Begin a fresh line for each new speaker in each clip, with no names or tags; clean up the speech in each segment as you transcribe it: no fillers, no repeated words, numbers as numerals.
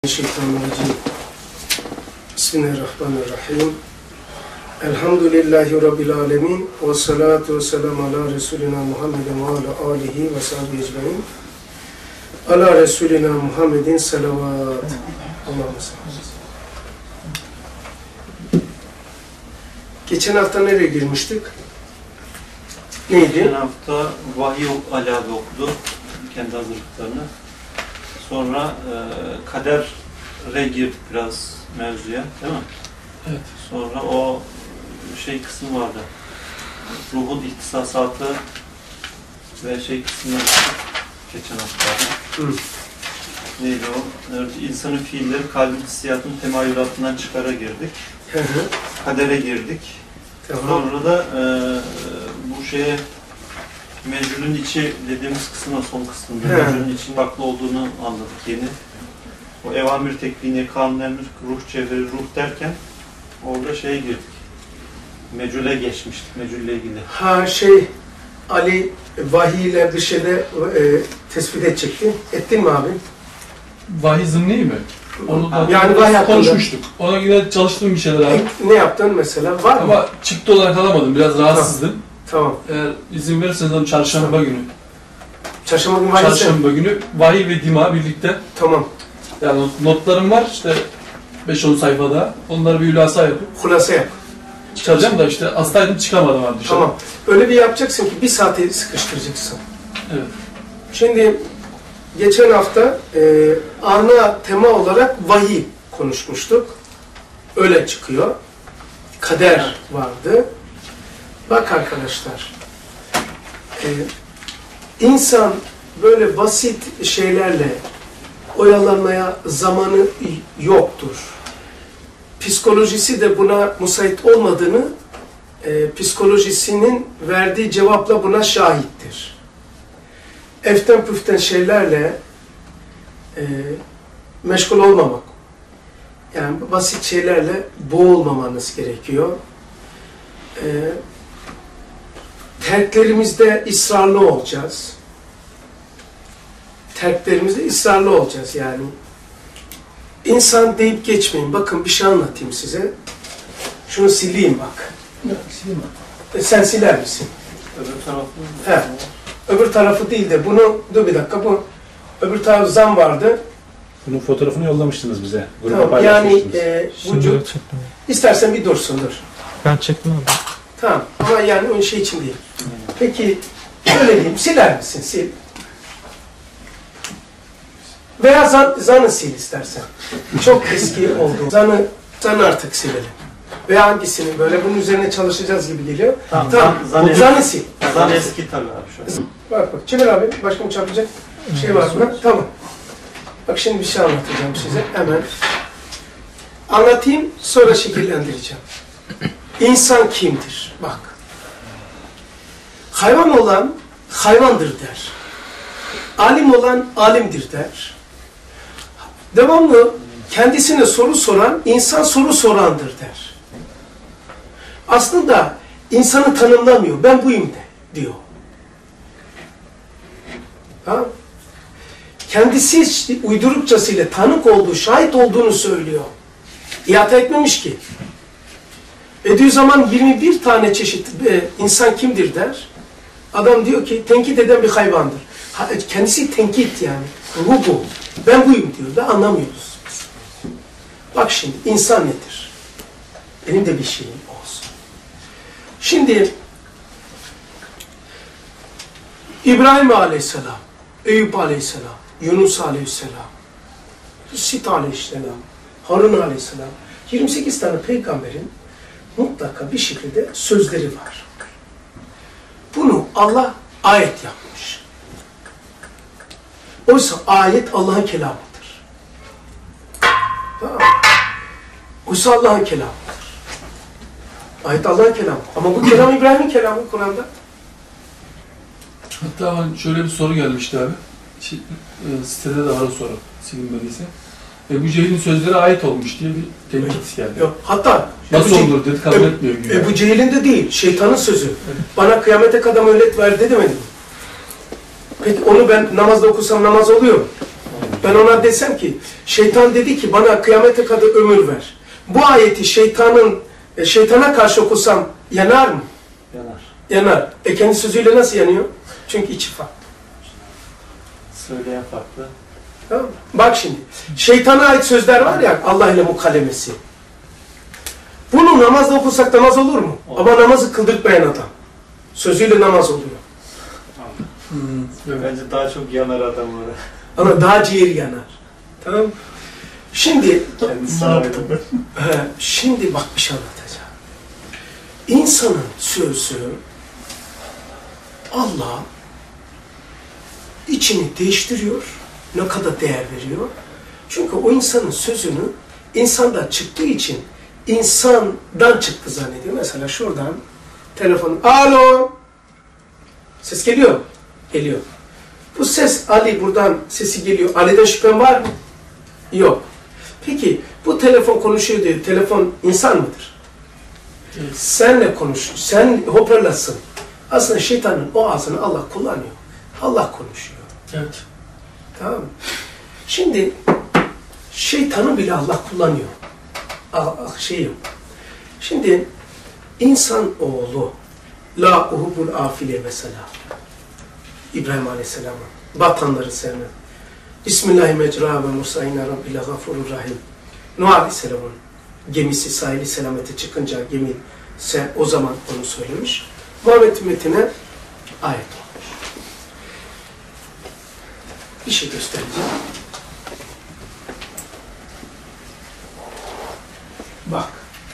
Mineşşeytanirracim. Bismillahirrahmanirrahim. Elhamdülillahi Rabbil alemin. Ve salatu ve selamu ala Resulina Muhammedin ve ala alihi ve sahbihi ecmaîn. Ala Resulina Muhammedin salavat. Allah'ım sallallahu. Geçen hafta nereye girmiştik? Neydi?
Geçen hafta vahiy Ali abi okudu kendi hazırlıklarını. Sonra kadere girdik biraz mevzuya, değil mi?
Evet.
Sonra o kısmı vardı. Ruhun ihtisasatı ve kısmına geçen hafta. Neydi o? Evet, insanın fiilleri kalbin hissiyatının temayülatından çıkara girdik. Kadere girdik.
Tamam.
Sonra da bu mecnunun içi dediğimiz kısmına, son kısmında mecnunun için farklı olduğunu anladık yeni. O evamir tekvini, kanun emir, ruh cevheri, ruh derken orada girdik. Mecule geçmiştik, mecülle ilgili.
Ali vahiy ile bir tespit edecekti. Ettin mi abi?
Vahiy zımni mi? Onu da
yani vahiy
konuşmuştuk. Ona göre çalıştığım bir şeyler abi.
Ne yaptın mesela? Var mı?
Ama çıktı olarak alamadım. Biraz rahatsızdım.
Tamam.
Eğer izin verirseniz çarşamba günü.
Çarşamba günü vahiy.
Çarşamba günü vahiy ve dima birlikte.
Tamam.
Yani notlarım var 5-10 sayfada. Onları bir hülasa yapıp.
Hulasa yap.
Çıkacağım da hastaydım, çıkamadım abi dışarı.
Tamam. Öyle bir yapacaksın ki 1 saate sıkıştıracaksın.
Evet.
Şimdi geçen hafta ana tema olarak vahiy konuşmuştuk. Öyle çıkıyor. Kader vardı. Bak arkadaşlar, insan böyle basit şeylerle oyalanmaya zamanı yoktur. Psikolojisi de buna müsait olmadığını, psikolojisinin verdiği cevapla buna şahittir. Eften püften şeylerle meşgul olmamak, yani basit şeylerle boğulmamanız gerekiyor. Terklerimizde ısrarlı olacağız. Terklerimizde ısrarlı olacağız yani. İnsan deyip geçmeyin. Bakın bir şey anlatayım size. Şunu sileyim bak.
Sileyim mi?
Sen siler misin?
Öbür tarafı mı?
He. Öbür tarafı değil de bunu, dur bir dakika, bu öbür tarafı zam vardı.
Bunun fotoğrafını yollamıştınız bize. Gruba
Tamam, yani
paylaşmıştınız.
istersen bir dursun, dur.
Ben çektim abi.
Tamam, ama yani o şey için değil. Peki, öyle diyeyim, siler misin? Sil. Veya zanı sil istersen. Çok eski oldu. Zanı artık silelim. Veya hangisini, böyle bunun üzerine çalışacağız gibi geliyor. Tamam. Zanı sil.
Zan eski tabii abi şu an.
Bak, çevir abi, başka mı çarpacak şey var mı? Tamam. Bak şimdi bir şey anlatacağım size, hemen. Anlatayım, sonra şekillendireceğim. İnsan kimdir? Bak. Hayvan olan hayvandır der. Alim olan alimdir der. Devamlı kendisine soru soran insan soru sorandır der. Aslında insanı tanımlamıyor. Ben buyum de diyor. Ha? Kendisi uydurukçasıyla tanık olduğu, şahit olduğunu söylüyor. İhata etmemiş ki. Dediği zaman 21 tane çeşit insan kimdir der. Adam diyor ki tenkit eden bir hayvandır. Kendisi tenkit yani. Ruh bu. Ben buyum diyor da anlamıyoruz. Bak şimdi insan nedir? Benim de bir şeyim olsun. Şimdi İbrahim Aleyhisselam, Eyüp Aleyhisselam, Yunus Aleyhisselam, Sit Aleyhisselam, Harun Aleyhisselam, 28 tane peygamberin mutlaka bir şekilde sözleri var. Bunu Allah ayet yapmış. Oysa ayet Allah'ın kelamıdır. Tamam. Oysa Allah'ın kelamıdır. Ayet Allah'ın kelamı. Ama bu kelam İbrahim'in kelamı Kur'an'da.
Hatta şöyle bir soru gelmişti abi. Sitede de var o soru, silinmediyse. Ebu Cehil'in sözleri ait olmuş diye bir tenkit geldi.
Yok, hatta
nasıl olur dedi, kabul etmiyor gibi.
Ebu Cehil'in de değil, şeytanın sözü. Evet. Bana kıyamete kadar öğlet ver demedi mi? Peki onu ben namazda okusam namaz oluyor mu? Ben ona desem ki, şeytan dedi ki bana kıyamete kadar ömür ver. Bu ayeti şeytana karşı okusam yanar mı?
Yanar.
Yanar. Kendi sözüyle nasıl yanıyor? Çünkü içi farklı.
Söyleyen farklı.
Tamam mı? Bak şimdi, şeytana ait sözler var ya, Allah ile mukalemesi. Bunu namazda okusak namaz olur mu?
Olur.
Ama namazı kıldırtmayan adam. Sözüyle namaz oluyor.
Evet.
Bence daha çok yanar adam orada.
Ama daha ciğer yanar. Tamam mı? Şimdi,
Kendisi
şimdi bak bir şey anlatacağım. İnsanın sözü, Allah içini değiştiriyor, ne kadar değer veriyor. Çünkü o insanın sözünü insandan çıktığı için insandan çıktı zannediyor. Mesela şuradan telefon, alo, ses geliyor mu? Geliyor. Bu ses Ali buradan sesi geliyor. Ali'den şüphen var mı? Yok. Peki bu telefon konuşuyor diyor. Telefon insan mıdır?
Evet.
Senle konuş. Sen hoparlörsün. Aslında şeytanın o ağzını Allah kullanıyor. Allah konuşuyor.
Evet.
Tamam mı? Şimdi şeytanı bile Allah kullanıyor. Şimdi insan oğlu la uhubul afile mesela. İbrahim Aleyhisselam'ın batanları sevmem. Bismillahirrahmanirrahim ve mursayna rabbila gafurur rahim. Nuh Aleyhisselam'ın gemisi sahili selamete çıkınca gemi o zaman onu söylemiş. Muhammed ümmetine ayet olmuş. Bir şey göstereceğim. Bak.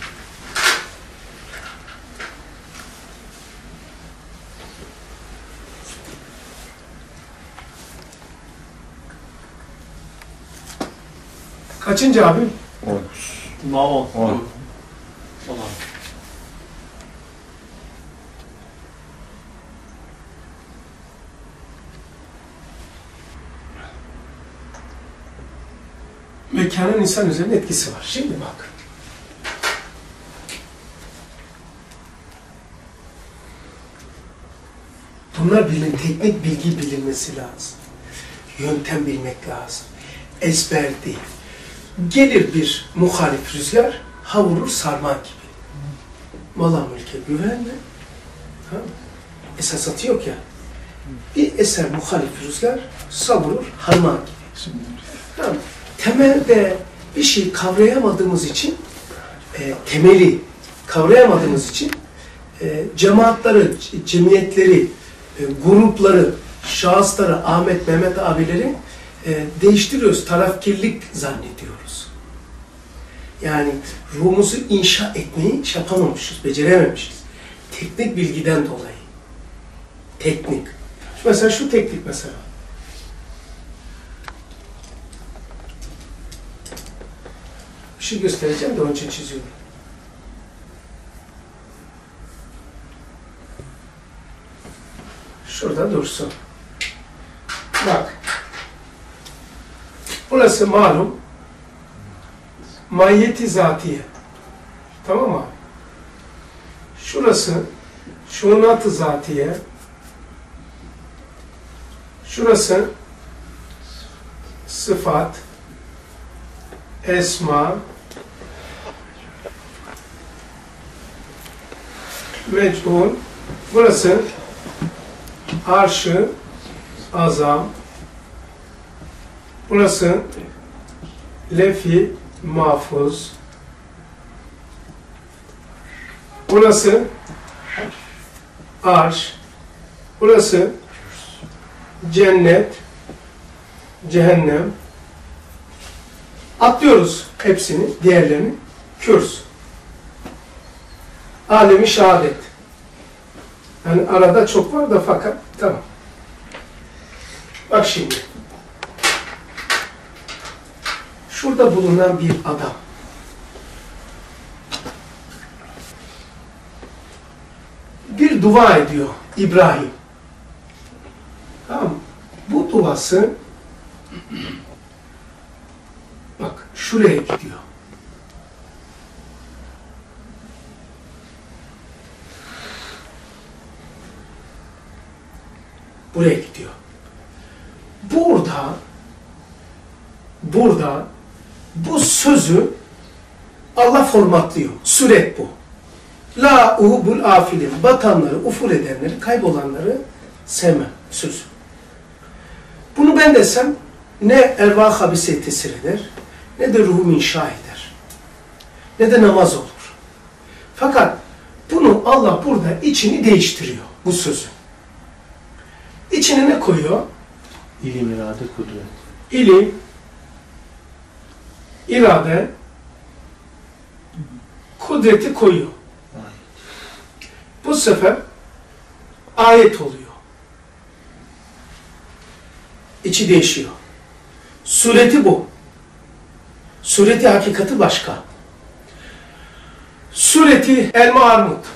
Kaçıncı abim?
Maon.
10.
Olan.
Mekanın insan üzerinde etkisi var. Şimdi bak. Bunlar teknik bilgi bilinmesi lazım. Yöntem bilmek lazım. Ezber değil. Gelir bir muhalif rüzgar, ha vurur sarmak gibi. Mala mülke güvenme. Ha? Esasatı yok ya. Bir eser muhalif rüzgar, savurur harman gibi. Tamam. Temelde bir şey kavrayamadığımız için, temeli kavrayamadığımız için cemaatleri, cemiyetleri, grupları, şahısları, Ahmet, Mehmet abileri değiştiriyoruz. Tarafkirlik zannediyoruz. Yani ruhumuzu inşa etmeyi yapamamışız, becerememişiz. Teknik bilgiden dolayı. Teknik. Mesela şu teknik mesela. Bir şey göstereceğim de onun için çiziyorum. Şurada dursun. Bak. Burası malum mahiyeti zatiye. Tamam mı? Şurası şunat-ı zatiye. Şurası sıfat, esma, mecbur. Burası arş-ı azam. Burası lef-i mahfuz. Burası arş. Burası cennet, cehennem. Atlıyoruz hepsini, diğerlerini. Kürs. Alemi şehadet. Yani arada çok var da fakat tamam. Bak şimdi. Şurada bulunan bir adam. Bir dua ediyor İbrahim. Tamam mı? Bu duası bak şuraya gidiyor. Buraya gidiyor. Burada burada bu sözü Allah formatlıyor. Süret bu. La uhubul afilin. Batanları, uful edenleri, kaybolanları sevmem sözü. Bunu ben desem ne ervah habise tesir eder, ne de ruhum inşa eder. Ne de namaz olur. Fakat bunu Allah burada içini değiştiriyor bu sözü. İçine ne koyuyor?
İlim, irade, kudret.
İlim, irade, kudreti koyuyor. Bu sefer ayet oluyor. İçi değişiyor. Sureti bu. Sureti hakikati başka. Sureti elma armut.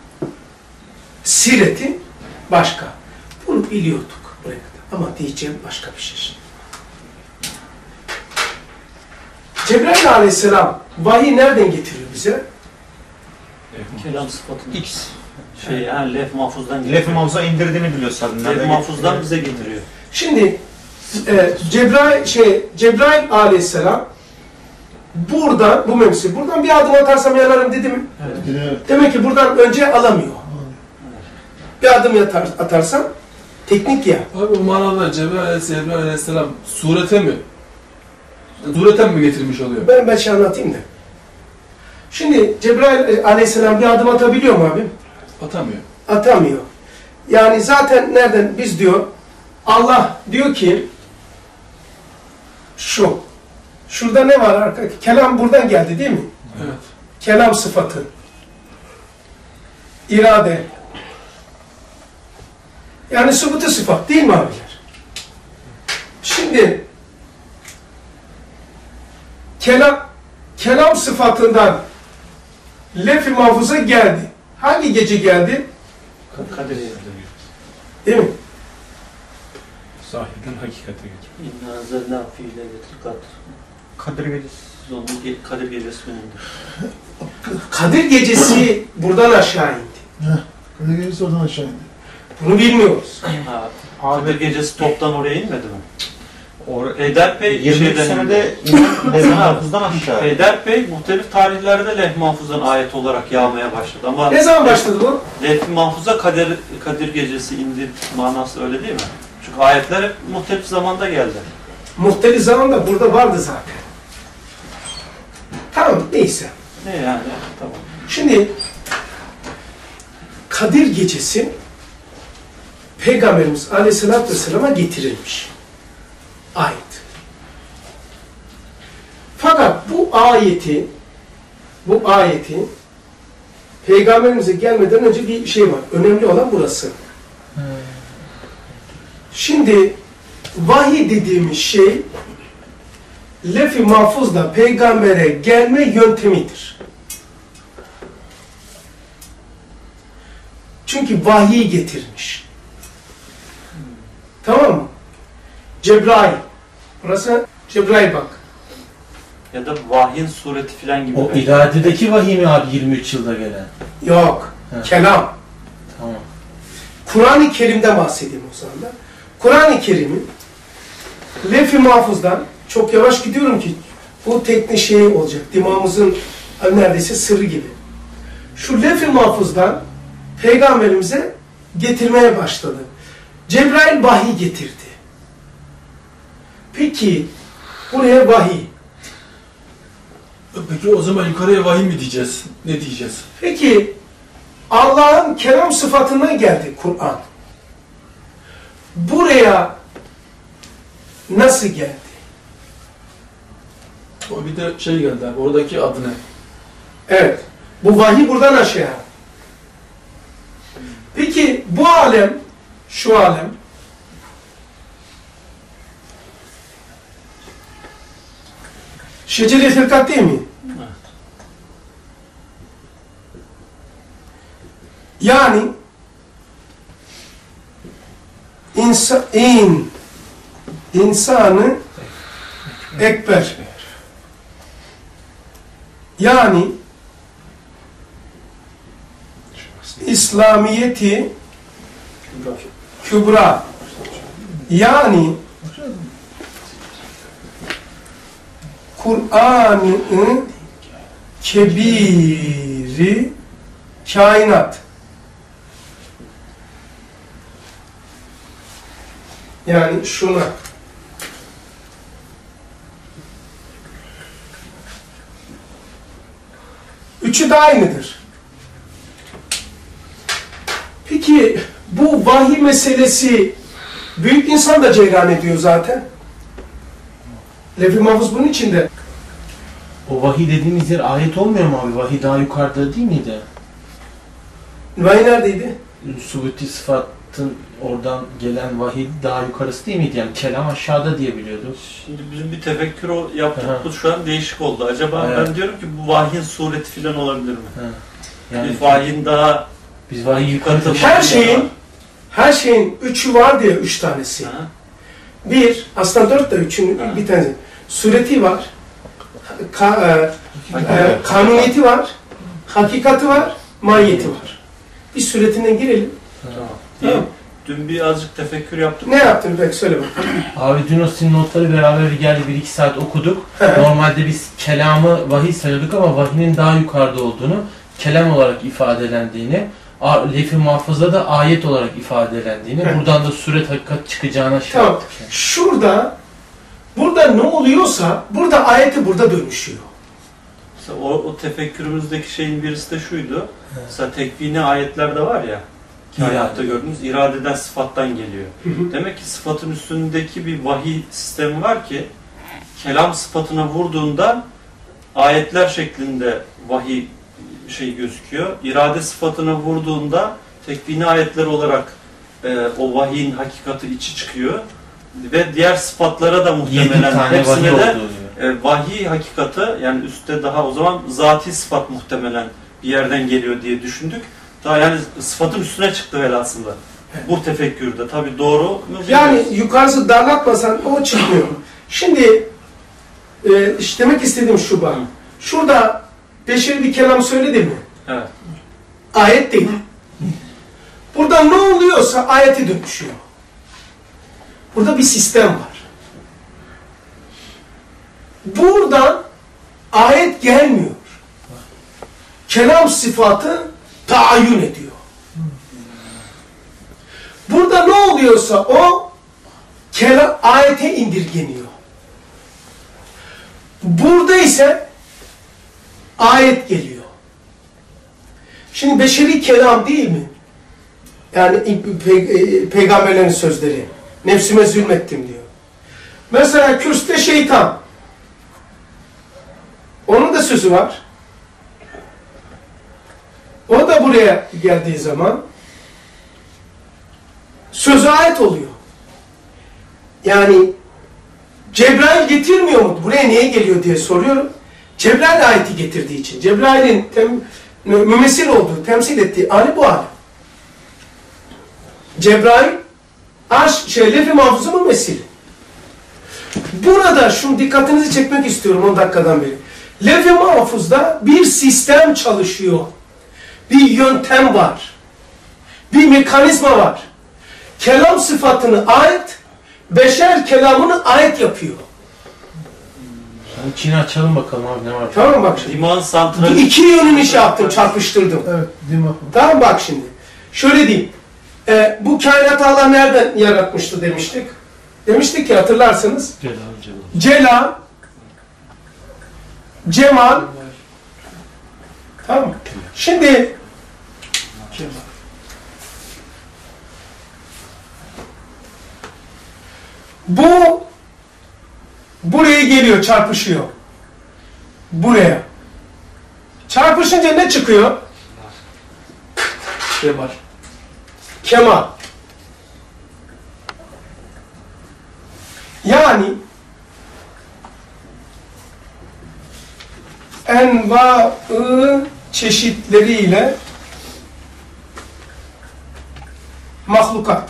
Sireti başka. Bunu biliyorduk buraya kadar. Ama diyeceğim başka bir şey. Cebrail aleyhisselam vahiy nereden getiriyor bize?
Kelam sıfatını. X. Yani lef mahfuzdan getiriyor.
Lef-i mahfuza indirdiğini biliyorsun.
Lef mahfuzdan bize getiriyor.
Şimdi Cebrail aleyhisselam buradan, bu mevsi, buradan bir adım atarsam yanarım dedi mi?
Evet.
Demek ki buradan önce alamıyor. Bir adım atarsam teknik ya.
Abi o manada Cebrail aleyhisselam surete mi getirmiş oluyor?
Ben şey anlatayım da. Şimdi Cebrail aleyhisselam bir adım atabiliyor mu abi?
Atamıyor.
Atamıyor. Yani zaten nereden biz diyor, Allah diyor ki şurada ne var arka? Kelam buradan geldi değil mi?
Evet.
Kelam sıfatı, irade, yani sübutu sıfat değil mi abiler? Şimdi kelam sıfatından lef-i mahfuza geldi. Hangi gece geldi?
Kadir
Değil mi?
Zahirden hakikate geçiyor.
İnna zelna fi leyletil kadr.
Kadir Gecesi.
Biz onu Kadir Gecesi indir.
Kadir gecesi buradan aşağı indi.
Kadir Gecesi oradan aşağı indi.
Bunu bilmiyoruz.
Kadir Gecesi toptan oraya inmedi mi?
Peyderpey
23
senede Lef-i mahfuzdan aşağı.
Peyderpey muhtelif tarihlerde lef-i mahfuzdan ayet olarak yağmaya başladı. Ama
Ne zaman başladı bu?
lef-i mahfuza Kadir Gecesi indi manası öyle değil mi? Çünkü ayetler hep muhtelif zamanda geldi.
Muhtelif zamanda burada vardı zaten. Tamam, neyse.
Ne yani? Tamam.
Şimdi Kadir gecesi Peygamberimiz Aleyhisselatü Vesselam'a getirilmiş. Ayet. Fakat bu ayeti Peygamberimize gelmeden önce bir şey var. Önemli olan burası. Şimdi vahiy dediğimiz şey lef-i mahfuzla peygambere gelme yöntemidir. Çünkü vahiy getirmiş. Tamam mı? Cebrail. Burası Cebrail bak.
Ya da vahyin sureti filan gibi.
O iradedeki vahiy mi abi 23 yılda gelen?
Yok.
He.
Kelam.
Tamam.
Kur'an-ı Kerim'den bahsedeyim o zaman da. Kur'an-ı Kerim'in lef-i mahfuzdan çok yavaş gidiyorum ki bu teknik şey olacak. Dimağımızın neredeyse sırrı gibi. Şu lef-i mahfuzdan Peygamberimize getirmeye başladı. Cebrail vahiy getirdi. Peki buraya vahiy.
Peki o zaman yukarıya vahiy mi diyeceğiz? Ne diyeceğiz?
Peki Allah'ın kelam sıfatından geldi Kur'an. Buraya nasıl geldi?
O bir de şey geldi abi, oradaki adı ne?
Evet. Bu vahiy buradan aşağı. Peki bu alem, şu alem şecere-i hilkat değil mi?
Evet.
Yani insanı ekber. Yani İslamiyeti kübra. Yani Kur'an-ı Kebiri kainat. Yani şuna. Üçü de aynıdır. Peki bu vahiy meselesi büyük insan da ceyran ediyor zaten. Levh-i Mahfuz bunun içinde.
O vahiy dediğimiz yer ayet olmuyor mu abi? Vahiy daha yukarıda değil miydi?
Vahiy neredeydi?
Subuti sıfatın oradan gelen vahiy daha yukarısı değil miydi? Yani kelam aşağıda diye biliyorduk.
Şimdi bizim bir tefekkür yaptık.
Aha.
Bu şu an değişik oldu. Acaba
Evet.
ben diyorum ki bu vahyin sureti falan olabilir mi?
Yani
Bir vahyin daha
biz vahiy yukarıda
Her şeyin üçü var diye üç tanesi.
Ha?
Bir, aslında dört de üçün
Ha.
bir tanesi. Sureti var, kanuniyeti var, hakikati var, mahiyeti var. Bir suretinden girelim. Tamam.
Dün birazcık tefekkür yaptık.
Ne yaptın peki söyle bakalım.
Abi dün o senin notları beraber geldi 1-2 saat okuduk. Normalde biz kelamı vahiy sayıyorduk ama vahinin daha yukarıda olduğunu, kelam olarak ifadelendiğini, Levh-i Mahfuz'da da ayet olarak ifadelendiğini,
Evet.
buradan da suret hakikat çıkacağına şey
Tamam.
yaptık. Yani.
Burada ne oluyorsa, burada ayeti burada dönüşüyor.
Mesela o tefekkürümüzdeki şeyin birisi de şuydu. Mesela tekvini ayetlerde var ya, kainatta gördüğünüz iradeden sıfattan geliyor. Demek ki sıfatın üstündeki bir vahiy sistemi var ki kelam sıfatına vurduğunda ayetler şeklinde vahiy şey gözüküyor. İrade sıfatına vurduğunda tekvini ayetler olarak o vahiyin hakikati içi çıkıyor. Ve diğer sıfatlara da
7
muhtemelen
tane
hepsine
vahiy
de
olduğu.
vahiy hakikati yani üstte daha o zaman zati sıfat muhtemelen bir yerden geliyor diye düşündük. Daha yani sıfatın üstüne çıktı velhasında. Bu tefekkürde. Tabii doğru mu?
Yani yukarısı darlatmasan o çıkmıyor. Şimdi işte demek istediğim şu bak. Şurada beşeri bir kelam söyledi mi?
Evet.
Ayet değil. Burada ne oluyorsa ayete dönüşüyor. Burada bir sistem var. Buradan ayet gelmiyor. Kelam sıfatı taayyün ediyor. Burada ne oluyorsa o kelam ayete indirgeniyor. Burada ise ayet geliyor. Şimdi beşeri kelam değil mi? Yani peygamberlerin sözleri. Nefsime zulmettim diyor. Mesela kürsüde şeytan. Onun da sözü var. O da buraya geldiği zaman sözü ayet oluyor. Yani Cebrail getirmiyor mu? Buraya niye geliyor diye soruyorum. Cebrail ayeti getirdiği için. Cebrail'in mümessil olduğu, temsil ettiği hali bu hali. Cebrail Levh-i Mahfuz'un mümessili. Burada şunu dikkatinizi çekmek istiyorum 10 dakikadan beri. Levh-i Mahfuz'da bir sistem çalışıyor. Bir yöntem var. Bir mekanizma var. Kelam sıfatını ayet, beşer kelamını ayet yapıyor.
İçini açalım bakalım abi ne var.
Tamam bak şimdi.
Dimağın santrali.
İki yönünü şey yaptım, çarpıştırdım.
Evet, Dimak.
Tamam bak şimdi. Şöyle diyeyim. Bu kainatı Allah nereden yaratmıştı demiştik. Demiştik ki hatırlarsınız. Celal, Cemal. Tamam. Şimdi bu buraya geliyor, çarpışıyor. Buraya. Çarpışınca ne çıkıyor?
Kemal.
Kemal. Yani enva-ı çeşitleriyle mahlukat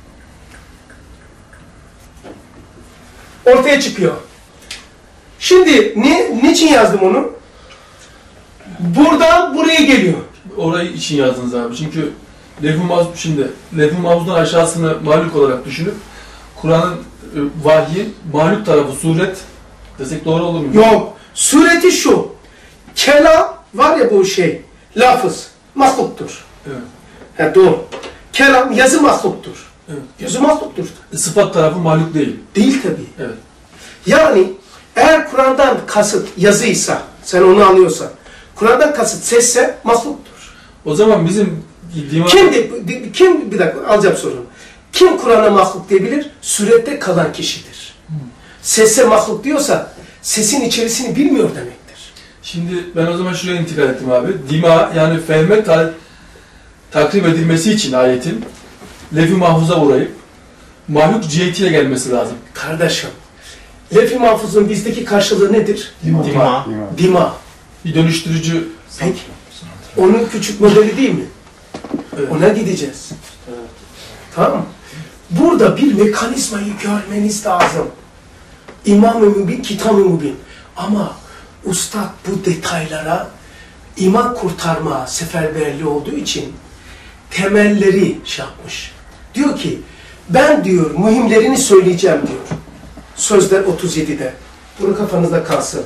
ortaya çıkıyor. Şimdi niçin yazdım onu? Buradan buraya geliyor.
Orayı için yazdınız abi. Çünkü Levh-i Mahfuz'dan aşağısını mahluk olarak düşünüp Kur'an'ın vahyi, mahluk tarafı suret, desek doğru olur mu?
Yok. Sureti şu. Kelam var ya bu şey. Lafız. Mahluktur.
Evet.
He, doğru. Kelam yazı mahluktur.
Evet.
Yazı mahluktur.
Sıfat tarafı mahluk değil.
Değil tabii.
Evet.
Yani eğer Kur'an'dan kasıt yazıysa, sen onu anlıyorsan, Kur'an'dan kasıt sesse mahluktur.
O zaman bizim
Kim bir dakika alacağım sorunu. Kim Kur'an'a mahluk diyebilir? Surette kalan kişidir. Sesse mahluk diyorsa sesin içerisini bilmiyor demektir.
Şimdi ben o zaman şuraya intikal ettim abi. Dima yani fehme takrib edilmesi için ayetin lef-i mahfuza uğrayıp mahluk cihetiyle gelmesi lazım.
Kardeşim, lef-i mahfuzun bizdeki karşılığı nedir? Dima.
Bir dönüştürücü.
Peki. Onun küçük modeli değil mi?
Evet.
Ona gideceğiz.
Evet.
Tamam mı? Burada bir mekanizmayı görmeniz lazım. İmam-ı Mübin, Kitab-ı Mübin. Ama ustad bu detaylara iman kurtarma seferberliği olduğu için temelleri şey yapmış. Diyor ki, ben diyor mühimlerini söyleyeceğim diyor. Sözler 37'de. Bunu kafanızda kalsın.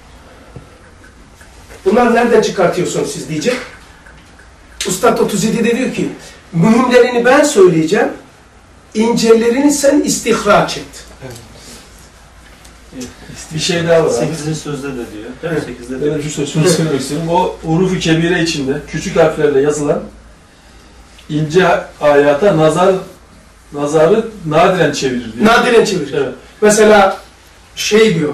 Bunlar nereden çıkartıyorsunuz siz diyecek. Ustad 37'de diyor ki, mühimlerini ben söyleyeceğim, incelerini sen istihraç et.
Bir şey daha var abi.
8. sözde de diyor. Değil mi? 8'de de.
Ben şunu söylemek istiyorum. O huruf-u kebire içinde küçük harflerle yazılan ince ayata nazarı nadiren çevirir diyor.
Nadiren çevirir.
Evet.
Mesela şey diyor,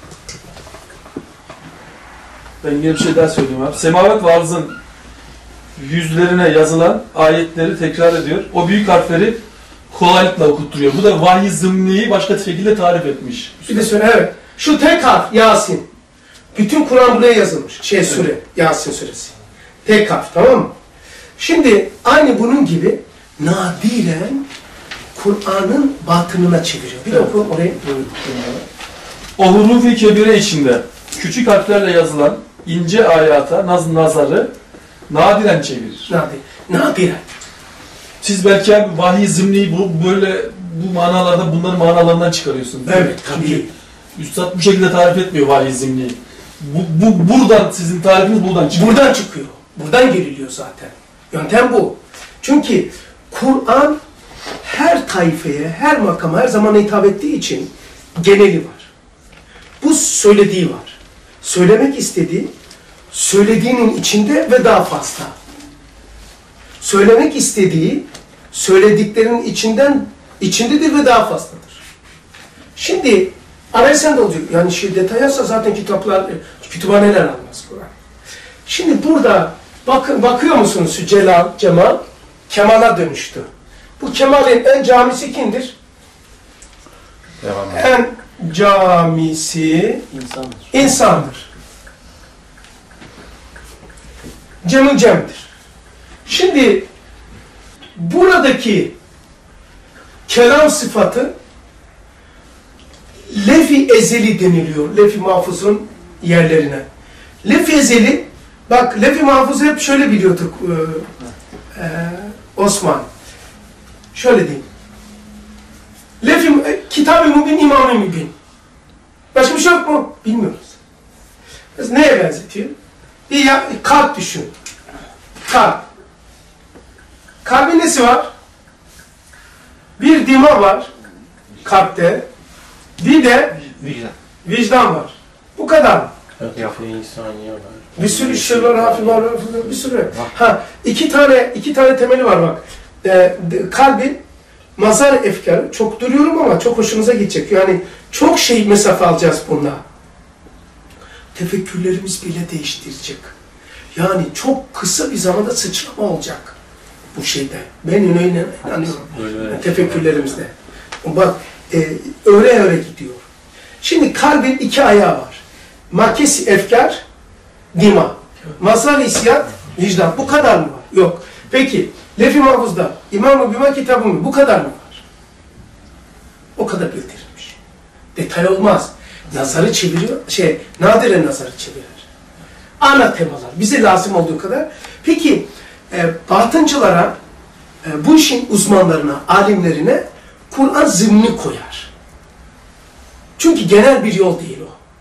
Ben yine bir şey daha söyleyeyim abi. Semavat ve arzın yüzlerine yazılan ayetleri tekrar ediyor. O büyük harfleri kolaylıkla okutturuyor. Bu da vahiy zımniyi başka şekilde tarif etmiş.
bir de söyle, evet. Şu tek harf Yasin. Bütün Kur'an buraya yazılmış. Süre, Yasin suresi. Tek harf, tamam mı? Şimdi aynı bunun gibi nadiren Kur'an'ın batınına çeviriyor. Bir oku orayı.
O huruf-i kebire içinde küçük harflerle yazılan ince ayata nazarı nadiren çevirir.
Nadiren.
Siz belki abi vahiy zımniyi bu manalarda bunların manalarından çıkarıyorsunuz.
Evet, tabii.
Üstad bu şekilde tarif etmiyor vahiy zımniyi. Buradan sizin tarifiniz buradan çıkıyor.
Buradan çıkıyor. Buradan giriliyor zaten. Yöntem bu. Çünkü Kur'an her tayfeye, her makama, her zamana hitap ettiği için geneli var. Bu söylediği var. Söylemek istediği, söylediğinin içinde ve daha fazla. Söylemek istediği, söylediklerinin içindedir ve daha fazladır. Şimdi araysan da olacak. Yani detay yazsa zaten kütüphaneler almaz Kur'an. Şimdi burada bakıyor musunuz şu Cemal, Kemal'a dönüştü. Bu Kemal'in en camisi kimdir? En camisi insandır. Cem'in Cem'dir. Şimdi buradaki kelam sıfatı lef-i ezeli deniliyor. Lef-i mahfuzun yerlerine. Lef-i ezeli, bak lef-i mahfuzu hep şöyle biliyorduk Osman. Şöyle diyeyim. Kitab-ı Mübin, İmam-ı Mübin. Başka bir şey yok mu? Bilmiyoruz. Neye benzetiyor? Bir kalp düşün. Kalp. Kalbin nesi var? Bir dima var kalpte. Bir de vicdan var. Bu kadar mı?
İnsaniye var.
Bir sürü şey var, hafif var, bir sürü. İki tane temeli var bak. Kalbin mazhar efkarı, çok duruyorum ama çok hoşunuza gidecek. Yani çok mesafe alacağız bununla. Tefekkürlerimiz bile değiştirecek. Yani çok kısa bir zamanda sıçrama olacak bu şeyde. Ben inanıyorum. Tefekkürlerimizde. Bak, öyle gidiyor. Şimdi kalbin iki ayağı var. Makesi efkar, dima. Mazhar hissiyat, vicdan. Bu kadar mı var? Yok. Peki, lef-i mahfuzda, İmam-ı Mübin kitabı bu kadar mı var? O kadar bildirilmiş. Detay olmaz. Nazarı çeviriyor, nadiren nazarı çevirir. Ana temalar, bize lazım olduğu kadar. Peki, batıncılara, bu işin uzmanlarına, alimlerine Kur'an zımni koyar. Çünkü genel bir yol değil o.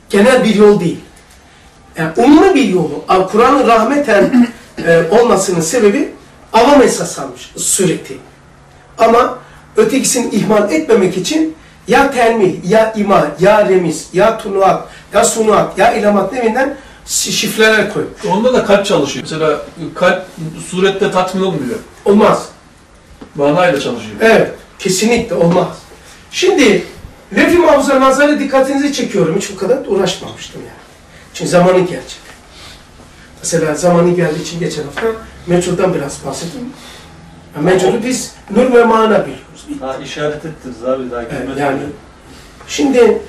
Genel bir yol değil. Yani umumi bir yolu. Kur'an'ın rahmeten olmasının sebebi avam esas almış sureti. Ama ötekisini ihmal etmemek için ya telmih, ya ima, ya remiz, ya tunuat, ya sunuat, ya ilamat nevinden şifreler koy.
Onda da kalp çalışıyor. Mesela kalp surette tatmin olmuyor.
Olmaz.
Manayla çalışıyor.
Evet, kesinlikle olmaz. Şimdi lef-i mahfuza nazara dikkatinizi çekiyorum. Hiç bu kadar uğraşmamıştım yani. Çünkü zamanı gelecek. Mesela zamanı geldiği için geçen hafta meçhuldan biraz bahsettim. Meçhulü biz nur ve mana biliyoruz.
Daha işaret ettiniz abi daha
Evet,
girmeden.
yani şimdi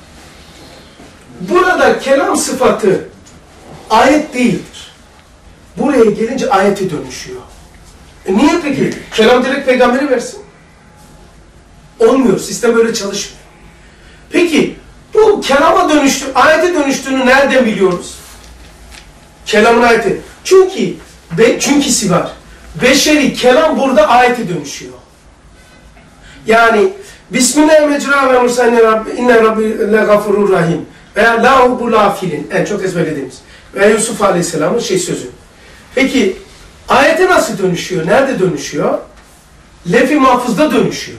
burada kelam sıfatı ayet değildir. Buraya gelince ayete dönüşüyor. Niye peki? Kelam direkt peygamberi versin. Olmuyor. Sistem öyle çalışmıyor. Peki bu kelama dönüştü, ayete dönüştüğünü nereden biliyoruz? Kelamın ayeti. Çünkü'si var. Beşeri kelam burada ayete dönüşüyor. Yani Bismillahirrahmanirrahim ve Musa inne rabbi le gafurur rahim veya la hubbu lafilin en çok ezberlediğimiz veya Yusuf Aleyhisselam'ın sözü. Peki ayete nasıl dönüşüyor? Nerede dönüşüyor? Lef-i mahfuzda dönüşüyor.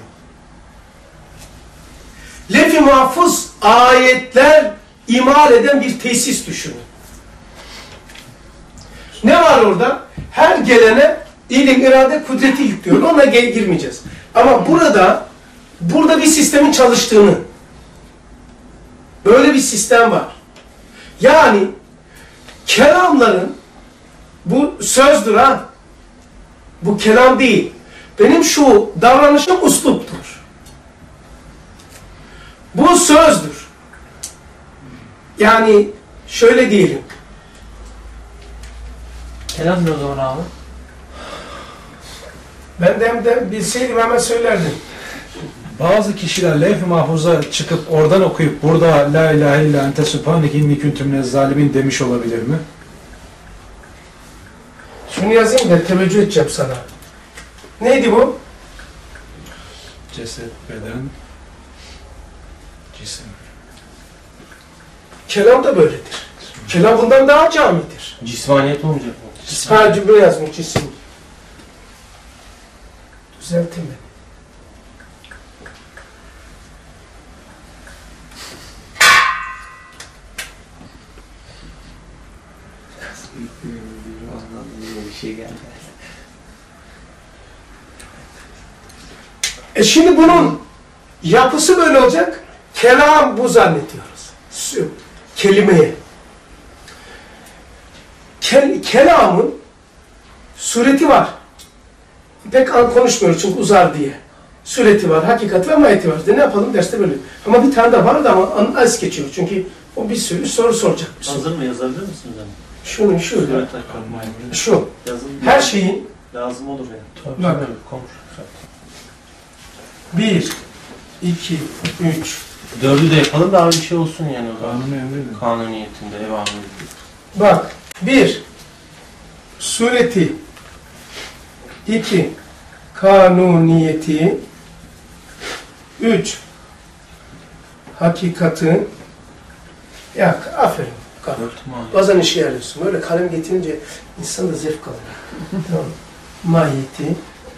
Lef-i mahfuz ayetler imal eden bir tesis düşünün. Ne var orada? Her gelene ilim, irade, kudreti yüklüyor. Ona girmeyeceğiz. Ama burada bir sistemin çalıştığını, böyle bir sistem var. Yani kelamların, bu sözdür ha, bu kelam değil. Benim şu davranışım usluptur. Bu sözdür. Yani şöyle diyelim.
Kelam ne o zaman abi?
Ben de bilseydim hemen söylerdim.
Bazı kişiler levh-i mahfuza çıkıp oradan okuyup burada la ilahe illa ente subhaneke inni kuntu minez zalimin demiş olabilir mi?
Şunu yazayım da teveccüh edeceğim sana. Neydi bu?
Ceset, beden, cisim.
Kelam da böyledir. Kelam bundan daha camidir.
Cismaniyet olmayacak mı?
Ha cümle yazmış cisim. Düzelttin mi? Şimdi bunun yapısı böyle olacak. Kelam bu zannediyoruz. Kelimeye. Kelamın sureti var. Pek konuşmuyoruz çünkü uzar diye. Sureti var, hakikati ve mahiyeti var. Ne yapalım derste böyle. Ama bir tane de vardı ama az geçiyor. Çünkü o bir sürü soru soracak.
Hazır mı yazabilir misiniz hani?
Şunu,
Evet,
şu.
yazın.
Her şeyin
Lazım olur yani.
Tabii
Bak.
tabii, komşu.
1, 2, 3.
4'ü de yapalım da abi bir şey olsun yani o zaman.
Kanunu emredin.
Kanuniyetinde, evamlı.
Bak. 1. Sureti. 2. Kanuniyeti. 3. Hakikati. Ya aferin. Bazen işe yarıyorsun. Böyle kalem getirince insan da zevk alıyor. Tamam. Mahiyeti.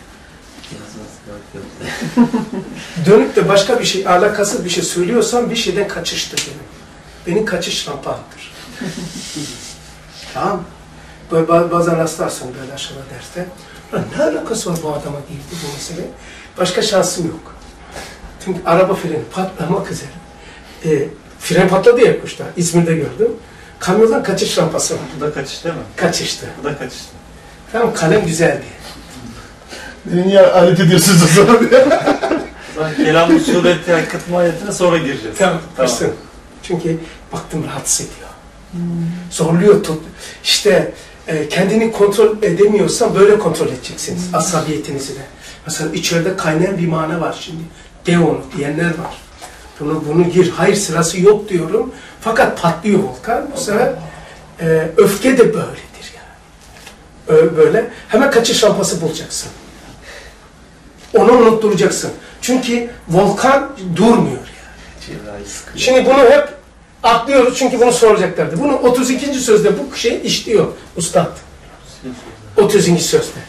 Dönüp de başka bir şey, alakasız bir şey söylüyorsam bir şeyden kaçıştır benim. Benim kaçış rampantır. Tamam. Böyle bazen rastlarsın böyle aşağıda derste. Ne alakası var bu adama girdi bu mesele? Başka şansım yok. Çünkü araba freni patlamak üzere. Fren patladı ya kuşta. İzmir'de gördüm. Kamyondan kaçış rampası var.
Bu da kaçış değil mi?
Kaçıştı.
Bu da kaçıştı.
Tamam, kalem güzeldi.
Niye alet ediyorsunuz o zaman?
Zaten kelam-ı sureti hakkat mahiyetine sonra gireceğiz.
Tamam. Çünkü baktım rahatsız ediyor. Zorluyor. İşte kendini kontrol edemiyorsan böyle kontrol edeceksiniz. Asabiyetinizi de. Mesela içeride kaynayan bir mana var şimdi. De onu diyenler var. Bunu gir. Hayır, sırası yok diyorum. Fakat patlıyor volkan. Bu sefer öfke de böyledir yani. Böyle. Hemen kaçış rampası bulacaksın. Onu unutturacaksın. Çünkü volkan durmuyor yani. Şimdi bunu hep Atlıyoruz çünkü bunu soracaklardı. Bunu 32. sözde bu şey işliyor Ustad. 32. sözde.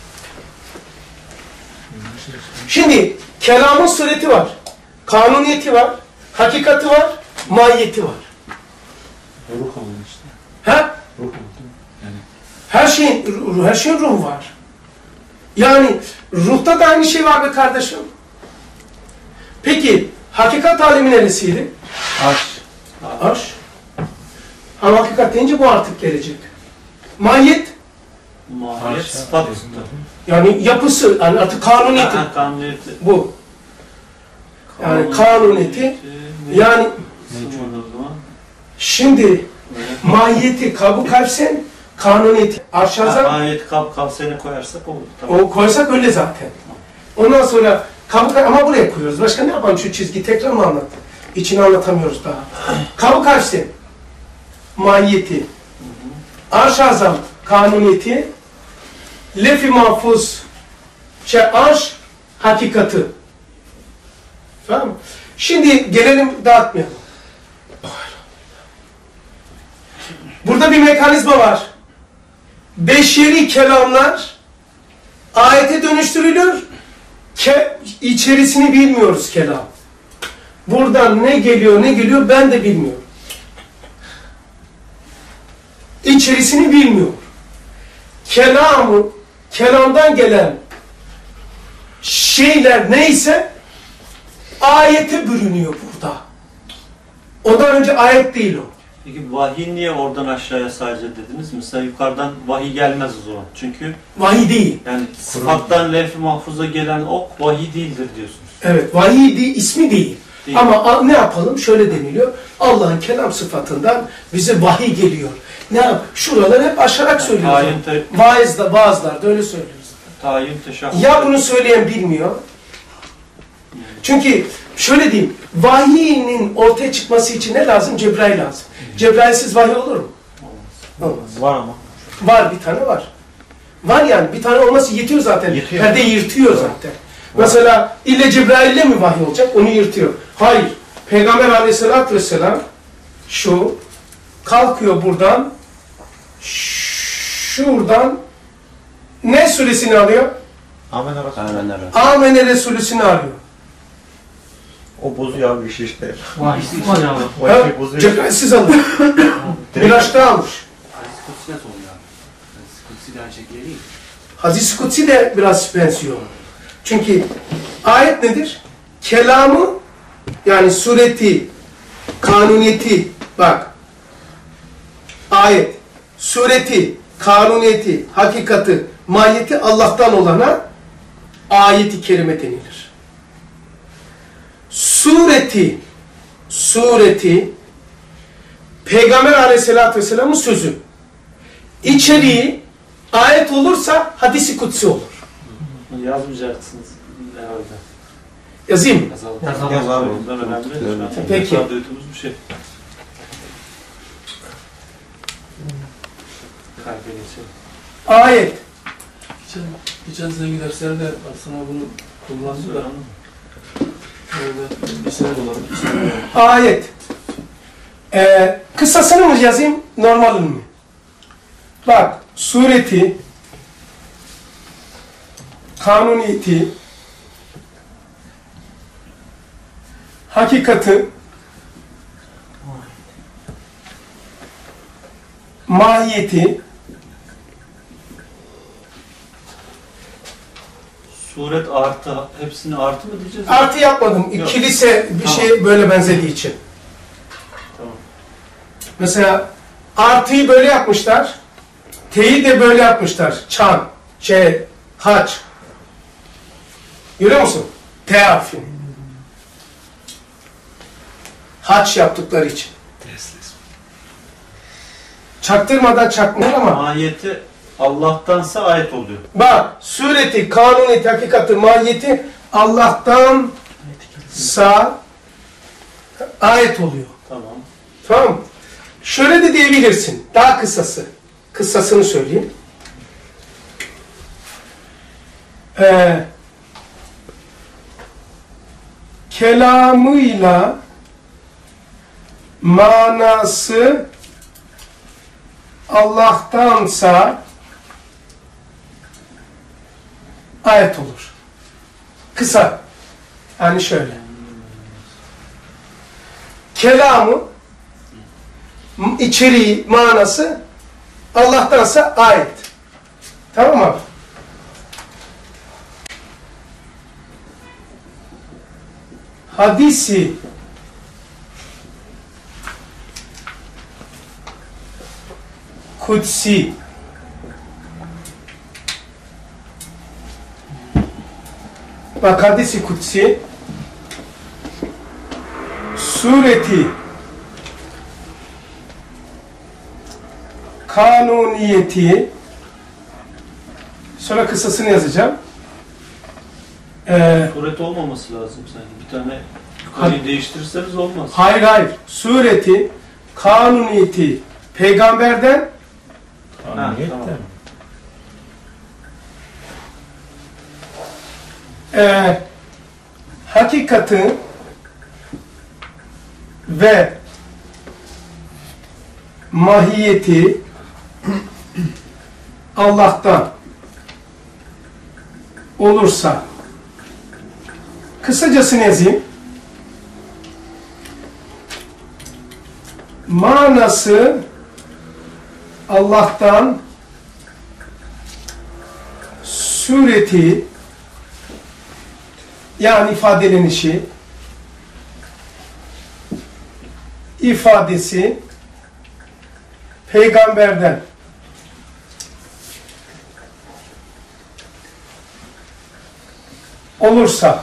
Şimdi kelamın sureti var. Kanuniyeti var. Hakikati var. Mahiyeti var.
Ruh oldu işte.
Ha?
Ruh oldu. Yani
Her şeyin ruhu var. Yani ruhta da aynı şey var be kardeşim. Peki hakikat alemi neresiydi?
Arş.
Arş. Ama hakikat deyince bu artık gelecek. Mahiyet
Mahiyet
Arş,
sıfat.
yani yapısı, yani artık kanuniyeti.
Kanuniyeti.
Bu. Yani kanuniyeti. Yani
Sınırlı o zaman.
şimdi mahiyeti kabul kalpsen kanuniyeti. Arşazam
Mahiyet kavsayını koyarsak olur. Tamam.
o koysak öyle zaten. Ondan sonra kabuk ama buraya koyuyoruz. Başka ne yapalım şu çizgi tekrar mı anlat? İçini anlatamıyoruz daha. Kabuk kalpsen mahiyeti. Arşazam kanuniyeti. Lef-i mahfuz arş hakikati. Tamam mı? Şimdi gelelim dağıtmayalım. Burada bir mekanizma var. Beşeri kelamlar ayete dönüştürülür. İçerisini bilmiyoruz kelam. Buradan ne geliyor ben de bilmiyorum. İçerisini bilmiyor. Kelamdan gelen şeyler neyse ayete bürünüyor burada. Ondan önce ayet değil o.
Peki vahiy niye oradan aşağıya sadece dediniz? Mesela yukarıdan vahiy gelmez o zaman. Çünkü
Vahiy değil.
yani sıfattan levh-i mahfuza gelen ok vahiy değildir diyorsunuz.
Evet, vahiy değil, ismi değil.
Değil.
Ama ne yapalım? Şöyle deniliyor. Allah'ın kelam sıfatından bize vahiy geliyor. Ne yap? Şuraları hep aşarak söylüyoruz. Vaazlarda öyle söylüyoruz.
Tayin teşahhüs.
Ya bunu söyleyen bilmiyor. Çünkü şöyle diyeyim, vahiyinin ortaya çıkması için ne lazım? Cebrail lazım. Cebrailsiz vahiy olur mu? Olmaz.
var ama.
Var, bir tane var. Var yani, bir tane olması yetiyor zaten.
Yetiyor.
Perde yırtıyor zaten. Mesela ille Cebrail'le mi vahiy olacak? Onu yırtıyor. Hayır. Peygamber aleyhissalatü vesselam şu kalkıyor buradan şuradan ne suresini alıyor?
Amenna Resulü.
Amene Resulüsünü arıyor.
O bozuyor abi işi işte.
Vahiysiz hocam.
O
Ha,
işi bozuyor.
Cebrail'siz alıyor. Miraç'ta almış.
Kutsi nasıl oluyor? Kutsi gerçekliği değil.
Hadis-i Kutsi de biraz benziyor. Çünkü ayet nedir? Kelamı yani sureti, kanuniyeti bak. Ayet, sureti, kanuniyeti, hakikati, mahiyeti Allah'tan olana ayet-i kerime denilir. Sureti Peygamber aleyhissalatü vesselam'ın sözü. İçeriği ayet olursa hadis-i kutsi olur.
Yazmayacaksınız herhalde.
Yazayım mı?
Yazalım.
Yaz abi.
Ondan önemli.
Peki.
Şu an duyduğumuz bir şey. Kalbe geçelim.
Ayet.
Geçen seneki derslerde aslında bunu kullandı da öyle bir sene dolandı.
Ayet. Kıssasını mı yazayım, normalini mi? Bak, sureti, kanuniyeti, hakikati, mahiyeti,
Suret artı, hepsini artı mı diyeceğiz?
artı yapmadım.
Yok.
Kilise bir
Tamam.
şey böyle benzediği için.
Tamam.
Mesela artıyı böyle yapmışlar. T'yi de böyle yapmışlar. Çan, Ç, haç. Görüyor musun? T harfini. Haç yaptıkları için. Çaktırmadan çakmıyor ama.
Mahiyeti Allah'tansa ayet oluyor.
Bak, sureti, kanuniyeti, hakikati, mahiyeti Allah'tansa ayet oluyor.
Tamam.
Tamam mı? Şöyle de diyebilirsin. Daha kısası. Kıssasını söyleyeyim. Kelamıyla manası Allah'tansa ayet olur. Kısa. Yani şöyle. Kelamı, içeriği, manası Allah'tansa ayet. Tamam mı? Hadisi kutsi bak, hadisi kutsi sureti kanuniyeti, sonra kısasını yazacağım.
Suret olmaması lazım sanki. Bir tane yukarıyı değiştirirseniz olmaz.
Hayır. Sureti kanuniyeti peygamberden,
Kanuniyet
tamam.
de.
Hakikati ve mahiyeti Allah'tan olursa, kısacasını yazayım. Manası Allah'tan, sureti yani ifadelenişi, ifadesi peygamberden olursa,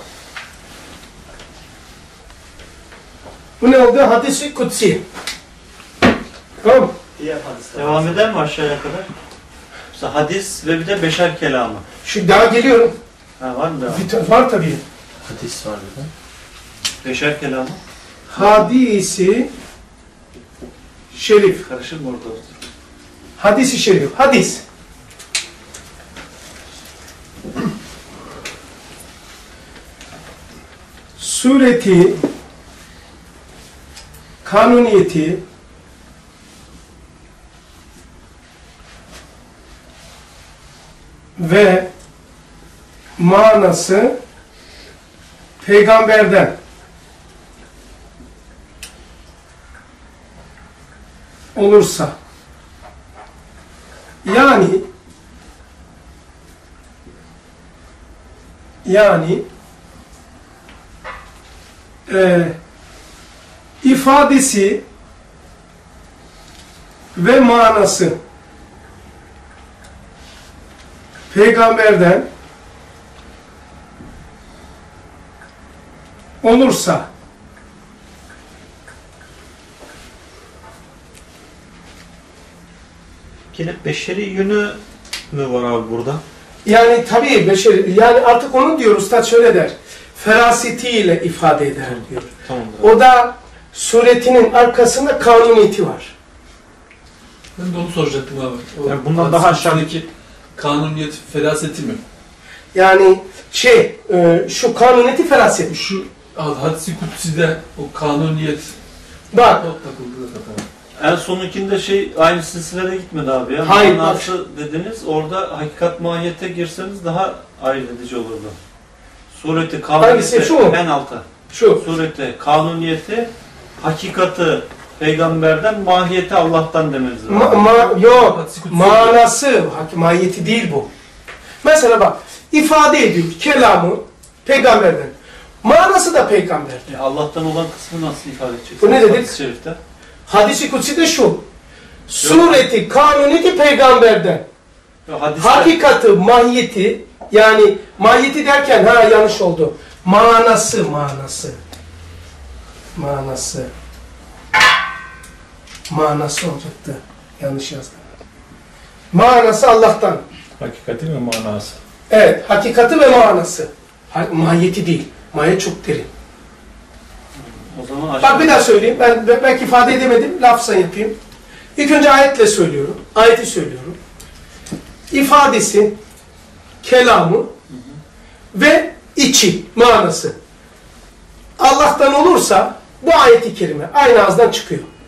bu ne oldu? Hadis-i kutsi. Tamam.
Devam eder mi aşağıya kadar? Mesela hadis ve bir de beşer kelamı.
Şu daha geliyorum.
Ha, var mı devam?
Var tabii.
Hadis var burada.
Beşer kelamı.
Hadisi şerif.
Karışır mı orada?
Hadisi şerif. Hadis. Sureti, kanuniyeti, ve manası peygamberden olursa, yani ifadesi ve manası peygamberden olursa,
Yine beşeri yönü mü var abi burada?
yani tabii beşer, yani artık onu diyor Üstad, şöyle der, ferasetiyle ifade eder diyor.
Tamamdır.
O da suretinin arkasında kanuniyeti var.
Ben de onu soracaktım abi. O
Yani bundan daha
aşağıdaki kanuniyet feraseti mi?
Yani şu kanuniyeti feraset.
Şu hadis-i kutsi'de o kanuniyet
Bak,
o takıldı da tamam.
En sonunkinde aynı silsilede gitmedi abi ya.
Hayır,
Manası dediniz, orada hakikat mahiyete girseniz daha ayrı edici olurdu. Sureti,
Hangisi,
kanuniyeti
şu mu?
en alta.
şu.
Sureti, kanuniyeti, hakikati peygamberden, mahiyeti Allah'tan demeniz lazım.
Yok,
Hadis-i kutsi.
manası, mahiyeti değil bu. Mesela bak, ifade ediyor kelamı peygamberden. Manası da peygamberden.
Allah'tan olan kısmı nasıl ifade edeceksiniz?
Bu ne dedik?
Hadis-i şerifte.
Hadis-i kutsi de şu. Sureti, kanuniyeti peygamberden.
Hadiste,
Hakikati, mahiyeti, yani mahiyeti derken yanlış oldu. Manası olacaktı. Yanlış yazdım. Manası Allah'tan.
Hakikati ve manası.
Evet, hakikati ve manası. Mahiyeti değil. Mahiyet çok derin.
o zaman
Bak bir daha söyleyeyim. Ben belki ifade edemedim. Lafza yapayım. İlk önce ayetle söylüyorum. Ayeti söylüyorum. İfadesi, kelamı ve içi, manası. Allah'tan olursa bu ayet-i kerime aynı ağızdan çıkıyor.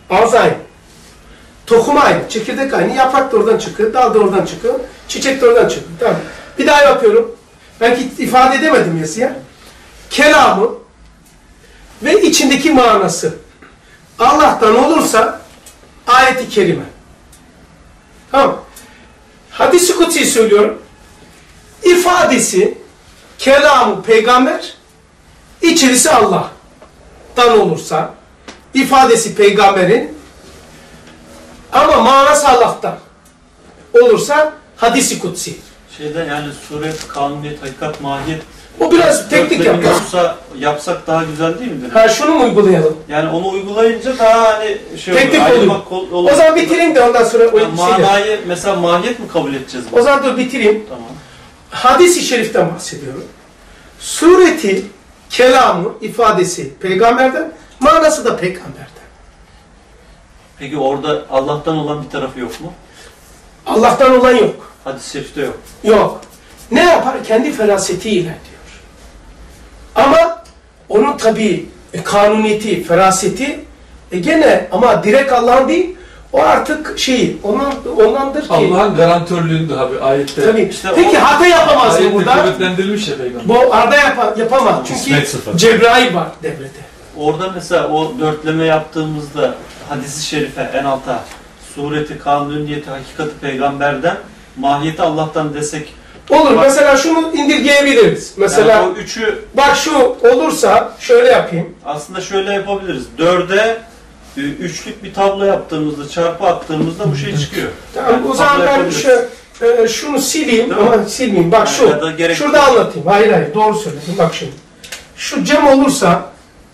Ağız aynı. Tohum aynı. Çekirdek aynı. Yaprak da oradan çıkıyor. Dal da oradan çıkıyor. Çiçek de oradan çıkıyor. Tamam. Bir daha yapıyorum. Belki ifade edemedim yazıya. Kelamı ve içindeki manası Allah'tan olursa ayet-i kerime. Tamam. Hadis-i kutsi söylüyorum. İfadesi, kelamı peygamber, içerisi Allah'tan olursa, ifadesi peygamberin ama manası Allah'tan olursa hadis-i kutsi.
Şeyden yani suret, kanuniyet, hakikat, mahiyet
O biraz teknik yapıyor.
Yapsak daha güzel değil midir?
Ha şunu mu uygulayalım?
Yani onu uygulayınca daha hani
Teknik olur. O zaman bitireyim de ondan sonra
yani manayı mesela mahiyet mi kabul edeceğiz?
O zaman dur bitireyim.
Tamam.
Hadis-i şeriften bahsediyorum. Sureti, kelamı, ifadesi peygamberden, manası da peygamberden.
Peki orada Allah'tan olan bir tarafı yok mu?
Allah'tan olan yok.
Hadis-i şerifte yok.
Yok. Ne yapar? Kendi ferasetiyle diyor. Ama onun tabii kanuniyeti, feraseti gene ama direkt Allah'ın değil, o artık ondandır ki.
Allah'ın garantörlüğünde abi ayette.
Tabii.
İşte
peki hata yapamaz mı
ayette
burada?
kuvvetlendirilmiş ya peygamber.
Bu arada yapamaz. Çünkü Cebrail var devrede.
Orada mesela o dörtleme yaptığımızda hadis-i şerife en alta sureti, kanuniyeti, hakikati peygamberden, mahiyeti Allah'tan desek
Olur. Mesela şunu indirgeyebiliriz. Mesela
yani o üçü
bak şu olursa şöyle yapayım.
aslında şöyle yapabiliriz. 4'e üçlük bir tablo yaptığımızda, çarpı attığımızda bu şey çıkıyor.
Tamam,
Yani
o zaman ben şunu sileyim ama silmeyeyim. Bak şurada anlatayım. Hayır doğru söyledim. Bak şimdi. Şu cem olursa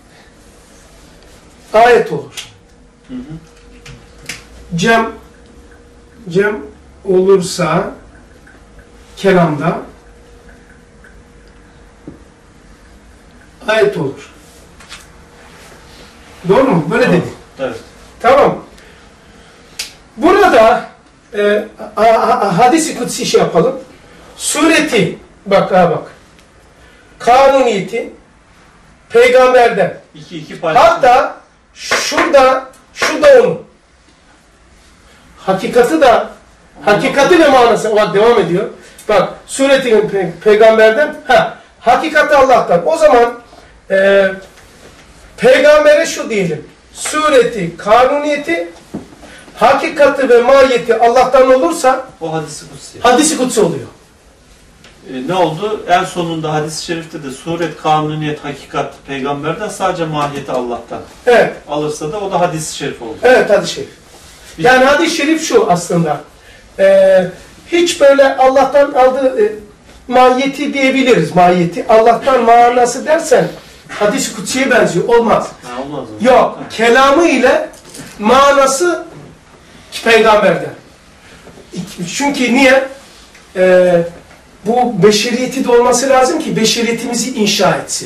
ayet olur.
Hı hı.
Cem olursa kelamda ayet olur. Doğru mu? Böyle dedim.
Evet.
Tamam. Burada hadis-i kutsi şey yapalım. Sureti bak. Kanuniyeti peygamberden.
2 paylaşım.
Hatta şurada onun. Hakikati ve manası devam ediyor. Bak sureti peygamberden, hakikati Allah'tan. O zaman peygambere şu diyelim. Sureti, kanuniyeti, hakikati ve mahiyeti Allah'tan olursa
o hadis-i kutsi.
Hadis-i kutsi oluyor.
Ne oldu? En sonunda hadis-i şerifte de suret, kanuniyet, hakikat peygamberden, sadece mahiyeti Allah'tan.
Evet.
Alırsa da o da hadis-i şerif oldu.
Evet, hadis-i şerif. Yani hadis-i şerif şu aslında. Hiç böyle Allah'tan aldığı mahiyeti diyebiliriz. Mahiyeti. Allah'tan manası dersen hadis-i kutsiye benziyor. Olmaz.
Olmaz mı?
Yok. Kelamı ile manası peygamberden. Çünkü niye? Bu beşeriyeti de olması lazım ki beşeriyetimizi inşa etsin.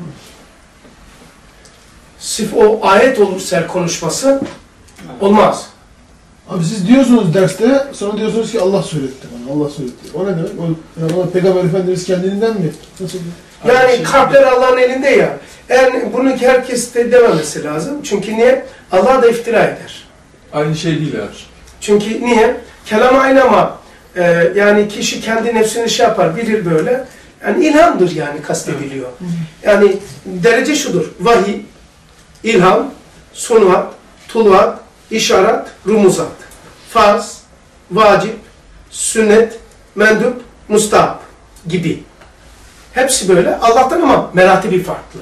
Sırf o ayet olursa konuşması olmaz.
Abi siz diyorsunuz derste, sonra diyorsunuz ki Allah söyletti bana, Allah söyletti. O ne demek? Yani Peygamber Efendimiz kendiliğinden mi? Nasıl?
Yani kalpler Allah'ın elinde ya. Yani bunu herkes de dememesi lazım. Çünkü niye? Allah da iftira eder.
Aynı şey değil abi.
Çünkü niye? Kelam aynı ama yani kişi kendi nefsini şey yapar, bilir böyle. Yani ilhamdır yani kastediliyor. Yani derece şudur. Vahiy, ilham, sunvat, tulvat, işaret, rumuzat. Farz, vacip, sünnet, mendup, mustahap gibi. Hepsi böyle Allah'tan ama meratibi farklı.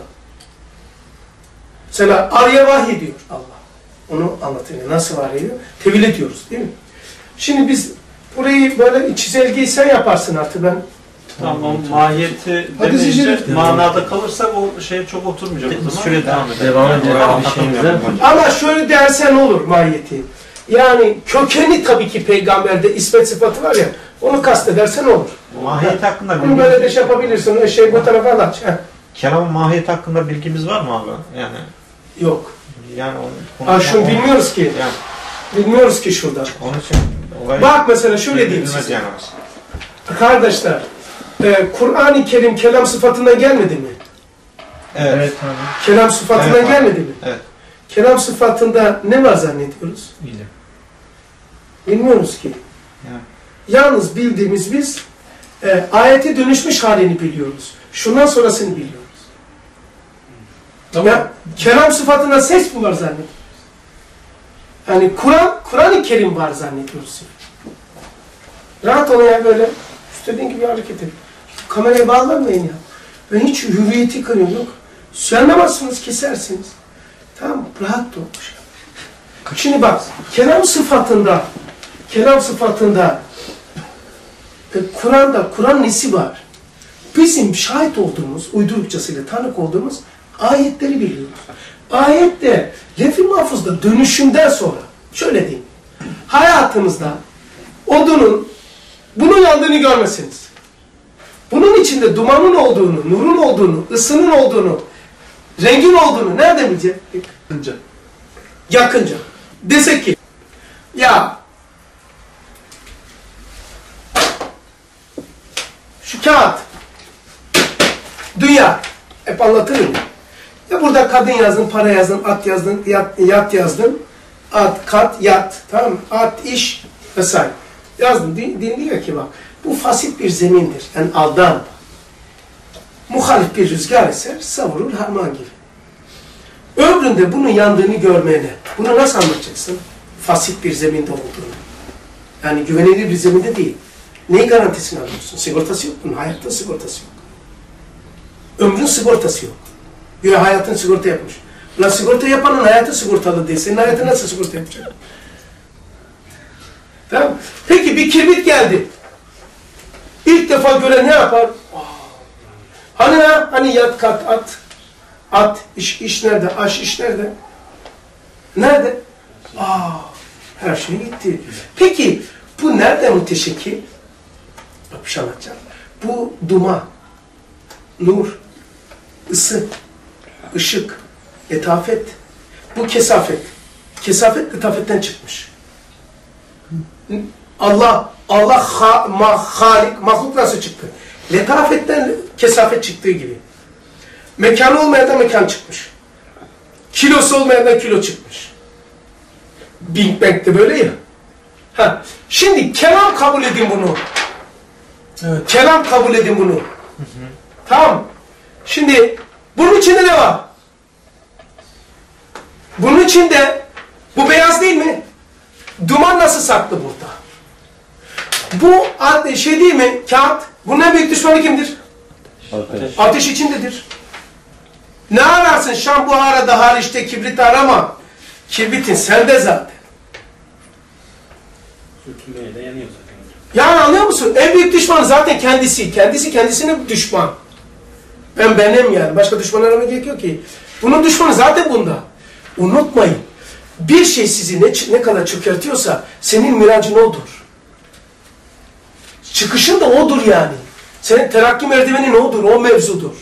Mesela arya vahiy diyor Allah. Onu anlatıyor. Nasıl vahiy diyor? Tevil ediyoruz değil mi? Şimdi biz burayı böyle çizelgeyi sen yaparsın artık ben.
Tamam, mahiyeti demeyince manada kalırsak o şey çok oturmayacak o zaman.
Süre devam edelim.
Ama şöyle dersen olur mahiyeti. Yani kökeni tabii ki peygamberde ismet sıfatı var ya, onu kastedersen olur.
Mahiyet hakkında
Bunu böyle de şey yapabilirsin, bu tarafa aç.
Kelamın mahiyeti hakkında bilgimiz var mı abi? Yani
yok.
Yani onu
şunu bilmiyoruz ki.
Yani,
bilmiyoruz ki şurada.
Onun için
bak mesela şöyle diyeyim size.
Yani.
Kardeşler, Kur'an-ı Kerim kelam sıfatından gelmedi mi?
Evet.
Kelam sıfatından gelmedi mi?
Evet.
kelam sıfatında ne var zannediyoruz?
İlim.
Bilmiyoruz ki. Yalnız bildiğimiz biz ayete dönüşmüş halini biliyoruz. Şundan sonrasını biliyoruz. Ya, kelam sıfatında ses mi var zannediyoruz? Yani Kur'an-ı Kerim var zannediyoruz. Rahat ol ya böyle. İstediğin gibi hareket et. Kameraya bağlanmayın ya. Ben hiç hürriyeti kırıyorum yok. Anlamazsınız, kesersiniz. Tamam mı? Rahat ol. Şimdi bak, kelam sıfatında Kur'an'da Kur'an nesi var? Bizim şahit olduğumuz, uydurukçasıyla tanık olduğumuz ayetleri biliyoruz. Ayette lef-i mahfuzda dönüşümden sonra, şöyle diyeyim, hayatımızda bunun yandığını görmesiniz. Bunun içinde dumanın olduğunu, nurun olduğunu, ısının olduğunu, rengin olduğunu nereden bilecek? Yakınca. Desek ki, ya şu kağıt, dünya, hep anlatırım. Ya burada kadın yazdın, para yazdın, at yazdın, yat yazdın, at, kat, yat, tamam mı? At, iş vesaire. Yazdım, din diyor ki bak, bu fasit bir zemindir, yani aldan. Muhalif bir rüzgar eser, savurur harman gibi. Ömründe bunun yandığını görmeyene, bunu nasıl anlatacaksın? Fasit bir zeminde olduğunu. Yani güvenilir bir zeminde değil. Neyi garantisini alıyorsun? Sigortası yok bunun, hayatta sigortası yok. Ömrün sigortası yok. Güya hayatın sigorta yapmış. Ulan sigorta yapanın hayatı sigortalı değil. Senin hayatın nasıl sigorta yapacak? Tamam. Peki bir kibrit geldi. İlk defa gören ne yapar? Hani yat, kat, at. At, iş nerede? Aş, iş nerede? Nerede? Her şey gitti. Peki bu nereden müteşekkil? Bak bir şey anlatacağım. Bu duman, nur, ısı, ışık, letafet. Bu kesafet. Kesafet letafetten çıkmış. Halik, mahluk nasıl çıktı? Letafetten kesafet çıktığı gibi. Mekanı olmayan mekan çıkmış. Kilosu olmayan kilo çıkmış. Big Bang'de böyle ya. Şimdi kelam kabul edin bunu. Evet. Kelam kabul edin bunu. Tamam. Şimdi bunun içinde ne var? Bunun içinde bu beyaz değil mi? Duman nasıl saklı burada? Bu şey değil mi? Kağıt. Bunun en büyük düşmanı kimdir? Ateş içindedir. Ne ararsın? Şam buharada hariçte kibrit arama. Kibritin sende zaten.
Sürtünmeye de yanıyor zaten.
Yani anlıyor musun? En büyük düşman zaten kendisi. Kendisi kendisine düşman. Benim yani. Başka düşman aramaya gerek yok ki. Bunun düşmanı zaten bunda. Unutmayın. Bir şey sizi ne kadar çökertiyorsa senin miracın odur. Çıkışın da odur yani. Senin terakki merdivenin odur. O mevzudur.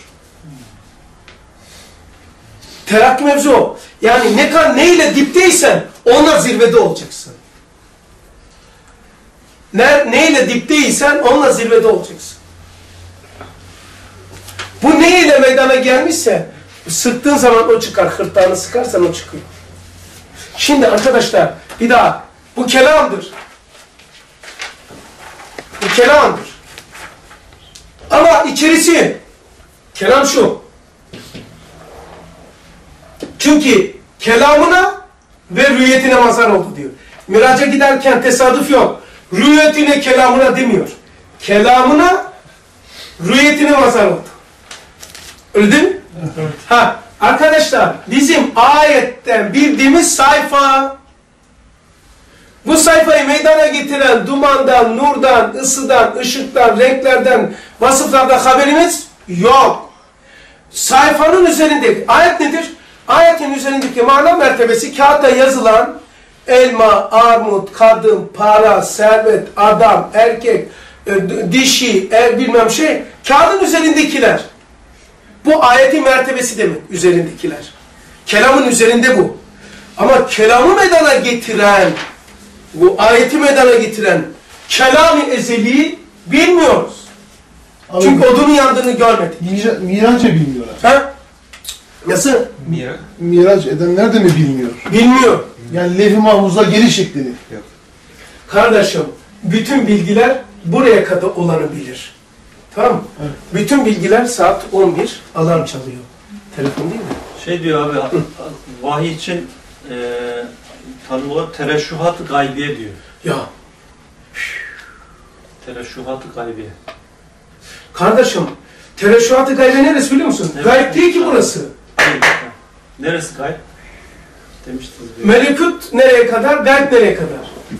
Terakki mevzu o. Yani neyle dipteysen onunla zirvede olacaksın. Neyle dipteysen onunla zirvede olacaksın. Bu neyle meydana gelmişse sıktığın zaman o çıkar. Hırtlağını sıkarsan o çıkıyor. Şimdi arkadaşlar bir daha. Bu kelamdır. Bu kelamdır. Ama içerisi kelam şu. Çünkü kelamına ve rüyetine mazhar oldu diyor. Miraca giderken tesadüf yok. Rüyetine kelamına demiyor. Kelamına rüyetine mazhar oldu. Öyle değil mi? Evet. Arkadaşlar bizim ayetten bildiğimiz sayfa, bu sayfayı meydana getiren dumandan, nurdan, ısıdan, ışıktan, renklerden, vasıflardan haberimiz yok. Sayfanın üzerindeki ayet nedir? Ayetin üzerindeki mana mertebesi kağıtta yazılan elma, armut, kadın, para, servet, adam, erkek, dişi, bilmem şey, kağıdın üzerindekiler. Bu ayetin mertebesi demek, üzerindekiler. Kelamın üzerinde bu. Ama kelamı meydana getiren, bu ayeti meydana getiren kelam-ı ezeli bilmiyoruz. Çünkü odunun yandığını görmedik.
Miraç'ı bilmiyorlar.
Nasıl?
Miraç edenler de mi bilmiyor?
Bilmiyor.
Yani levh-i mahfuza geliş şeklini.
Kardeşim, bütün bilgiler buraya kadar olanı bilir. Tamam mı?
Evet.
Bütün bilgiler saat 11 alarm çalıyor. Telefon değil mi?
Şey diyor abi, vahiy için tanım olarak tereşşuhat-ı gaybiye diyor.
Ya
Tereşşuhat-ı gaybiye.
kardeşim, tereşşuhat-ı gaybe neresi biliyor musun?
Evet.
Gayb değil ki burası.
Neresi gayb? Demiştiniz.
Melekut nereye kadar, gayb nereye kadar?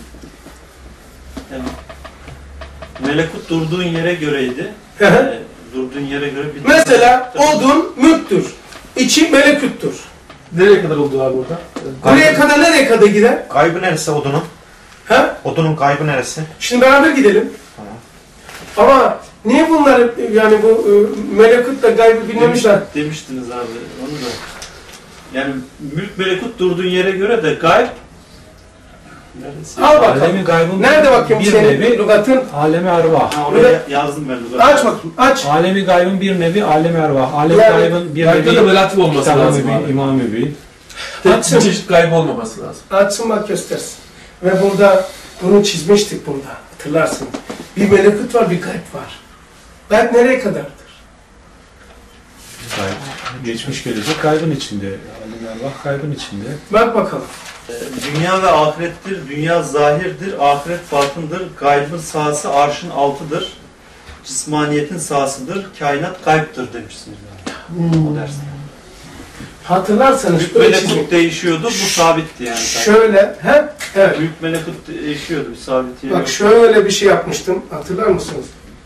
Yani, melekut durduğun yere göreydi.
Hı hı.
Durduğun yere göre bir...
Mesela odun mülktür. İçi melekuttur.
Nereye kadar oldu abi orada?
Buraya kadar nereye kadar gider?
Kaybı neresi odunun?
Ha?
Odunun kaybı neresi?
Şimdi beraber gidelim.
Tamam.
Ama niye bunları yani bu melekutla gaybı bilmemişler?
Demiştiniz abi onu da. Yani mülk melekut durduğun yere göre de gayb neresi?
Al bakalım.
Alemi gaybın
Nerede bakayım
bir
senin
nevi
lügatın?
alemi ervah.
Ha, oraya yazdım ben lügatı.
Aç bakayım, aç.
Alemi gaybın bir nevi alemi ervah. Alemi
Yani,
gaybın bir
Gaybda da
nevi
relatif olması
İmam
lazım
Mübin,
abi.
İmam Mübin.
Bir
Açsın.
çeşit kaybı olmaması lazım.
Açsın bak göstersin. Ve burada bunu çizmiştik burada. Hatırlarsın. Bir melekut var, bir gayb var. Gayb nereye kadardır?
Geçmiş gelecek gaybın içinde. Alemi ervah gaybın içinde.
Bak bakalım.
Dünya ve ahirettir, dünya zahirdir, ahiret batındır, gaybın sahası arşın altıdır, cismaniyetin sahasıdır, kainat gaybdır demişsiniz yani. O derste.
Hatırlarsanız
Büyük
öyle
melekut
çizim.
değişiyordu, bu sabitti yani.
Şöyle, he? Evet.
Büyük melekut değişiyordu, bir sabit
Bak şöyle bir şey yapmıştım. Hatırlar mısınız?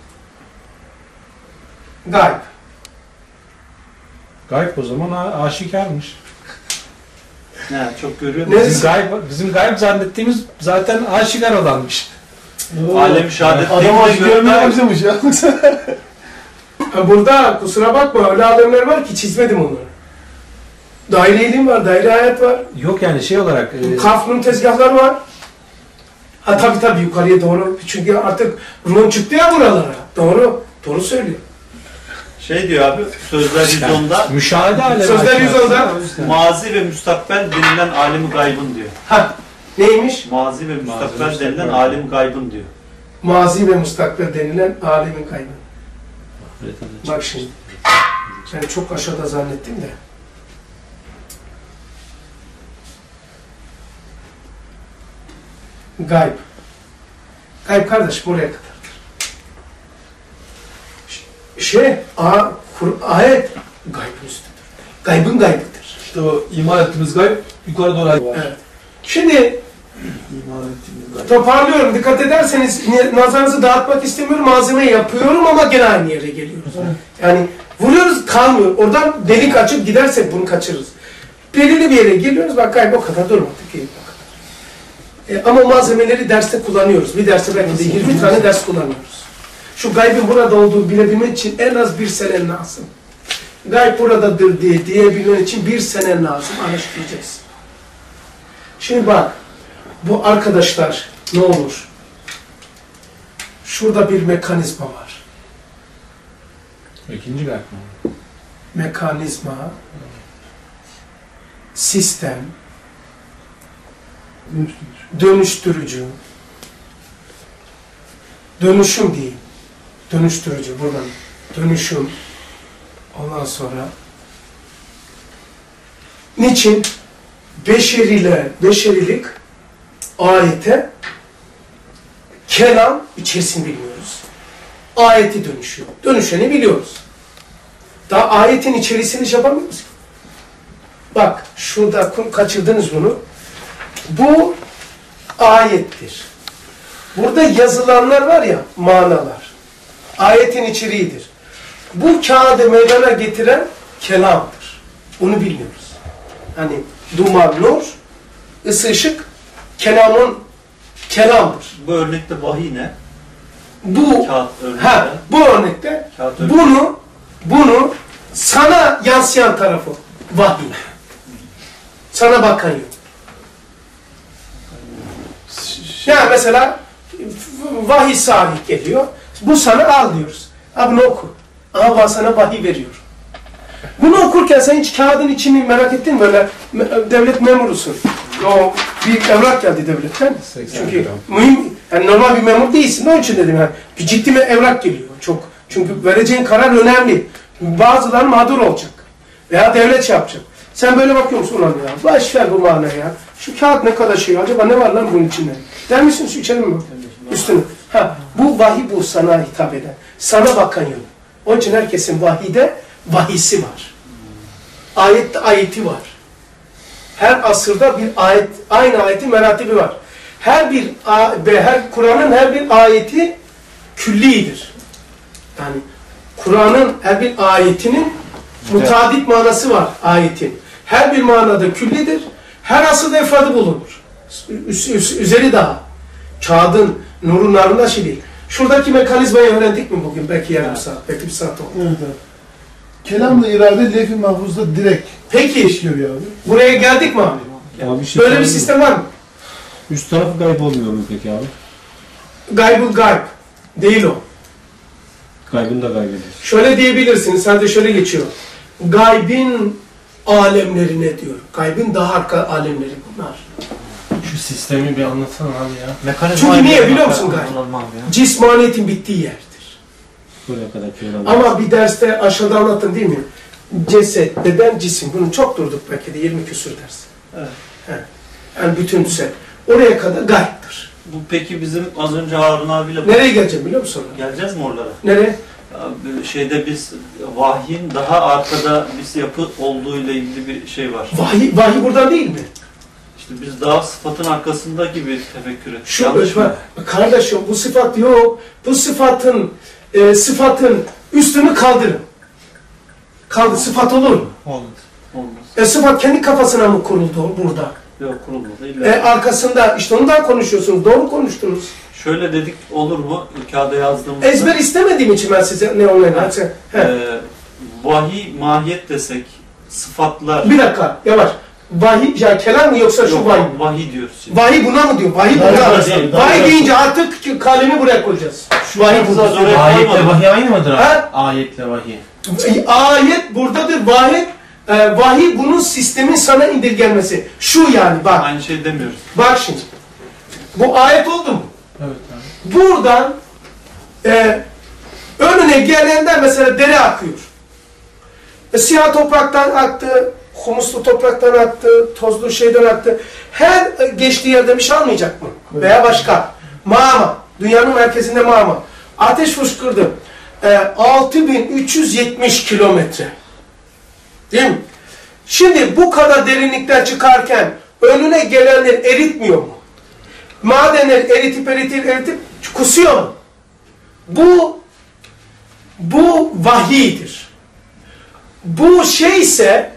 Gayb.
Gayb o zaman aşikarmış.
He, çok görüyor
Ne?
musun?
Bizim gayb zannettiğimiz zaten aşikar olanmış.
Alem şehadet
Adam aşk görmeye
gayb.
başlamış ya.
Burada kusura bakma öyle alemler var ki çizmedim onları. Daire ilim var, daire hayat var.
Yok yani şey olarak
Kaflun tezgahlar var. Ha tabii yukarıya doğru. Çünkü artık ruhun çıktı ya buralara. Doğru. Doğru söylüyor.
Şey diyor abi, Sözler 110'da
müşahede alemi.
Sözler
aşikar.
110'da.
mazi ve müstakbel denilen alemi gaybın diyor.
Ha neymiş?
Mazi ve müstakbel
müstakbel.
denilen alemi gaybın diyor.
Mazi ve mustakbel denilen alemin kaybı. Bak şimdi. Ben çok aşağıda zannettim de. Gayb. Gayb kardeş buraya kadardır. Ayet gaybın üstüdür. Gaybın gaybıdır.
İşte o iman ettiğimiz gayb yukarı doğru var.
Evet. Şimdi
İman ettiğimiz gayb.
toparlıyorum. Dikkat ederseniz nazarınızı dağıtmak istemiyorum. Malzemeyi yapıyorum ama gene aynı yere geliyoruz. Yani vuruyoruz kalmıyor. Oradan delik açıp gidersek bunu kaçırırız. Belirli bir yere geliyoruz. Bak gayb o kadar durmadık. Ama malzemeleri derste kullanıyoruz. Bir derste belki de 20 tane ders kullanıyoruz. Şu gaybin burada olduğu bilebilmek için en az bir sene lazım. Gayb buradadır diye diyebilmen için bir sene lazım. Araştıracaksın. Şimdi bak. Bu arkadaşlar ne olur? Şurada bir mekanizma var.
İkinci gayb mi?
Mekanizma, sistem, dönüştürücü, dönüşüm değil, dönüştürücü buradan, dönüşüm, ondan sonra niçin? Beşerilik ayete kelam içerisini bilmiyoruz. Ayeti dönüşüyor. Dönüşeni biliyoruz. Daha ayetin içerisini yapamıyoruz. Bak şurada kaçırdınız bunu. Bu ayettir. Burada yazılanlar var ya, manalar. Ayetin içeriğidir. Bu kağıdı meydana getiren kelamdır. Bunu bilmiyoruz. Hani duman, nur, ısı, ışık, kelamın kelamdır.
Bu örnekte vahiy ne?
Bu
Kağıt örnekte.
bu örnekte
Kağıt örnekte.
bunu sana yansıyan tarafı vahiy. Sana bakan yok. Yani mesela vahiy sabit geliyor. Bu sana al diyoruz. Abi ne oku? Ama ben sana vahiy veriyorum. Bu Bunu okurken sen hiç kağıdın içini merak ettin mi? Böyle devlet memurusun. O bir evrak geldi devletten. Çünkü mühim, yani normal bir memur değilsin. Onun için dedim yani. Bir ciddi bir evrak geliyor. Çok. Çünkü vereceğin karar önemli. Bazıları mağdur olacak. Veya devlet şey yapacak. Sen böyle bakıyor musun ulan ya? Baş ver bu manaya ya. Şu kağıt ne kadar şey. Acaba ne var lan bunun içinde? Der misin su içelim mi? Üstüne. Ha, bu vahiy bu sana hitap eden. Sana bakan yön. Onun için herkesin vahide vahisi var. Ayette ayeti var. Her asırda bir ayet, aynı ayetin meratibi var. Her Kur'an'ın her bir ayeti küllidir. Yani Kur'an'ın her bir ayetinin mutadit manası var ayetin. Her bir manada küllidir. Her asırda ifade bulunur. Üzeri daha. Kağıdın, nurun narında şey değil. Şuradaki mekanizmayı öğrendik mi bugün? Belki yarım saat, belki bir saat oldu.
Evet, evet. Kelamla irade levh-i mahfuzda direkt
Peki,
işliyor ya abi.
buraya geldik mi abi? Böyle bir sistem var mı?
Üst tarafı gayb olmuyor mu peki abi?
Gaybı gayb. Değil o.
Gaybını da gayb ediyor.
Şöyle diyebilirsiniz, sadece şöyle geçiyor. Gaybin alemlerine diyor. Gaybin daha arka alemleri bunlar.
Şu sistemi bir anlatsana abi ya.
Çünkü niye biliyor musun gayb? Cismaniyetin bittiği yerdir.
Buraya kadar köyden.
Ama bir derste aşağıda anlattım değil mi? Ceset, beden, cisim. Bunu çok durduk belki de 20 küsur ders.
Evet.
Yani bütünsel. Oraya kadar gaybdir.
Bu peki bizim az önce Harun abiyle
Nereye geleceğim biliyor musun?
geleceğiz mi oralara?
Nereye?
Şeyde biz vahyin daha arkada bir yapı olduğuyla ilgili bir şey var.
Vahiy buradan değil mi?
İşte biz daha sıfatın arkasında gibi tefekkür ettik.
Şu
Yanlış mı?
kardeşim bu sıfat yok. Bu sıfatın üstünü kaldırın. Sıfat olur mu?
Olmaz.
Sıfat kendi kafasına mı kuruldu burada?
Yok, kurulmadı.
Arkasında işte ondan konuşuyorsunuz. Doğru konuştunuz.
Şöyle dedik, olur mu? Kağıda yazdığımızda.
Ezber istemediğim için ben size ne olayım?
Vahiy, mahiyet desek, sıfatlar.
Bir dakika, yavaş. Vahiy, ya kelam mı yoksa şu vahiy mi?
Vahiy diyoruz şimdi.
Vahiy buna mı diyor? Vahiy buna. Vahiy deyince artık kalemi buraya koyacağız. Vahiy burada.
Ayetle vahiy aynı mıdır abi? Ayetle vahiy.
Ayet buradadır. Vahiy bunun sistemin sana indirgenmesi. Şu yani bak.
Aynı şey demiyoruz.
Bak şimdi. Bu ayet oldu mu?
Evet abi.
Buradan önüne gelenden mesela dere akıyor. Siyah topraktan aktı, humuslu topraktan aktı, tozlu şeyden aktı. Her geçtiği yerde bir şey almayacak mı? Evet. Veya başka. Mağma. Dünyanın merkezinde mağma. Ateş fışkırdı. 6370 kilometre. Değil mi? Şimdi bu kadar derinlikten çıkarken önüne gelenler eritmiyor mu? Madenler eritip kusuyor mu? Bu vahiydir. Bu şey ise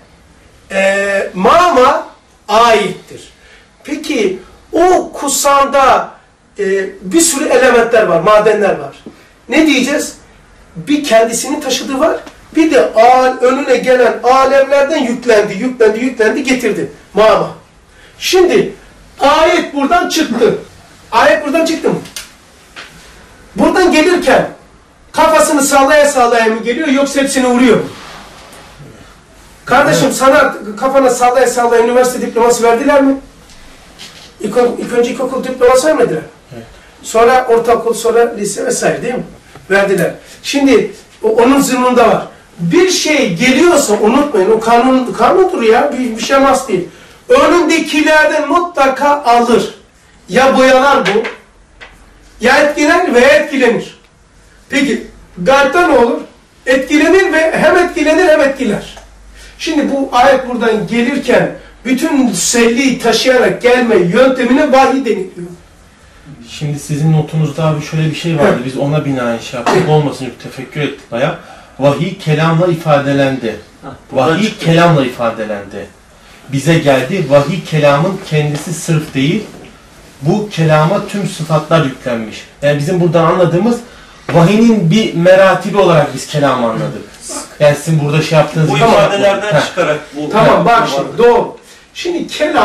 mağma aittir. Peki o kusanda bir sürü elementler var, madenler var. Ne diyeceğiz? Bir kendisini taşıdığı var. Bir de önüne gelen alemlerden yüklendi, getirdi. Mağma. Şimdi ayet buradan çıktı. Ayet buradan çıktı mı? Buradan gelirken kafasını sallaya mı geliyor yoksa hepsini vuruyor mu? Kardeşim sana kafana sallaya üniversite diploması verdiler mi? İlk önce ilkokul diploması vermediler. Evet. Sonra ortaokul, sonra lise vesaire değil mi? Verdiler. Şimdi onun zımnında var. Bir şey geliyorsa unutmayın, o kanundur ya, bir şey mas değil. Önündekilerden mutlaka alır. Ya boyalar bu, ya etkilenir veya etkilenir. Peki, gaybden ne olur? Etkilenir ve hem etkilenir hem etkiler. Şimdi bu ayet buradan gelirken, bütün selliyi taşıyarak gelme yöntemine vahiy deniliyor.
Şimdi sizin notunuzda abi şöyle bir şey vardı, biz ona binaen şey yaptık, olmasın yok tefekkür ettik bayağı. Vahiy kelamla ifadelendi. Vahiy kelamla ifadelendi. Bize geldi, vahiy kelamın kendisi sırf değil, bu kelama tüm sıfatlar yüklenmiş. Yani bizim buradan anladığımız vahinin bir meratibi olarak biz kelamı anladık. Yani sizin burada şey yaptığınız
bu ifadelerden çıkarak bu.
Tamam bak şimdi doğru. Şimdi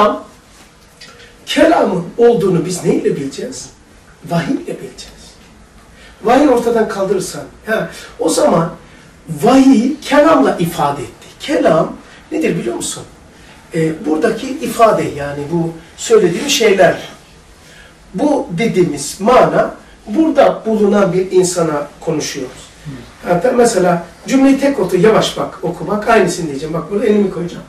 kelamın olduğunu biz neyle bileceğiz? Vahiyle bileceğiz. Vahiy ortadan kaldırırsan, o zaman vahiy kelamla ifade ettik. Kelam nedir biliyor musun? Buradaki ifade, yani bu söylediğim şeyler. Bu dediğimiz mana, burada bulunan bir insana konuşuyoruz. Hatta mesela cümleyi tek otur, yavaş bak, oku bak, aynısını diyeceğim. Bak burada elimi koyacağım.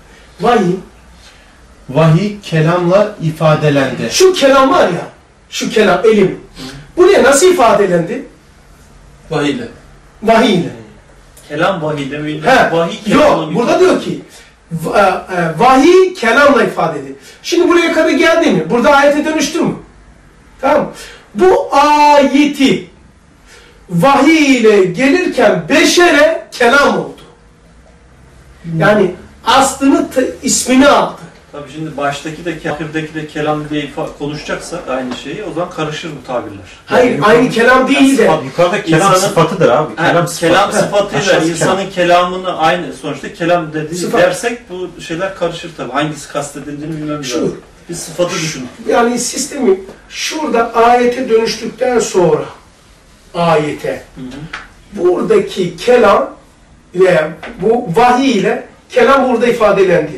Vahiy kelamla ifadelendi.
Şu kelam var ya, şu kelam, elim. Buraya nasıl ifadelendi?
Vahiyle.
Vahiyle.
Kelam vahiyle mi?
Vahiy yok, burada diyor ki vahiy kelamla ifade edilir. Şimdi buraya kadar geldi mi? Burada ayete dönüştü mü? Tamam. Bu ayeti vahiy ile gelirken beşere kelam oldu. Yani aslını, ismini aldı.
Tabii şimdi baştaki de ahirdeki de kelam diye konuşacaksa aynı şeyi, o zaman karışır bu tabirler.
Hayır, aynı kelam değil de.
Yukarıda kelam
İnsanın-
sıfatıdır abi. Kelam
Kelam sıfatıyla
Aşağısı
insanın kelamını aynı, sonuçta kelam dediği
Sıfat.
dersek bu şeyler karışır tabii. Hangisi kastedildiğini bilmem
Şu.
lazım. Bir sıfatı düşün.
Yani sistemi şurada ayete dönüştükten sonra ayete buradaki kelam ve bu vahiy ile kelam burada ifadelendi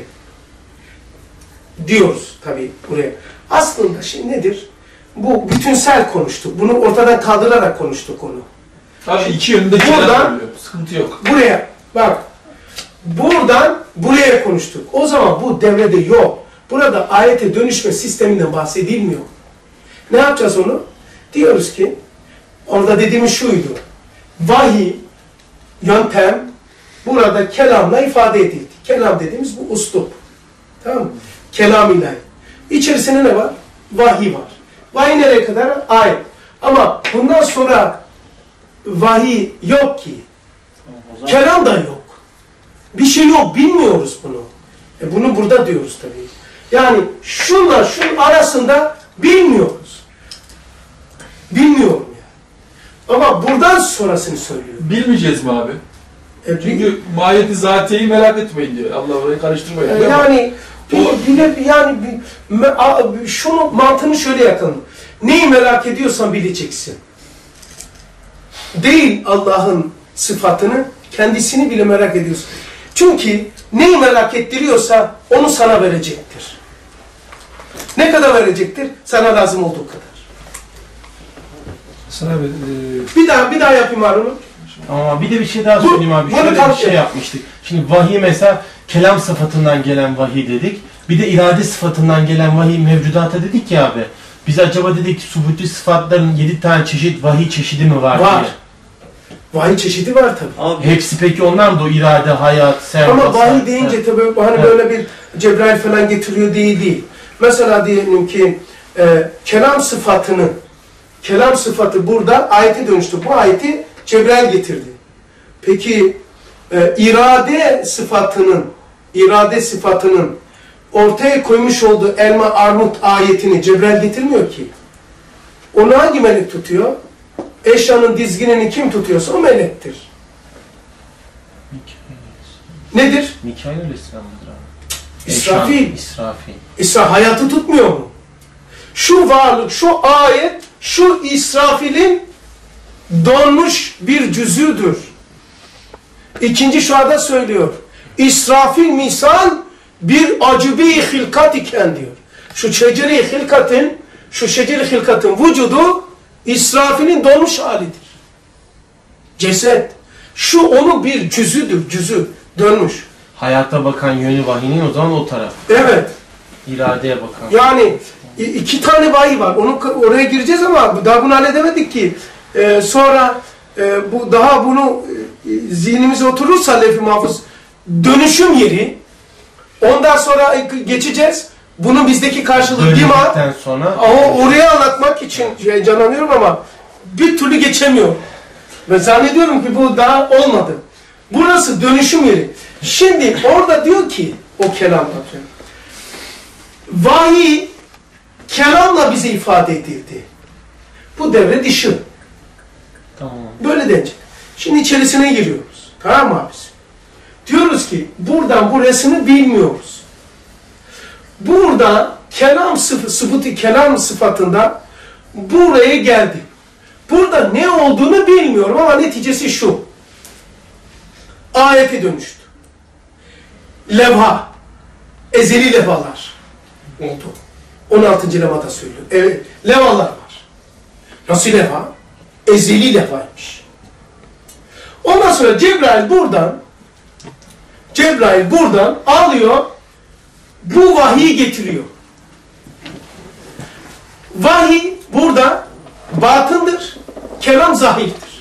diyoruz tabii buraya. Aslında şimdi nedir? Bu bütünsel konuştuk. Bunu ortadan kaldırarak konuştuk onu.
Abi iki yönünde kelam
Buradan-
oluyor. Sıkıntı yok.
Buraya bak. Buradan buraya konuştuk. O zaman bu devrede yok. Burada ayete dönüşme sisteminden bahsedilmiyor. Ne yapacağız onu? Diyoruz ki orada dediğimiz şuydu. Vahiy, yöntem burada kelamla ifade edildi. Kelam dediğimiz bu uslup. Tamam mı? Kelam ilahi. İçerisinde ne var? Vahiy var. Vahiy nereye kadar? Ayet. Ama bundan sonra vahiy yok ki. Kelam da yok. Bir şey yok, bilmiyoruz bunu. Bunu burada diyoruz tabii. Yani şunla şunun arasında bilmiyoruz. Bilmiyorum yani. Ama buradan sonrasını söylüyor.
Bilmeyeceğiz mi abi? Çünkü mahiyeti zatiyeyi merak etmeyin diyor. Allah orayı karıştırmayın.
Yani şunu mantığını şöyle yakın. Neyi merak ediyorsan bileceksin. Değil Allah'ın sıfatını, kendisini bile merak ediyorsun. Çünkü neyi merak ettiriyorsa onu sana verecektir. Ne kadar verecektir? Sana lazım olduğu kadar.
Sana
Bir daha yapayım Harun'u.
Ama bir de bir şey daha söyleyeyim abi.
bunu
Şöyle bir
tavsiye
şey
et.
yapmıştık. Şimdi vahiy mesela kelam sıfatından gelen vahiy dedik. Bir de irade sıfatından gelen vahiy mevcudata dedik ya abi. Biz acaba dedik subuti sıfatların 7 tane çeşit vahiy çeşidi mi var
Var.
diye.
Vahiy çeşidi var tabii.
Ama
Hepsi peki onlar mı da o irade, hayat, sevgi?
Ama vahiy deyince tabii hani böyle bir Cebrail falan getiriyor değil. Mesela diyelim ki kelam sıfatı burada ayete dönüştü. Bu ayeti Cebrail getirdi. Peki irade sıfatının ortaya koymuş olduğu elma armut ayetini Cebrail getirmiyor ki. Onu hangi melek tutuyor? Eşyanın dizginini kim tutuyorsa o melektir. Nedir?
Mikail Aleyhisselam'dır abi.
İsrafil.
İsrafil.
Hayatı tutmuyor mu? Şu varlık, şu ayet, şu İsrafil'in donmuş bir cüzüdür. İkinci şuada söylüyor. İsrafil misal bir acıbi hilkat iken diyor. Şu şeceri hilkatın vücudu İsrafil'in donmuş halidir. Ceset. Şu onun bir cüzü dönmüş.
Hayata bakan yönü vahinin o zaman o taraf.
Evet.
İradeye bakan.
Yani iki tane vahiy var. Oraya gireceğiz ama daha bunu halledemedik ki. Sonra bunu zihnimize oturursa Levh-i Mahfuz dönüşüm yeri. Ondan sonra geçeceğiz. Bunun bizdeki karşılığı dima.
Sonra
Oraya anlatmak için heyecanlanıyorum ama bir türlü geçemiyorum. Ve zannediyorum ki bu daha olmadı. Burası dönüşüm yeri. Şimdi orada diyor ki o kelamda vahiy kelamla bize ifade edildi. Bu devre dışı.
tamam.
Böyle denecek. Şimdi içerisine giriyoruz. Tamam mı abisi? Diyoruz ki buradan bu resmi bilmiyoruz. Burada kelam sıfatında buraya geldi. Burada ne olduğunu bilmiyorum ama neticesi şu. Ayete dönüştü. levha, ezeli levhalar oldu. 16. levhada söylüyor. Evet, levhalar var. Nasıl levha? Ezeli levhaymış. Ondan sonra Cebrail buradan alıyor, bu vahiyi getiriyor. Vahiy burada batındır, kelam zahirdir.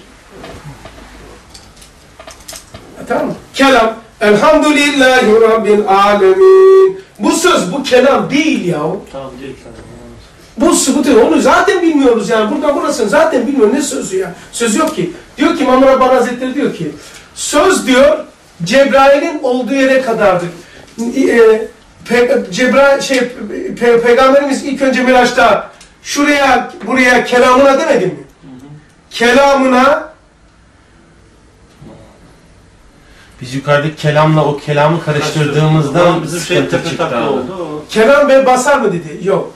Tamam mı? Kelam, elhamdülillahi rabbil alemin. Bu söz, bu kelam değil yahu.
Tamam değil.
Bu onu zaten bilmiyoruz yani. Buradan burasını zaten bilmiyor. Ne sözü ya? Söz yok ki. Diyor ki İmam Rabbani Hazretleri diyor ki söz diyor Cebrail'in olduğu yere kadardır. Peygamberimiz ilk önce Miraç'ta buraya kelamına demedi mi? Kelamına
Biz yukarıdaki kelamla o kelamı karıştırdığımızda
bizim şey tepe takla oldu.
kelam ve basar mı dedi? Yok.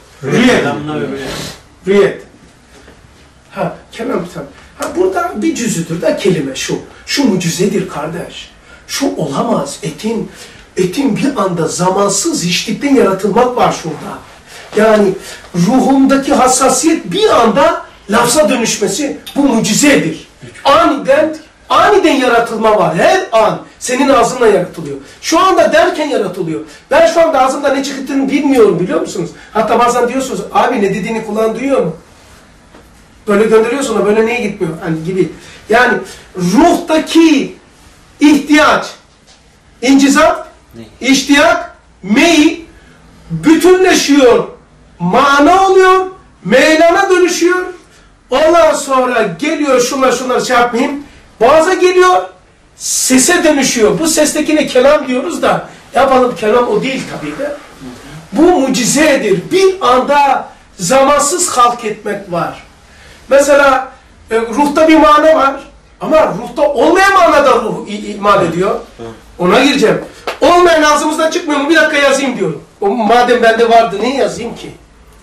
Rüyet. Ha, kelam tamam. Ha, burada bir cüzüdür da kelime şu. Şu mucizedir kardeş. Şu olamaz. Etin bir anda zamansız hiçlikten yaratılmak var şurada. Yani ruhundaki hassasiyet bir anda lafza dönüşmesi bu mucizedir. Aniden yaratılma var. Her an senin ağzınla yaratılıyor. Şu anda derken yaratılıyor. Ben şu anda ağzımda ne çıktığını bilmiyorum, biliyor musunuz? Hatta bazen diyorsunuz, abi ne dediğini kulağın duyuyor mu? Böyle gönderiyorsun da böyle niye gitmiyor? Hani gibi. Yani ruhtaki ihtiyaç, incizat, iştiyak, meyil bütünleşiyor. Mana oluyor, meylana dönüşüyor. Ondan sonra geliyor şunlar şey yapmayayım. Boğaza geliyor, sese dönüşüyor. Bu sestekine kelam diyoruz da, yapalım kelam o değil tabii de. Bu mucizedir. Bir anda zamansız halk etmek var. Mesela ruhta bir mana var. Ama ruhta olmayan manada ruh iman ediyor. Ona gireceğim. Olmayan ağzımızdan çıkmıyor mu? Bir dakika yazayım diyorum. Madem bende vardı niye yazayım ki?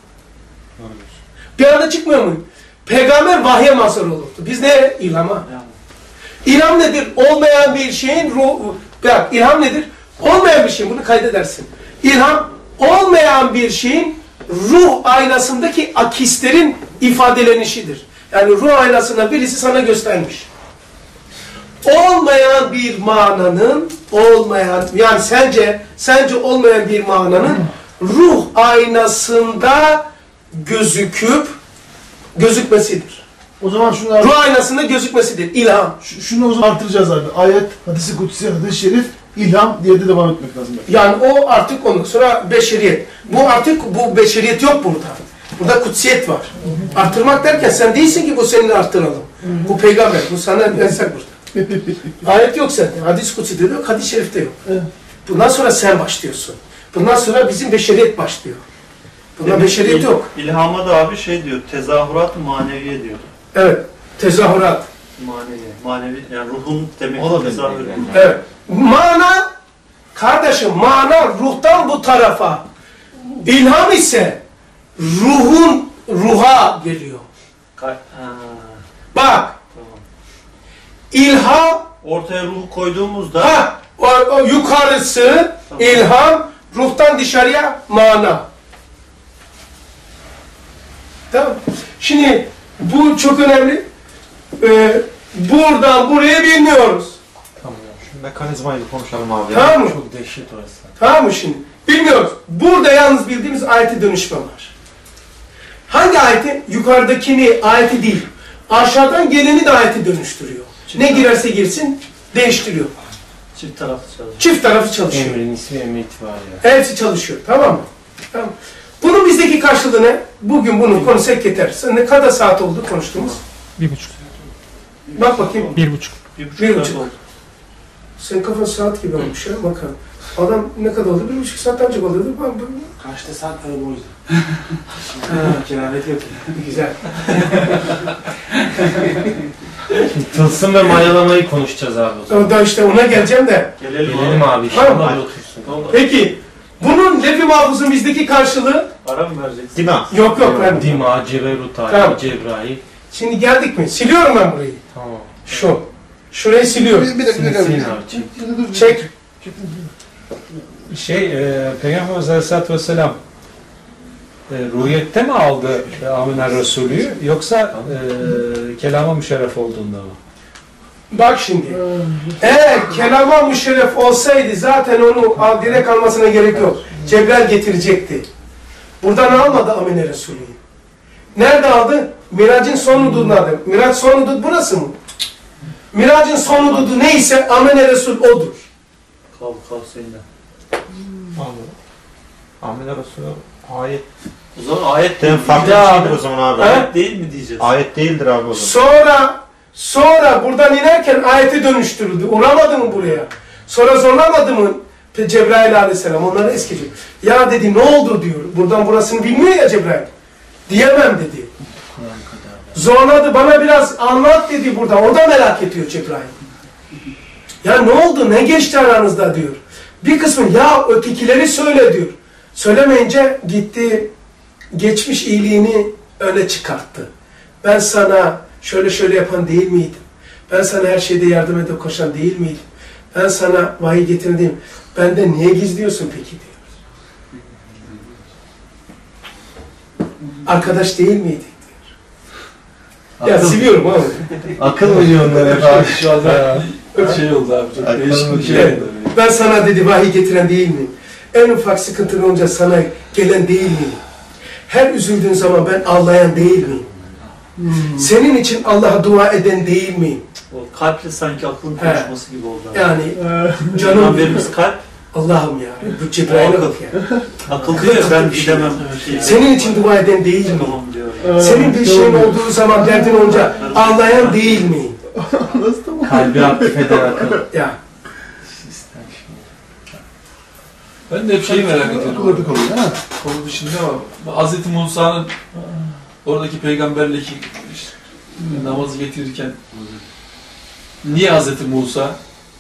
Bir anda çıkmıyor mu? Peygamber vahye mazhar olurdu. Biz ne? İlhama. İlham nedir? Olmayan bir şeyin ruhu. Bak, ilham nedir? Olmayan bir şeyin, bunu kaydedersin. İlham, olmayan bir şeyin ruh aynasındaki akislerin ifadelenişidir. Yani ruh aynasından birisi sana göstermiş. Olmayan bir mananın, yani sence olmayan bir mananın ruh aynasında gözükmesidir.
O zaman şunu
ruh aynasında gözükmesidir. İlham.
Şunu o zaman artıracağız abi. Ayet, hadisi kutsi, hadis-i şerif, ilham diye de devam etmek lazım.
Yani o artık ondan sonra beşeriyet. Bu beşeriyet yok burada. Burada kutsiyet var. Artırmak derken sen değilsin ki bu seninle artıralım. Bu peygamber, bu sana yasak burada. Ayet yok sende. Hadis kutsi de yok, hadis-i şerifte yok. Bundan sonra sen başlıyorsun. Bundan sonra bizim beşeriyet başlıyor. Bunda beşeriyet yok.
İlhama da abi şey diyor, tezahürat maneviye diyor.
Evet, tezahürat.
Manevi, yani ruhun demek ki tezahürü.
Evet. Mana, kardeşim, mana ruhtan bu tarafa. İlham ise ruha geliyor. Bak, ilham,
ortaya ruhu koyduğumuzda
o yukarısı, tamam. İlham, ruhtan dışarıya mana. Tamam. Şimdi bu çok önemli. Buradan buraya bilmiyoruz.
Tamam ya. Şu mekanizmayı konuşalım abi.
Tamam mı?
Çok dehşet orası.
Tamam mı şimdi? Bilmiyoruz. Burada yalnız bildiğimiz ayeti dönüşme var. Hangi ayeti? Yukarıdakini ayeti değil. Aşağıdan geleni de ayeti dönüştürüyor. Ne girerse girsin değiştiriyor.
Çift taraflı çalışıyor.
Çift taraflı çalışıyor.
Emrin ismi emri itibariyle.
Hepsi çalışıyor. Tamam mı? Tamam. Bunun bizdeki karşılığı ne? Bugün bunu konuşsak yeter. Ne kadar saat oldu konuştuğumuz?
1,5.
Bak bakayım.
1,5.
1,5. Senin kafan saat gibi olmuş ya. Bakalım. Adam ne kadar oldu? 1,5 saat ancak oldu.
Kaçta saat var bu yüzden? Keramet yok.
Güzel.
Tılsım ve mayalamayı konuşacağız abi o zaman.
Da işte ona geleceğim de.
Gelelim abi.
Tamam.
İnşallah bir otursun.
Peki. Bunun lef-i mahfuzun bizdeki karşılığı?
Para mı vereceksin?
Dima.
Yok.
Dima, Ceberut,
Tamam.
Cebrail.
Şimdi geldik mi? Siliyorum ben burayı.
Tamam.
Şurayı siliyorum.
Bir dakika.
Silin abi, çek.
Çek.
Peygamberimiz Aleyhisselatü Vesselam ruhiyette mi aldı Amine Resulü'yü yoksa kelama müşerref olduğunda mı?
Bak şimdi, eğer kelama müşerref olsaydı zaten onu direkt almasına gerek yok. Cebrail getirecekti. Buradan almadı Amine Resulü'yü. Nerede aldı? Miracın son hududunu aldı. Miraç son hudud burası mı? Miracın son hududu neyse Amine Resul odur.
Kavseyinde.
Amine Resulü ayet.
O zaman ayet değil.
Farklı bir şeydir o zaman abi.
Ayet değil mi diyeceğiz?
Ayet değildir abi o zaman.
Sonra buradan inerken ayete dönüştürüldü. Uğramadı mı buraya? Sonra zorlamadı mı Cebrail aleyhisselam? Onları eskici. Ya dedi ne oldu diyor. Buradan burasını bilmiyor ya Cebrail. Diyemem dedi. Zorladı, bana biraz anlat dedi burada. O da merak ediyor Cebrail. Ya ne oldu, ne geçti aranızda diyor. Bir kısmı ya ötekileri söyle diyor. Söylemeyince gitti, geçmiş iyiliğini öne çıkarttı. Ben sana şöyle şöyle yapan değil miydim? Ben sana her şeyde yardım edip koşan değil miydim? Ben sana vahiy getirdim. Benden niye gizliyorsun peki diyor. Arkadaş değil miydik diyor. Ya seviyorum abi.
Akıl mı diyor onlara abi?
Şu anda şey oldu abi. Çok değişik bir şey
Evet.
oldu.
Ben sana dedi vahiy getiren değil miyim? En ufak sıkıntın olunca sana gelen değil miyim? Her üzüldüğün zaman ben ağlayan değil miyim? Senin için Allah'a dua eden değil miyim?
O kalple sanki aklın konuşması gibi oldu.
Yani canım
Peygamberimiz kalp.
Allah'ım ya. Bu Cebrail'e bak ya.
Akıl diyor ya ben bilemem.
Senin için dua eden değil miyim?
Tamam diyor.
Senin bir şeyin olduğu zaman derdin olunca ağlayan değil miyim?
Kalbi aktif eden akıl.
Ya.
Ben de hep şeyi merak ediyorum.
Kuladık oluyor ha.
Konu dışında ama Hz. Musa'nın oradaki peygamberlik işte, namazı getirirken niye Hz. Musa?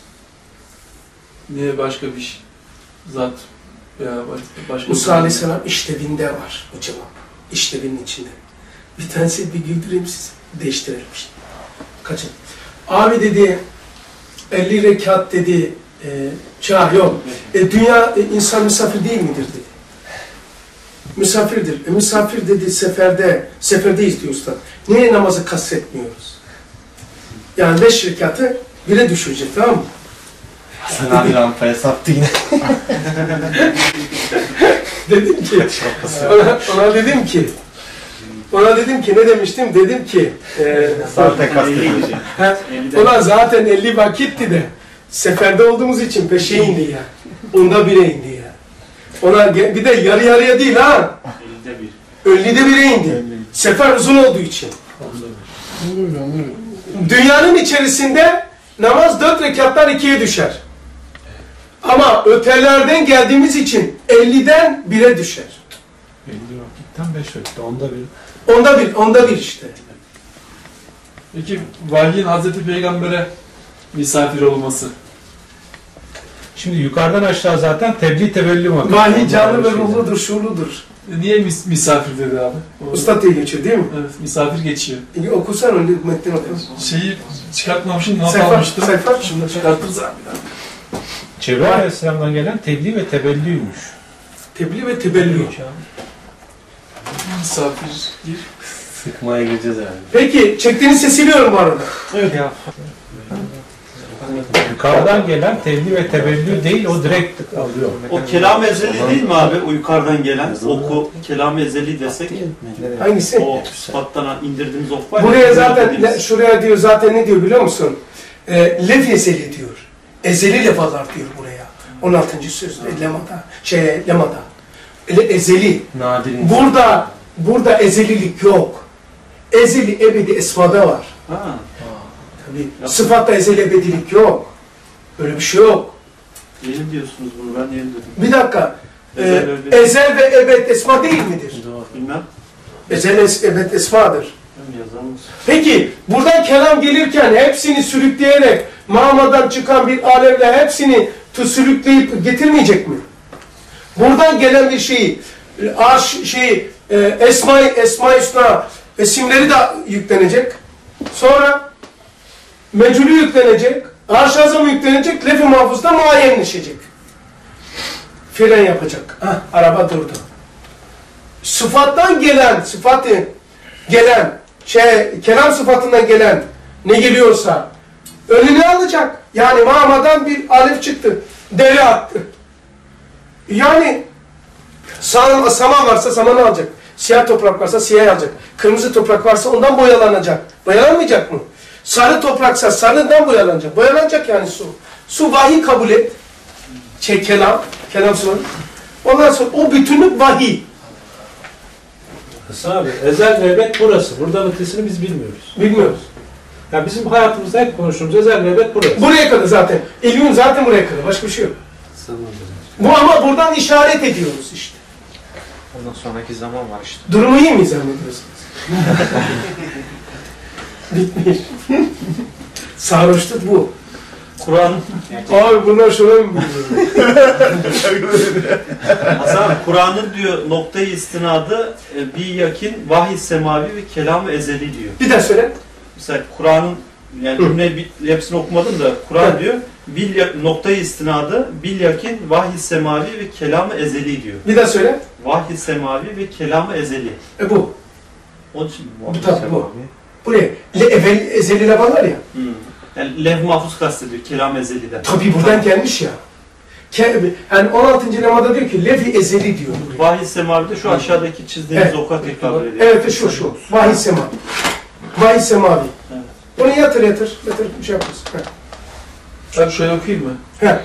Niye başka bir zat veya başka
Musa Aleyhisselam işlevinde var o cevap. İşlevinin içinde. Bir tanesi bir güldüreyim size. Değiştirelim işte. Kaçın. Abi dedi 50 rekat dedi yok. Dünya insan misafir değil midir dedi. Misafirdir. Misafir dedi seferdeyiz diyor usta. Niye namazı kastetmiyoruz? Yani 5 rekatı 1'e düşürecek, tamam mı?
Sen abi rampaya saptı yine.
Dedim ki ona dedim ki ne demiştim? Dedim ki
Zaten kastedildi.
ona zaten 50 vakitti de seferde olduğumuz için peşe indi ya. Onda 1'e indi ya. Ona bir de yarı yarıya değil ha. 50'de 1'e indi. Sefer uzun olduğu için. Dünyanın içerisinde namaz 4 rekattan 2'ye düşer. Ama ötelerden geldiğimiz için 50'den 1'e düşer.
50 vakitten 5 vakitte.
Onda bir işte.
Peki vahyin Hazreti Peygamber'e misafir olması.
Şimdi yukarıdan aşağı zaten tebliğ tevellü makamı.
Vahiy canlı ve ruhludur, şuurludur.
Niye misafir dedi abi?
Usta diye geçiyor değil mi?
Evet, misafir geçiyor.
Okursan onu metnin oku.
Şeyi çıkartmamışım, not almıştım.
Sayfa.
Şunu çıkartırız abi.
Cebrail Aleyhisselam'dan gelen tebliğ ve tebellüymüş.
Tebliğ ve tebellü.
Misafir gir.
Sıkmaya gireceğiz abi.
Peki, çektiğiniz sesi biliyorum bu arada.
Evet.
Ya. Yukarıdan gelen tebliğ ve tebellü değil, o direkt alıyor.
O kelam ezeli değil mi abi? O yukarıdan gelen oku kelam ezeli desek.
Hangisi?
O sıfattan indirdiğimiz ok var.
Buraya zaten, şuraya diyor zaten ne diyor biliyor musun? Lef ezeli diyor. Ezeli lefalar diyor buraya. 16. sözde lemada. Ezeli.
Nadirin.
Burada ezelilik yok. Ezeli ebedi esmada var.
Ha.
Tabii. Sıfatta ezeli ebedilik yok. Öyle bir şey yok.
Yeni diyorsunuz bunu, ben yeni dedim.
Bir dakika.
Ezel
Ezel ve ebed esma değil midir?
Bilmem.
Ezel ebed esmadır.
Yazamaz.
Peki buradan kelam gelirken hepsini sürükleyerek mağmadan çıkan bir alevle hepsini sürükleyip getirmeyecek mi? Buradan gelen bir şeyi Esma-i Hüsna isimleri de yüklenecek. Sonra mecülü yüklenecek. Arş-ı Azam yüklenecek. Lef-i Mahfuz'da muayyenleşecek. fren yapacak. Hah, araba durdu. Sıfattan gelen, kelam sıfatından gelen ne geliyorsa önüne alacak. Yani mağmadan bir alef çıktı, deri attı. Yani saman varsa samanı alacak. Siyah toprak varsa siyah alacak. Kırmızı toprak varsa ondan boyalanacak. Boyalanmayacak mı? Sarı topraksa sarıdan boyalanacak. Boyalanacak yani su. Su vahiy kabul et. Kelam sonra. Ondan sonra o bütünlük vahiy.
Hasan abi, ezel ve ebed burası. Buradan ötesini biz bilmiyoruz.
Bilmiyoruz.
Ya bizim hayatımızda hep konuştuğumuz ezel ve ebed burası.
Buraya kadar zaten. İlmin zaten buraya kadar. Başka bir şey yok. Bu ama buradan işaret ediyoruz işte.
Ondan sonraki zaman var işte.
Durumu iyi mi zannediyorsunuz? Bitmiş. Sarhoşluk bu.
Kur'an
Abi bunlar şöyle mi biliyor?
Hasan Kur'an'ın diyor noktayı istinadı bir yakin vahiy semavi ve kelam-ı ezeli diyor.
Bir daha söyle.
Mesela Kur'an'ın yani cümleyi hepsini okumadım da Kur'an diyor noktayı istinadı bil yakin vahiy semavi ve kelam-ı ezeli diyor.
Bir daha söyle.
Vahiy semavi ve kelam-ı ezeli.
Bu.
Onun için
Bu tabi bu. Buraya ezeli lafı var ya.
Yani levh-i mahfuz kastediyor kelam-ı ezeliden.
Tabi buradan gelmiş ya. Yani 16. lemada diyor ki levh-i ezeli diyor.
Vahiy semavi de şu aşağıdaki çizdiğimiz oka tekrar ediyor.
Evet şu. Vahiy semavi. Vahiy semavi.
Evet.
Bunu yatır bir şey yaparız.
Ben şöyle okuyayım mı?
He.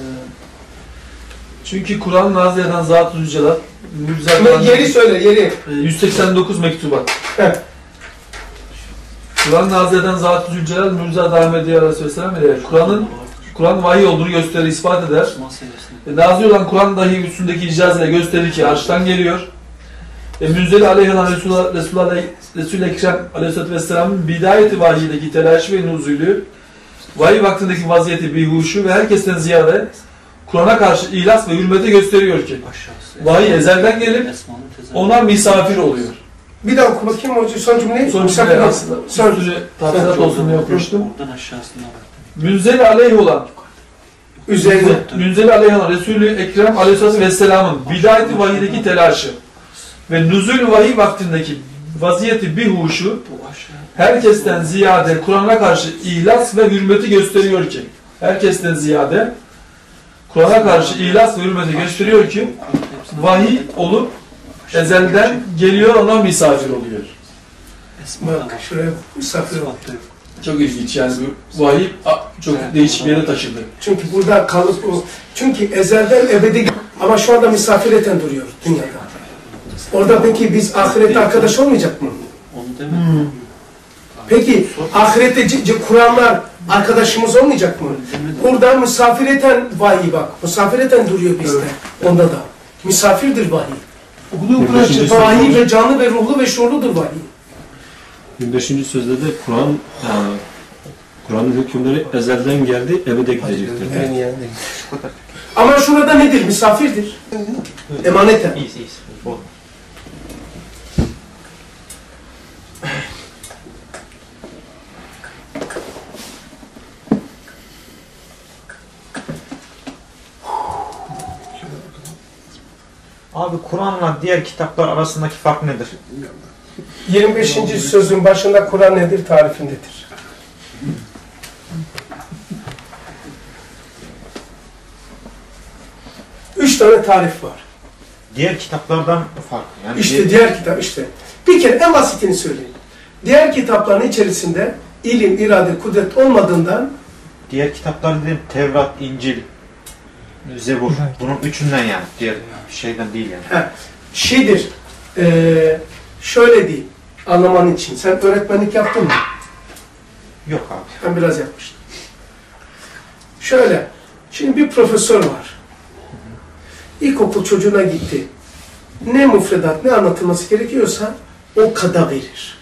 Çünkü Kur'an nazil eden Zat-ı Zülcelal,
Yeri söyle, yeri.
189 mektubat.
He.
Kur'an nazil eden Zat-ı Zülcelal, Mürzat Ahmedi Aleyhisselam ile Kur'an vahiy olduğunu gösterir, ispat eder. Nazil olan Kur'an dahi üstündeki icaz ile gösterir ki arştan geliyor. Münzeli aleyhine Resul-i Ekrem Aleyhisselatü Vesselam'ın bidayeti vahiydeki telaşı ve nuzulü, vahiy vaktindeki vaziyeti bihuşu ve herkesten ziyade Kur'an'a karşı ihlas ve hürmeti gösteriyor ki vahiy ezelden gelip ona misafir oluyor.
Bir daha oku bakayım hocam son cümleyi.
Son cümle aslında. Son cümle tafsilat olsun diye okumuştum. Münzeli aleyh olan
üzerine
Münzeli aleyh olan Resul-i Ekrem Aleyhisselatü Vesselam'ın bidayeti vahiydeki telaşı ve nüzul vahiy vaktindeki vaziyeti bihuşu herkesten ziyade Kur'an'a karşı ihlas ve hürmeti gösteriyor ki herkesten ziyade Kur'an'a karşı ihlas ve hürmeti gösteriyor ki vahiy olup ezelden geliyor ona misafir oluyor.
bak şuraya misafir ol.
Çok ilginç yani bu vahiy çok değişik bir yere taşıdı.
Çünkü burada kalıp o. Çünkü ezelden ebedi ama şu anda misafireten duruyor dünyada. Orada peki biz ahirette arkadaş olmayacak mı?
Onu demedim.
Peki ahirette Kur'anlar arkadaşımız olmayacak mı? Burada misafireten vahiy bak. Misafireten duruyor bizde. Onda da. Misafirdir vahiy.
Okuduğun Kur'an
Vahiy ve canlı ve ruhlu ve şuurludur vahiy.
25. sözde de Kur'an'ın hükümleri ezelden geldi, ebede gidecektir.
Ama şurada nedir? Misafirdir. Emaneten.
Abi Kur'an'la diğer kitaplar arasındaki fark nedir?
25. sözün başında Kur'an nedir? Tarifindedir. Üç tane tarif var.
Diğer kitaplardan fark. Yani
İşte diğer kitap işte. Bir kere en basitini söyleyeyim. Diğer kitapların içerisinde ilim, irade, kudret olmadığından
diğer kitaplar dedim Tevrat, İncil, Zebur. Bunun üçünden yani. Diğer şeyden değil yani.
Şeydir, şöyle diyeyim anlaman için. Sen öğretmenlik yaptın mı?
Yok abi.
Ben biraz yapmıştım. Şöyle, şimdi bir profesör var. İlkokul çocuğuna gitti. Ne müfredat, ne anlatılması gerekiyorsa o kada verir.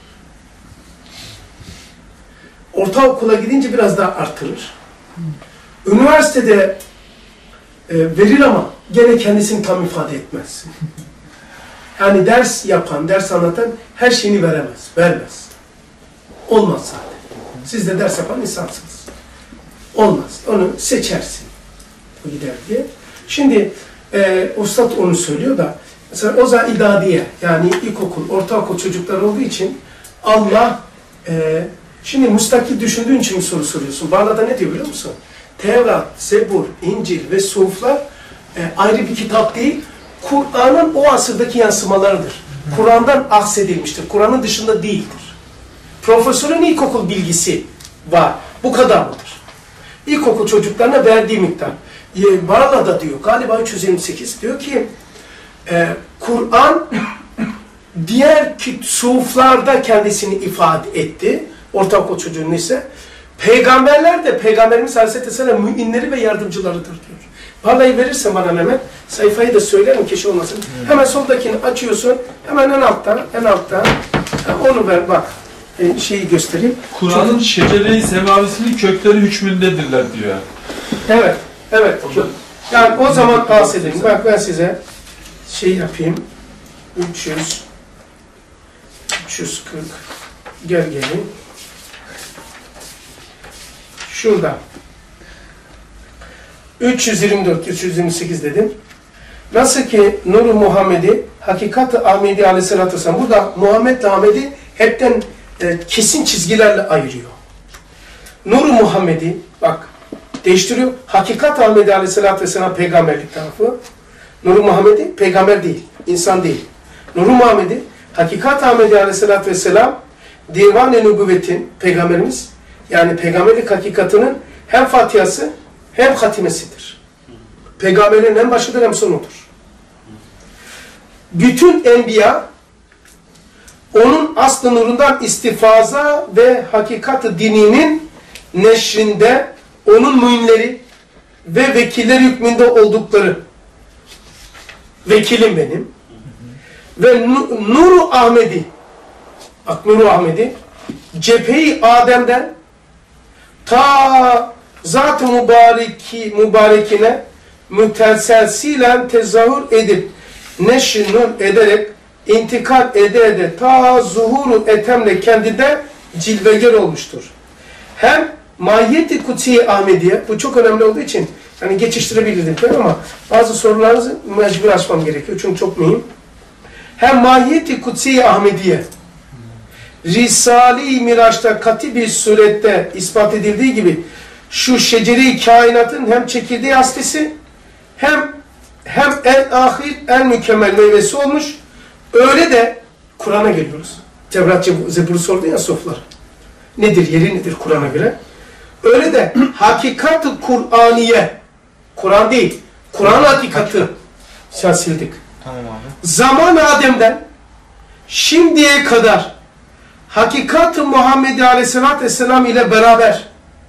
Ortaokula gidince biraz daha artırır. Üniversitede verir ama gene kendisini tam ifade etmez. Yani ders yapan, ders anlatan her şeyini veremez, vermez. Olmaz zaten. Siz de ders yapan insansınız. Olmaz. Onu seçersin. O gider diye. Şimdi Ustad onu söylüyor da, mesela Oza İdadiye, yani ilkokul, ortaokul çocuklar olduğu için Allah, şimdi müstakil düşündüğün için bir soru soruyorsun. Bağlada ne diyor biliyor musun? Tevrat, Zebur, İncil ve Suhuflar ayrı bir kitap değil, Kur'an'ın o asırdaki yansımalarıdır. Kur'an'dan aksedilmiştir. Kur'an'ın dışında değildir. Profesörün ilkokul bilgisi var. Bu kadar mıdır? İlkokul çocuklarına verdiği miktar. Bağlada diyor, galiba 328 diyor ki, Kur'an diğer suhuflarda kendisini ifade etti. Ortaokul çocuğun ise peygamberler de Peygamberimiz Aleyhisselam müminleri ve yardımcılarıdır diyor. Vallahi verirsen bana Mehmet, sayfayı da söylerim ki şey olmasın. Hemen soldakini açıyorsun, hemen en altta, onu ver bak, şeyi göstereyim.
Kur'an'ın şecere-i semavisinin kökleri hükmündedirler diyor.
Evet. Yani o zaman bahsedelim. Bak ben size şey yapayım. 340 gel gelin. Şurada. 324-328 dedim. Nasıl ki Nur-u Muhammed'i, Hakikat-ı Ahmedi Aleyhisselatü Vesselam, burada Muhammed'le Ahmed'i hepten kesin çizgilerle ayırıyor. Nur-u Muhammed'i, bak değiştiriyor. Hakikat Ahmedi Aleyhisselatü Vesselam peygamberlik tarafı. Nur-u Muhammed'i peygamber değil, insan değil. Nur-u Muhammed'i, Hakikat Ahmedi Aleyhisselatü Vesselam, Divan-ı Nübüvvet'in, peygamberimiz, yani peygamberlik hakikatının hem Fatihası hem hatimesidir. Peygamberin hem başıdır hem sonudur. Bütün enbiya onun aslı nurundan istifaza ve hakikat-ı dininin neşrinde onun müminleri ve vekilleri hükmünde oldukları, vekilim benim ve Nur-u Ahmedi, bak Nur-u Ahmedi cephe-i Adem'den ta zat-ı mübarekine müteselsilen tezahür edip neşr nur ederek intikal ede ta zuhuru etemle kendinde cilveger olmuştur. Hem mahiyeti kutsi Ahmediye, bu çok önemli olduğu için yani geçiştirebilirdim ama bazı sorularınızı mecbur açmam gerekiyor çünkü çok mühim. Hem mahiyeti kutsi Ahmediye Risale-i Miraç'ta kat'i bir surette ispat edildiği gibi şu şeceri kainatın hem çekirdeği aslisi hem en ahir en mükemmel meyvesi olmuş. Öyle de Kur'an'a geliyoruz. Tevratçı Zebur'u sordu ya soflar. Nedir, yeri nedir Kur'an'a göre? Öyle de hakikat-ı Kur'aniye, Kur'an değil, Kur'an hakikati sildik.
Tamam abi.
Zaman Adem'den şimdiye kadar hakikat-ı Muhammed Aleyhisselatü Vesselam ile beraber,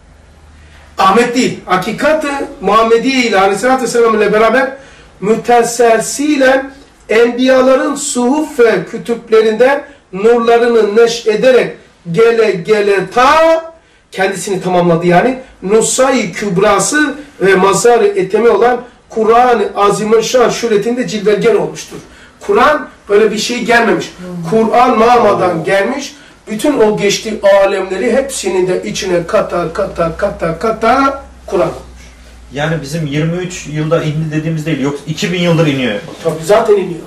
Ahmet değil, hakikat-ı Muhammediye ile Aleyhisselatü Vesselam ile beraber müteselsilen enbiyaların suhuf ve kütüplerinde nurlarını neş ederek gele ta kendisini tamamladı yani Nusay-i Kübrası ve mazar-ı etemi olan Kur'an-ı Azimüşşan şuretinde cilveger olmuştur. Kur'an böyle bir şey gelmemiş. Kur'an mağmadan gelmiş. Bütün o geçtiği alemleri hepsinin de içine kata Kur'an olmuş.
Yani bizim 23 yılda indi dediğimiz değil. Yoksa 2000 yıldır iniyor.
Tabii zaten iniyor.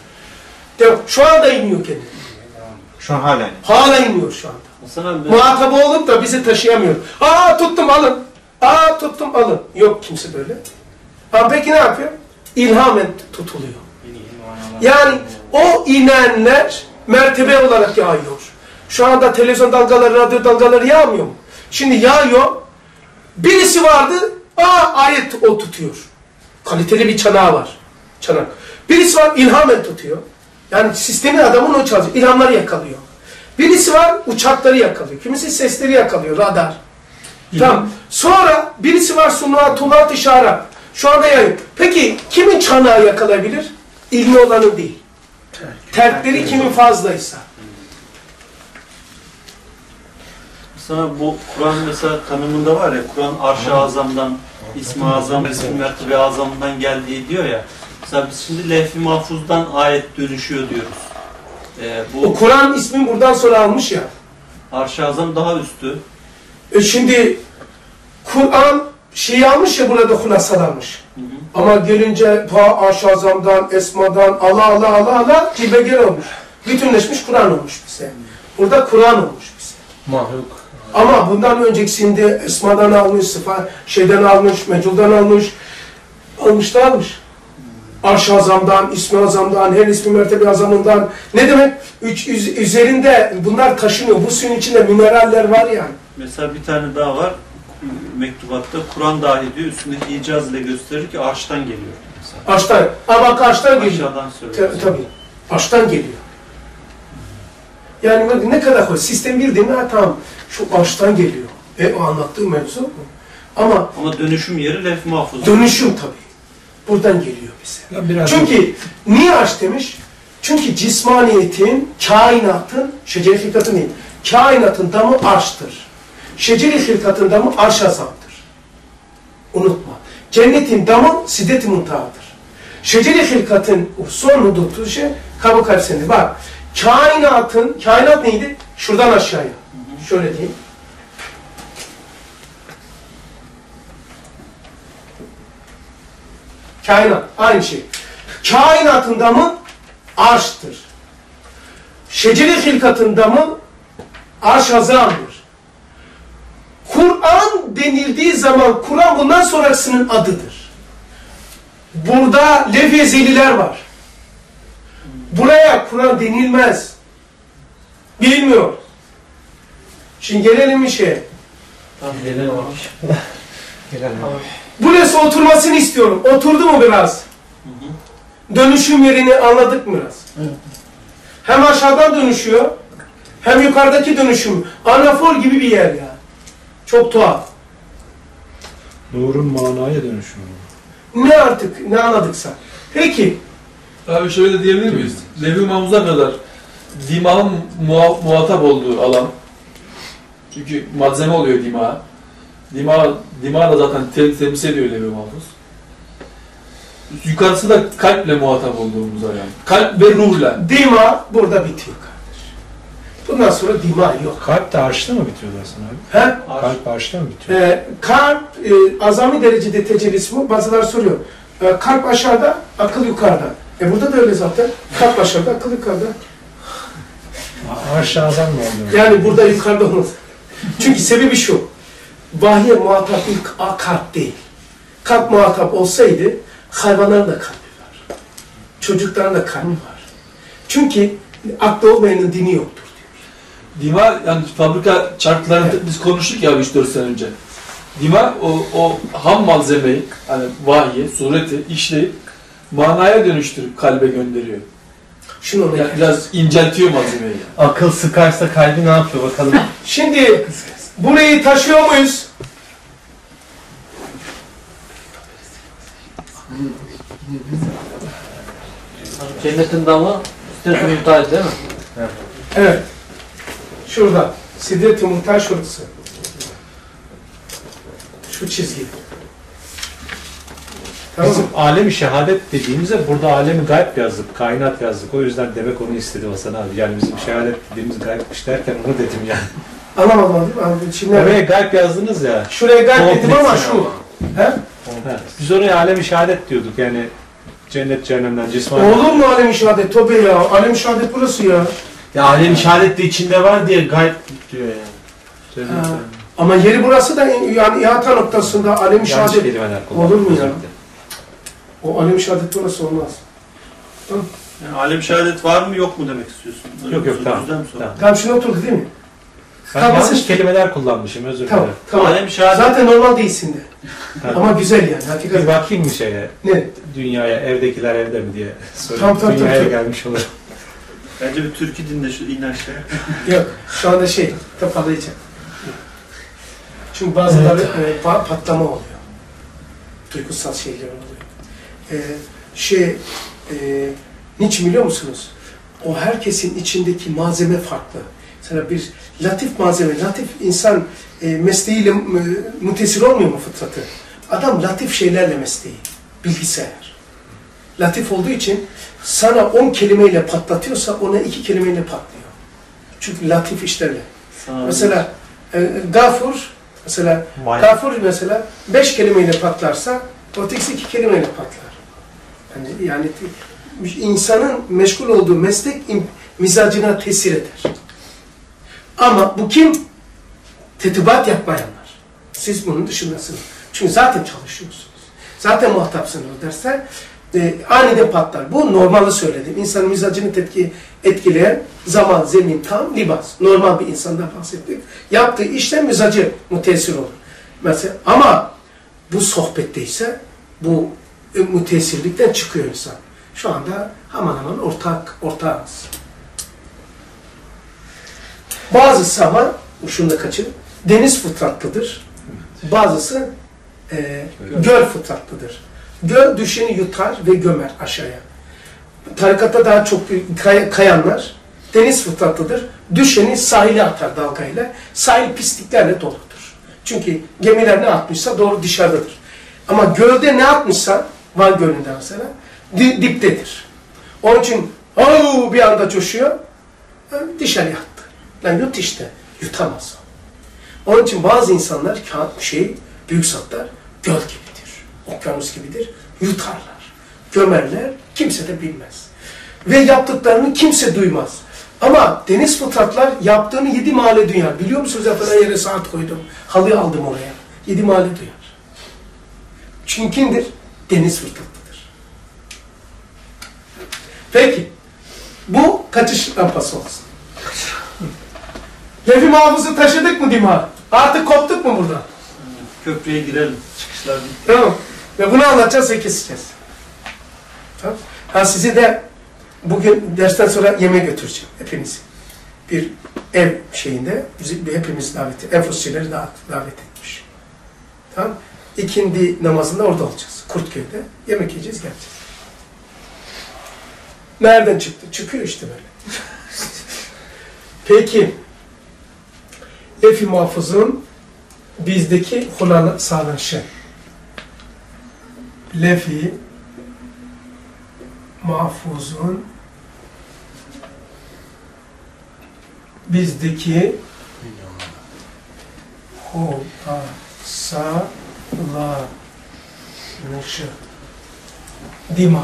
Şu anda iniyor kendini.
Şu an hala iniyor.
Hala iniyor şu anda. Muhatabı olup da bizi taşıyamıyor. Tuttum alın. Tuttum alın. Yok kimse böyle. Peki ne yapıyor? İlhamen tutuluyor. Yani o inenler mertebe olarak yağıyor. Şu anda televizyon dalgaları, radyo dalgaları yağmıyor mu? Şimdi yağıyor. Birisi vardı, ayet o tutuyor. Kaliteli bir çanağı var. Çanak. Birisi var, ilhamen tutuyor. Yani sistemin adamın o çalışıyor. İlhamları yakalıyor. Birisi var, uçakları yakalıyor. Kimisi sesleri yakalıyor, radar. Tamam. Sonra birisi var, sunatullah işaret. Şu anda yayıyor. Peki kimin çanağı yakalayabilir? İlmi olanın değil. Terkleri kimin fazlaysa.
Mesela bu Kur'an mesela tanımında var ya, Kur'an Arş-ı Azam'dan, İsmi Azam, İsmi Mertebe Azam'dan geldiği diyor ya. Mesela biz şimdi Levh-i Mahfuz'dan ayet dönüşüyor diyoruz.
O Kur'an ismini buradan sonra almış ya.
Arş-ı Azam daha üstü.
Şimdi Kur'an şeyi almış ya burada hulasalanmış. Ama gelince Aşazam'dan, Esma'dan ala cilvegel olmuş. Bütünleşmiş Kur'an olmuş bize. Burada Kur'an olmuş bize.
Mahluk.
Ama bundan öncekisinde Esma'dan almış, şeyden almış, Mecul'dan almış. Almış. Arş-ı İsmi Azam'dan, her ismi mertebe azamından. Ne demek? Üzerinde bunlar taşınıyor. Bu suyun içinde mineraller var yani.
Mesela bir tane daha var. Mektubatta Kur'an dahi diyor, üstündeki icaz ile gösterir ki arştan geliyor. Mesela.
Arştan. Ama arştan geliyor.
Aşağıdan söylüyor.
Tabii. Arştan geliyor. Yani ne kadar koy. Sistem bir değil mi? Ha, tamam. Şu arştan geliyor. O anlattığı mevzu mu? Ama
dönüşüm yeri lef-i mahfuz.
Dönüşüm tabii. Buradan geliyor bize. Çünkü niye arş demiş? Çünkü cismaniyetin, kainatın, şeceri hilkatın değil, kainatın damı arştır. Şeceri hilkatın damı arş-azamdır. Unutma. Cennetin damı siddet-i muntahadır. Şeceri hilkatın son hudutlu şey kabı kalpsinde. Bak, kainat neydi? Şuradan aşağıya. Şöyle diyeyim. Kainat, aynı şey. Kainatın damı arştır. Şeceri hilkatın damı arş-azamdır. Kur'an denildiği zaman, Kur'an bundan sonrasının adıdır. Burada levh-i ezeliler var. Buraya Kur'an denilmez. Bilmiyor. Şimdi gelelim bir şeye. Burası oturmasını istiyorum. Oturdu mu biraz? Dönüşüm yerini anladık mı biraz? Hem aşağıdan dönüşüyor, hem yukarıdaki dönüşüm. Anafor gibi bir yer ya. Çok tuhaf.
Nurun manaya dönüşümü.
Ne artık, ne anladıksa. Peki.
Abi şöyle diyebilir miyiz? Levh-i Mahfuz'a kadar dimağın muhatap olduğu alan. Çünkü malzeme oluyor dimağa. Dimağı da zaten temsil ediyor Levh-i Mahfuz. Yukarısı da kalple muhatap olduğumuz yani. Kalp ve ruhla.
Dima burada bitiyor kardeş. Bundan sonra dima yok.
Kalp de arşta mı bitiyor dersin abi?
He?
Kalp arşta mı bitiyor?
Kalp azami derecede tecellisi mi? Bazıları soruyor. Kalp aşağıda, akıl yukarıda. Burada da öyle zaten. Kalp aşağıda, akıl yukarıda.
Arş-ı azam mı oluyor?
Yani burada yukarıda olmaz. Çünkü sebebi şu. Vahye muhatap ilk kalp değil. Kalp muhatap olsaydı hayvanların da kalbi var. Çocukların da kalbi var. Çünkü aklı olmayanın dini yoktur diyor.
Dima, yani fabrika çarklarını biz konuştuk ya 3-4 sene önce. Dima o ham malzemeyi, hani vahyi, sureti işleyip manaya dönüştürüp kalbe gönderiyor.
Şunu
yani biraz inceltiyor malzemeyi. Yani.
Akıl sıkarsa kalbi ne yapıyor bakalım.
Şimdi burayı taşıyor muyuz?
Cennetin damı Siddet-i Muntaha değil mi?
Evet. Şurada. Siddet-i Muntaha şurası. Şu çizgi. Tamam.
Bizim alem-i şehadet dediğimizde burada alem-i gayb yazdık, kainat yazdık. O yüzden demek onu istedi Hasan abi. Yani bizim şehadet dediğimiz gaybmiş derken onu dedim yani.
Anlamadım. Şimdi
oraya gayb yazdınız ya.
Şuraya gayb dedim ama şu. He?
Biz oraya alem-i şehadet diyorduk yani. Cennet cehennemden cismani.
Olur mu alem-i şehadet? Tobe ya. Alem-i şehadet burası ya.
Ya alem-i şehadet de içinde var diye gayb diyor yani.
Ama yeri burası da yani ihata noktasında alem-i şehadet. Olur mu ya? O alem-i şehadet burası olmaz.
Yani alem şehadet var mı yok mu demek istiyorsun?
Yok tamam.
Tamam şuna oturdu değil mi?
Ben yanlış kelimeler kullanmışım özür dilerim.
Tamam.
Alem şehadet...
Zaten normal değilsin de. Ama güzel yani. Hakikaten.
Bir bakayım mı şeye?
Ne?
Dünyaya, evdekiler evde mi diye soruyorum. Dünyaya gelmiş olur.
Bence bir türkü dinle şu in aşağı.
Yok. Şu anda toparlayacağım. Çünkü bazıları patlama oluyor. Duygusal şeyler oluyor. Niçin biliyor musunuz? O herkesin içindeki malzeme farklı. Mesela bir latif malzeme, latif insan mesleğiyle mütesir olmuyor mu fıtratı? Adam latif şeylerle mesleği, bilgisayar. Latif olduğu için sana 10 kelimeyle patlatıyorsa ona 2 kelimeyle patlıyor. Çünkü latif işlerle. Mesela Gafur Mesela kafir mesela 5 kelimeyle patlarsa ötekisi 2 kelimeyle patlar. Yani insanın meşgul olduğu meslek mizacına tesir eder. Ama bu kim? Tetibat yapmayanlar. Siz bunun dışındasınız. Çünkü zaten çalışıyorsunuz. Zaten muhatapsınız o derste. Aniden patlar. Bu normalde söyledim. İnsanın mizacını etkileyen zaman, zemin, tam, libas. Normal bir insandan bahsettik. Yaptığı işten mizacı müteessir olur. Mesela, ama bu sohbetteyse bu müteessirlikten çıkıyor insan. Şu anda hemen hemen ortağız. Bazısı ama, şunu da kaçırın, deniz fıtratlıdır. Bazısı göl fıtratlıdır. Göl düşeni yutar ve gömer aşağıya. Tarikatta daha çok kayanlar deniz fıtratlıdır. Düşeni sahile atar dalgayla. Sahil pisliklerle doludur. Çünkü gemiler ne atmışsa doğru dışarıdadır. Ama gölde ne atmışsa, Van Gölü'nde mesela, diptedir. Onun için bir anda coşuyor, dışarı attı. Yani yut işte, yutamaz. Onun için bazı insanlar büyük zatlar göl gibidir, okyanus gibidir, yutarlar, gömerler, kimse de bilmez. Ve yaptıklarını kimse duymaz. Ama deniz fıtratlar yaptığını 7 mahalle duyar. Biliyor musunuz efendim, yere saat koydum, halıyı aldım oraya. 7 mahalle duyar. Çünkü kimdir? Deniz fıtratlıdır. Peki, bu kaçış lampası olsun. Levh-i Mahfuz'u taşıdık mı Dima? Artık koptuk mu buradan?
Köprüye girelim. Çıkışlar bitti.
Tamam. Ve bunu anlatacağız ve keseceğiz. Tamam. Sizi de bugün dersten sonra yemeğe götüreceğim. Hepinizi. Bir ev şeyinde hepimiz Enfosçileri davet etmiş. Tamam. İkindi namazında orada olacağız. Kurtköy'de. Yemek yiyeceğiz, geleceğiz. Nereden çıktı? Çıkıyor işte böyle. Peki. Levh-i Mahfuz'un bizdeki sağlanışı. Levh-i Mahfuz'un bizdeki sağlanışı. Dima.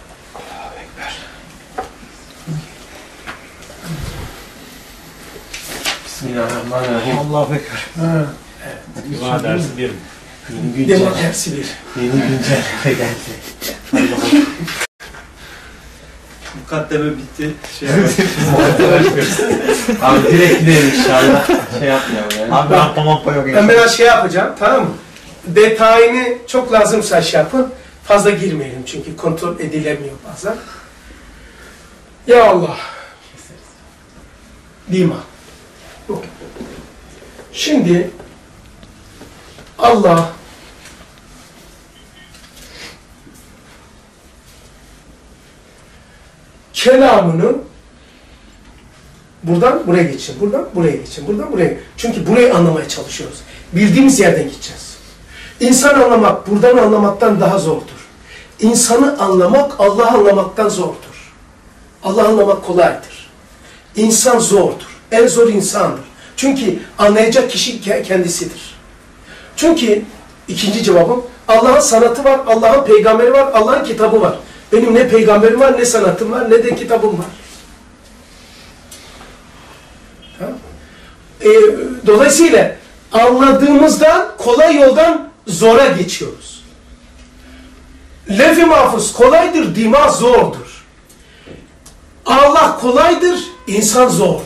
Bismillahirrahmanirrahim.
Allahu Ekber.
Dima dersi bir.
Dima dersi bir.
Yeni güncelleme geldi.
Mukaddeme bitti.
Abi direkt gidelim inşallah. Yapmayalım yani.
Abi rampa yok.
Ben biraz yapacağım, tamam mı? Detayını çok lazımsa yapın. Fazla girmeyelim çünkü kontrol edilemiyor bazen. Ya Allah. Dima. Şimdi Allah kelamını buradan buraya geçin, buradan buraya geçin, buradan buraya. Çünkü burayı anlamaya çalışıyoruz. Bildiğimiz yerden gideceğiz. İnsan anlamak buradan anlamaktan daha zordur. İnsanı anlamak Allah anlamaktan zordur. Allah anlamak kolaydır. İnsan zordur. En zor insandır. Çünkü anlayacak kişi kendisidir. Çünkü ikinci cevabım, Allah'ın sanatı var, Allah'ın peygamberi var, Allah'ın kitabı var. Benim ne peygamberim var, ne sanatım var, ne de kitabım var. Tamam. Dolayısıyla anladığımızdan, kolay yoldan zora geçiyoruz. Levh-i Mahfuz kolaydır, dima zordur. Allah kolaydır, insan zordur.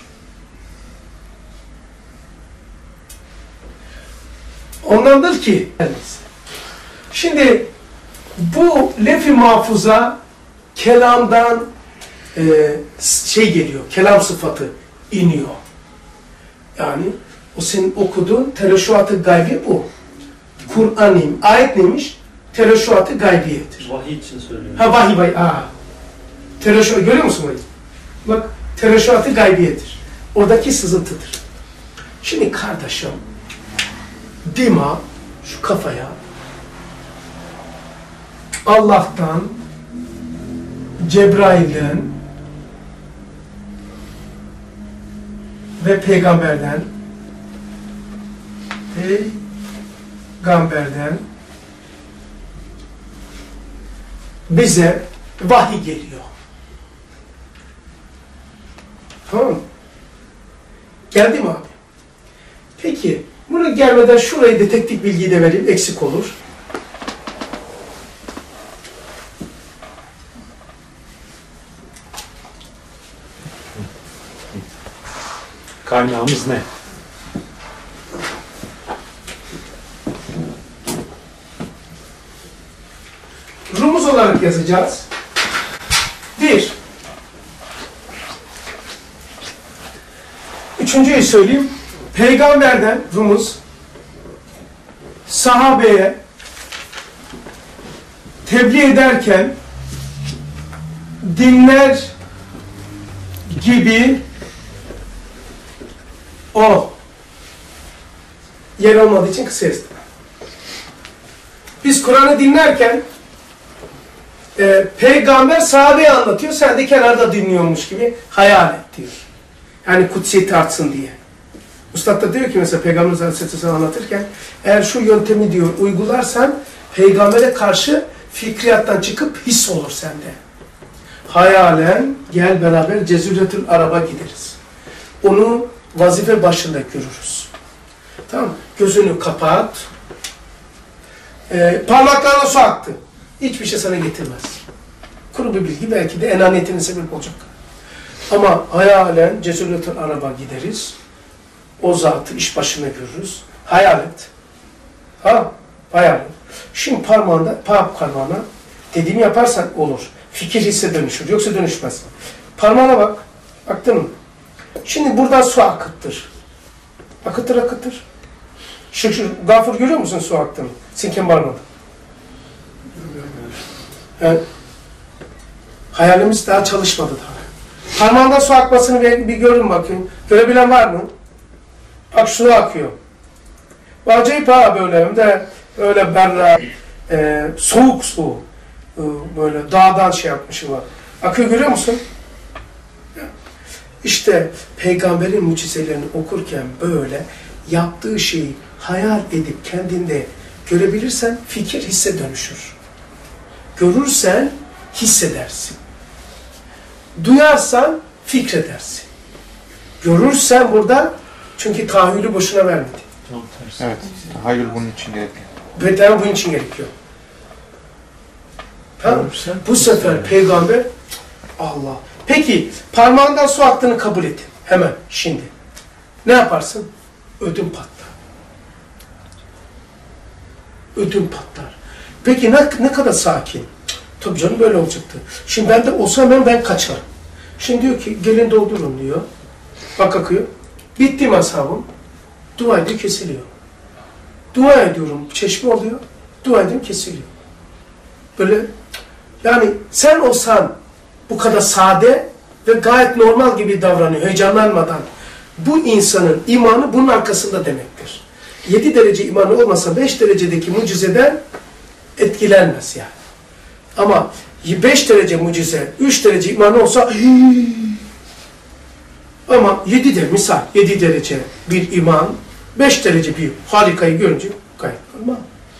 Ondandır ki, şimdi bu Levh-i Mahfuz'a kelamdan geliyor, kelam sıfatı iniyor. Yani o senin okuduğun tereşuat-ı gaybi bu. Kur'an neymiş? Ayet neymiş? Tereşuat-ı gaybiyedir.
Vahiy için söylüyorum.
Vahiy. Tereşuat, görüyor musun orayı? Bak, tereşuat-ı gaybiyedir. Oradaki sızıntıdır. Şimdi kardeşim, dima, şu kafaya, Allah'tan, Cebrail'den ve peygamberden Peygamberden bize vahiy geliyor. Tamam mı? Geldi mi abi? Peki, buna gelmeden şurayı detektif bilgiyi de vereyim, eksik olur.
Kaynağımız ne?
Rumuz olarak yazacağız. 1. Üçüncüyü söyleyeyim. Peygamberden rumuz sahabeye tebliğ ederken dinler gibi o yer olmadığı için kısa yazdım. Biz Kur'an'ı dinlerken peygamber sahabeye anlatıyor, sen de kenarda dinliyormuş gibi hayal et diyor. Yani kutsiyeti artsın diye. Üstad da diyor ki mesela Peygamber Aleyhisselam anlatırken eğer şu yöntemi diyor uygularsan peygambere karşı fikriyattan çıkıp his olur sende. Hayalen gel beraber Cezüretül Arab'a gideriz. Onu vazife başında görürüz. Tamam mı? Gözünü kapat. Parmaklarına su aktı. Hiçbir şey sana getirmez. Kuru bir bilgi belki de enaniyetine sebep olacak. Ama hayalen Cezüretül Arab'a gideriz. O zatı iş başına görürüz. Hayal et. Ha? Hayal et. Şimdi parmağına dediğimi yaparsan olur. Fikir hisse dönüşür. Yoksa dönüşmez. Parmağına bak. Baktın mı? Şimdi buradan su akıttır. Akıttır akıttır. Şu Gafur görüyor musun su aktığını? Sinken parmağında. Yani, hayalimiz daha çalışmadı daha. Parmağından su akmasını bir görün bakayım. Görebilen var mı? Bak su akıyor. Acayip ha böyle hem de öyle berra, soğuk su. Böyle dağdan şey yapmışım var. Akıyor görüyor musun? İşte peygamberin mucizelerini okurken böyle yaptığı şeyi hayal edip kendinde görebilirsen fikir hisse dönüşür. Görürsen hissedersin. Duyarsan fikredersin. Görürsen burada çünkü tahayyülü boşuna vermedi.
Evet, tahayyül bunun için gerekiyor.
Ve bunun için gerekiyor. Tamam. Bu sefer peygamber Allah. Peki parmağından su aktığını kabul et. Hemen şimdi. Ne yaparsın? Ödüm patlar. Ödüm patlar. Peki ne kadar sakin. Tabii canım böyle olacaktı. Şimdi ben de olsam ben kaçarım. Şimdi diyor ki gelin doldurun diyor. Bak akıyor. Bitti masabım. Dua ediyor kesiliyor. Dua ediyorum çeşme oluyor. Dua ediyorum kesiliyor. Böyle yani sen olsan bu kadar sade ve gayet normal gibi davranıyor. Heyecanlanmadan. Bu insanın imanı bunun arkasında demektir. 7 derece imanı olmasa 5 derecedeki mucizeden etkilenmez yani. Ama 5 derece mucize, 3 derece imanı olsa ama 7 derece bir iman, 5 derece bir harikayı görünce gayet normal.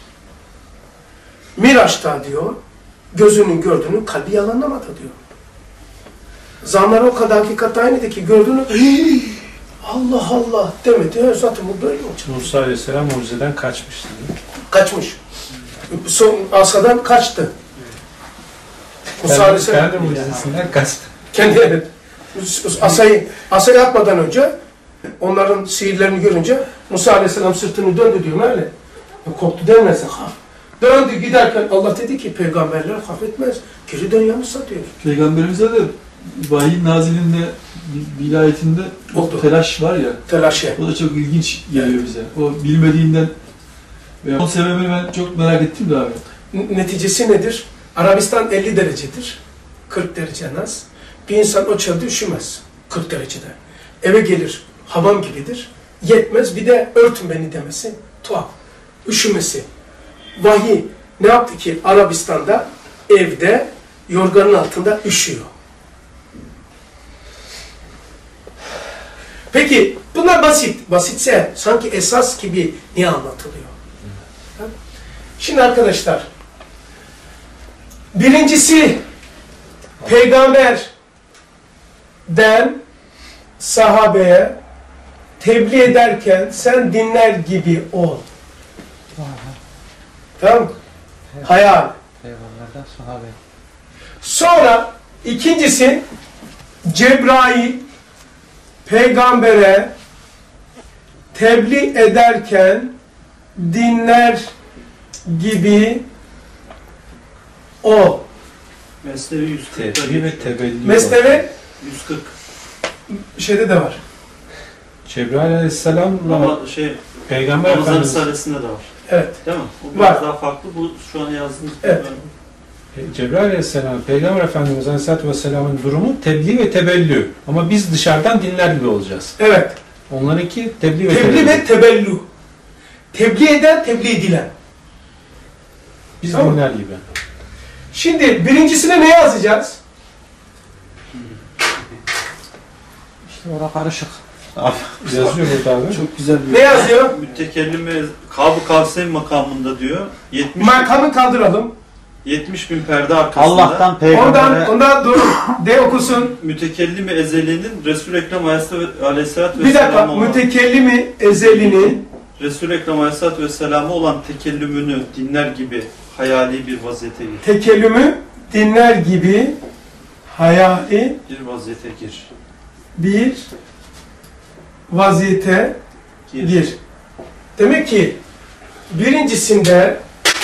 Miraç'ta diyor, gözünün gördüğünü kalbi yalanlamadı diyor. Zanlara o kadar hakikat aynıydı ki gördüğünü Allah Allah demedi. Zaten bu böyle olacak.
Musa Aleyhisselam mucizeden kaçmıştı.
Kaçmış. Son asadan kaçtı. Musa Aleyhisselam
kendi mucizesinden kaçtı.
Kendi asayı atmadan önce onların sihirlerini görünce Musa Aleyhisselam sırtını döndü diyor öyle. Korktu denmezse haf. Döndü giderken Allah dedi ki peygamberler haf etmez. Geri dön ya Musa diyor.
Peygamberimize de vahiy nazilinde, vilayetinde
oldu.
Telaş var ya.
Telaş.
O da çok ilginç geliyor bize. O bilmediğinden ve onun sebebini ben çok merak ettim de abi.
Neticesi nedir? Arabistan 50 derecedir. 40 derece en az. Bir insan o çölde üşümez. 40 derecede. Eve gelir. Hamam gibidir. Yetmez. Bir de örtün beni demesi. Tuhaf. Üşümesi. Vahiy ne yaptı ki Arabistan'da evde yorganın altında üşüyor. Peki bunlar basit. Basitse sanki esas gibi niye anlatılıyor? Şimdi arkadaşlar, birincisi peygamberden sahabeye tebliğ ederken sen dinler gibi ol. Tamam mı? Hayal.
Peygamberden sahabe.
Sonra ikincisi Cebrail peygambere tebliğ ederken dinler gibi ol.
Mesnevi 140.
Tebliğ ve tebellü.
Mesnevi
140.
şeyde de var.
Cebrail Aleyhisselam'la
Ama
Peygamber
Ramazan
Efendimiz
Risalesi'nde de var.
Evet.
Değil mi? O biraz
Var.
daha farklı. Bu şu an yazdığımız.
Evet.
Cebrail Aleyhisselam, Peygamber Efendimiz Aleyhisselatü Vesselam'ın durumu tebliğ ve tebellü. Ama biz dışarıdan dinler gibi olacağız.
Evet.
Onlarınki tebliğ ve
Tebliğ
tebellü.
ve tebellü. Tebliğ eden, tebliğ edilen.
Biz
Tamam.
dinler gibi.
Şimdi birincisine ne yazacağız?
İşte orada karışık.
Yazıyor burada abi.
Çok güzel bir
Ne yazıyor?
Mütekellime Kab-ı Kavseyn makamında diyor. 70
Makamı kaldıralım.
70 bin perde arkasında.
Allah'tan peygambere
Ondan dur. De okusun.
Mütekellimi ezeli'nin Resul-i Ekrem Aleyhisselatü
Bir dakika.
Vesselam'a olan
Mütekellimi ezelinin
Resul-i Ekrem Aleyhisselatü Vesselam'a olan tekellümünü dinler gibi hayali bir vaziyete gir.
tekellümü dinler gibi hayali
Bir vaziyete gir.
bir vaziyete gir. Demek ki birincisinde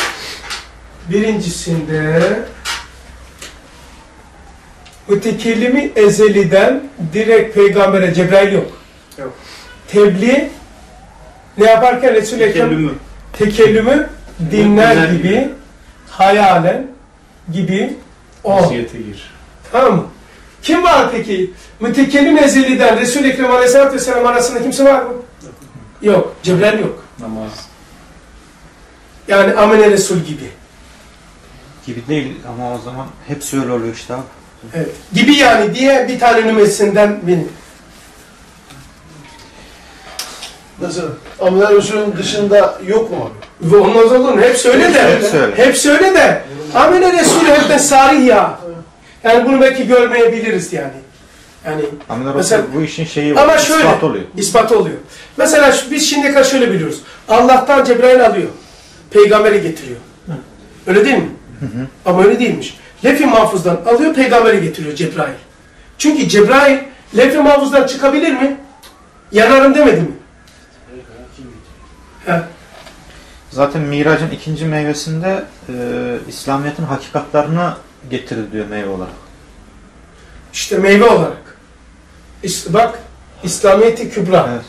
mütekellimi ezeliden direkt peygambere Cebrail yok.
Yok.
Tebliğ ne yaparken Resul-i Ekrem
Tekellümü.
tekellümü dinler
Dinler
gibi hayalen gibi o.
Vaziyete gir.
Tamam mı? Kim var peki? Mütekellim ezeliden Resul-i Ekrem Aleyhisselatü Vesselam arasında kimse var mı? Yok. Cebrail yok.
Namaz.
Yani Amene Resul gibi.
gibi değil ama o zaman hepsi öyle oluyor işte abi.
Evet. Gibi yani diye bir tane nümesinden benim.
Nasıl? Amel Resul'ün dışında yok mu abi?
Ve olmaz olur mu? Hepsi öyle de.
Hepsi öyle.
Hepsi öyle de. Amene Resul hepten sarih ya. Yani bunu belki görmeyebiliriz yani. Yani
Amel
mesela-
Resul bu işin şeyi
ama
var,
şöyle
ispat oluyor.
ispatı oluyor. Mesela biz şimdiye kadar şöyle biliyoruz. Allah'tan Cebrail alıyor. Peygambere getiriyor. Öyle değil mi? Ama öyle değilmiş. Lef-i Mahfuz'dan alıyor, peygambere getiriyor Cebrail. Çünkü Cebrail Lef-i Mahfuz'dan çıkabilir mi? Yanarım demedi mi? He.
Zaten Mirac'ın ikinci meyvesinde İslamiyet'in hakikatlarını getirir diyor meyve olarak.
İşte meyve olarak. Bak, İslamiyet-i Kübra.
Evet.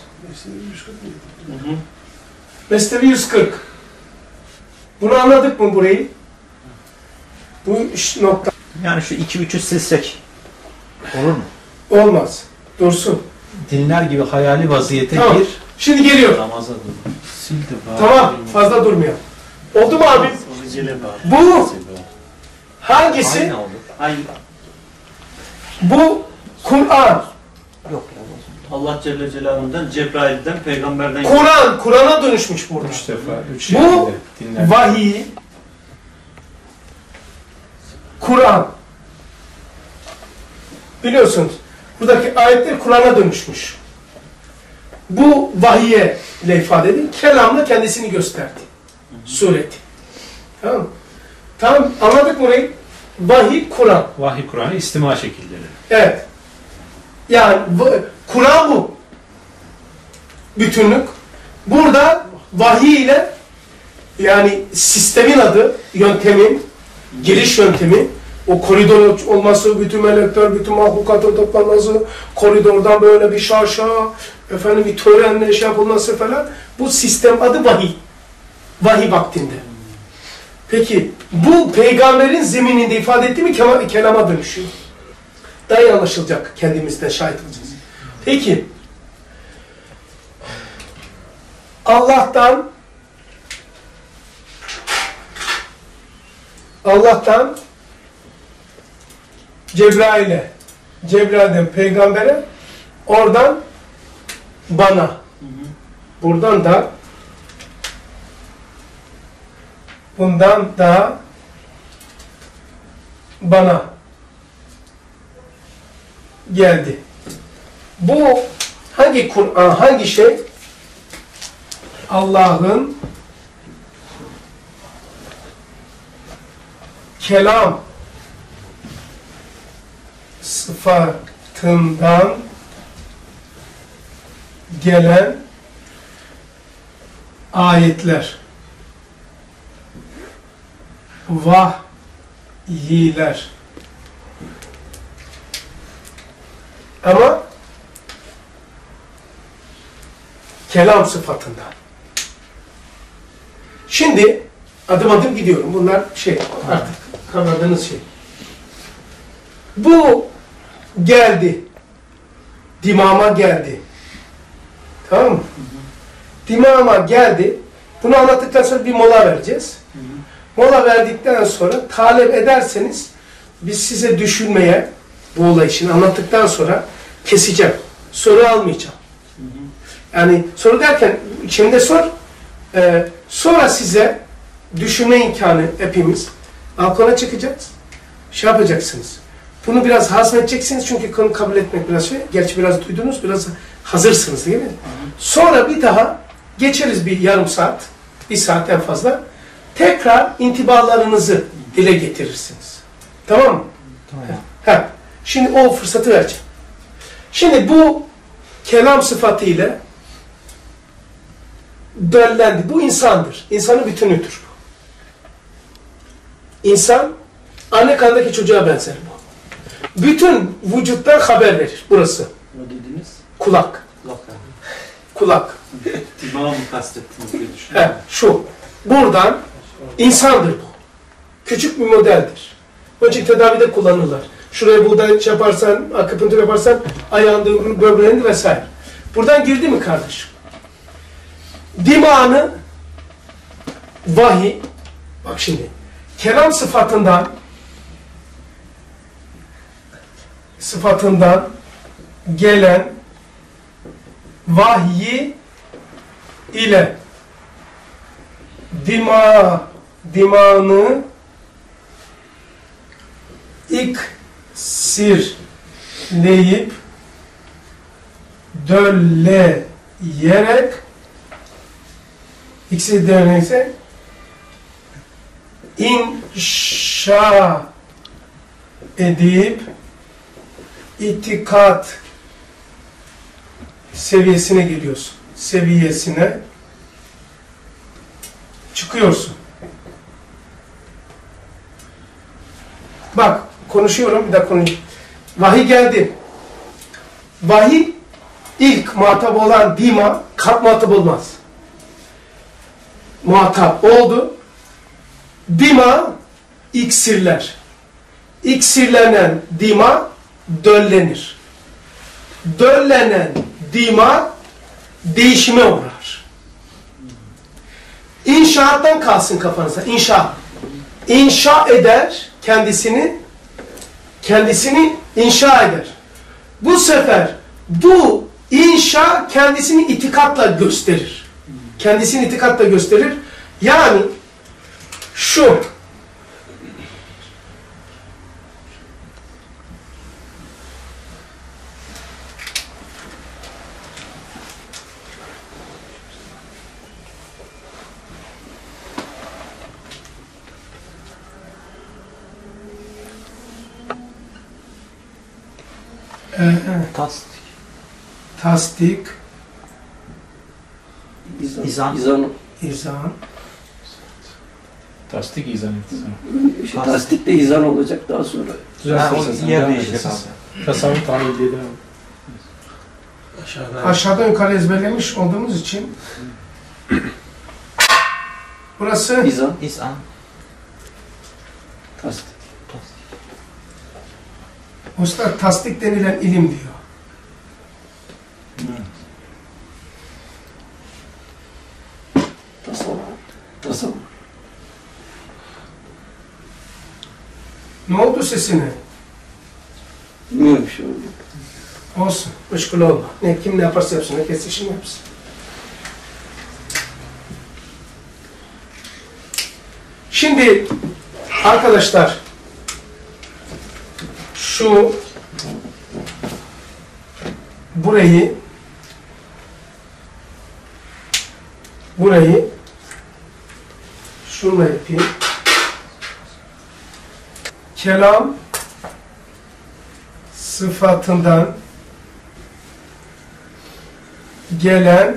Mesnevi 140. Bunu anladık mı burayı? Bu nokta
Yani şu 2-3'ü silsek olur mu?
olmaz. Dursun.
Dinler gibi hayali vaziyete
Tamam.
gir.
Şimdi geliyor.
Namaza dur. Sildi bari.
Tamam, fazla durmuyor. Oldu mu abi? Bu hangisi?
Aynı oldu.
Aynı.
Bu Kur'an.
Allah Celle Celaluhu'ndan, Cebrail'den, peygamberden
Kur'an'a dönüşmüş burada.
3 defa, 3
Bu
şekilde dinler.
vahiy, Kur'an. Biliyorsunuz, buradaki ayetler Kur'an'a dönüşmüş. Bu vahiye ile ifade edin. Kelamla kendisini gösterdi. Sureti. Tamam mı? Tamam, anladık burayı. Vahiy, Kur'an.
Vahiy Kur'an'ı istima şekilleri.
Evet. Yani Kur'an bu. Bütünlük. Burada vahiy ile yani sistemin adı, yöntemin, giriş yöntemi, o koridor olması, bütün melekler, bütün mahlukatın toplanması, koridordan böyle bir şaşa, efendim bir törenle şey yapılması falan, bu sistem adı vahiy. Vahiy vaktinde. Peki, bu peygamberin zemininde ifade etti mi kelama dönüşüyor. Daha iyi anlaşılacak, kendimizden şahit olacağız. Peki, Allah'tan Cebrail'e, Cebrail'den peygambere, oradan bana. Buradan da bundan da bana geldi. Bu hangi Kur'an, hangi şey? Allah'ın kelam sıfatından gelen ayetler, vahiyler. Ama kelam sıfatından. Şimdi adım adım gidiyorum. Bunlar artık anladığınız şey. Bu geldi. Dimağıma geldi. Tamam mı? Dimağıma geldi. Bunu anlattıktan sonra bir mola vereceğiz. Mola verdikten sonra talep ederseniz biz size düşünmeye, bu olay işini anlattıktan sonra keseceğim. Soru almayacağım. Yani soru derken içimde sor. Sonra size düşünme imkanı hepimiz balkona çıkacağız. Yapacaksınız. Bunu biraz hazmedeceksiniz çünkü konu kabul etmek biraz şey. Gerçi biraz duydunuz, biraz hazırsınız değil mi? Sonra bir daha geçeriz bir yarım saat, bir saatten fazla. Tekrar intibalarınızı dile getirirsiniz. Tamam mı? Tamam. Şimdi o fırsatı vereceğim. Şimdi bu kelam sıfatı ile döllendi. Bu insandır. İnsanın bütünüdür bu. İnsan anne karnındaki çocuğa benzer bu. Bütün vücuttan haber verir. Burası.
Ne dediniz?
Kulak. Kulak.
Dimağı mı kastettiniz diye düşünüyorum.
Şu. Buradan insandır bu. Küçük bir modeldir. Onun için tedavide kullanırlar. Şuraya buğday yaparsan, akupunktur yaparsan ayağında, böbreğinde vesaire. Buradan girdi mi kardeşim? Dimağını vahiy, bak şimdi, kelam sıfatından gelen vahyi ile dimağını iksirleyip dölleyerek iksir dönekse inşa edip itikat seviyesine geliyorsun. Seviyesine çıkıyorsun. Bak konuşuyorum, bir dakika konuşayım. Vahiy geldi. Vahiy ilk muhatap olan dima, kalp muhatap olmaz. Muhatap oldu. Dima iksirler. İksirlenen dima döllenir. Döllenen dima değişime uğrar. İnşaattan kalsın kafanıza. İnşaat. İnşa eder kendisini inşa eder. Bu sefer bu inşa kendisini itikatla gösterir. Kendisini itikatla gösterir. Yani şu tasdik
İzan.
Tasdik izan etsin.
Tasdik de izan olacak daha sonra.
Yer değişecek abi.
Tasavvuf tahayyül diye devam.
aşağıdan yukarı ezberlemiş olduğumuz için burası
İzan. Tasdik.
Usta tasdik denilen ilim diyor.
Tasavvur.
Ne oldu sesine?
Bilmiyorum şu an.
Olsun. Meşgul olma. Kim ne yaparsa yapsın. Herkes işini yapsın. Şimdi arkadaşlar burayı şunla yapayım. Kelam sıfatından gelen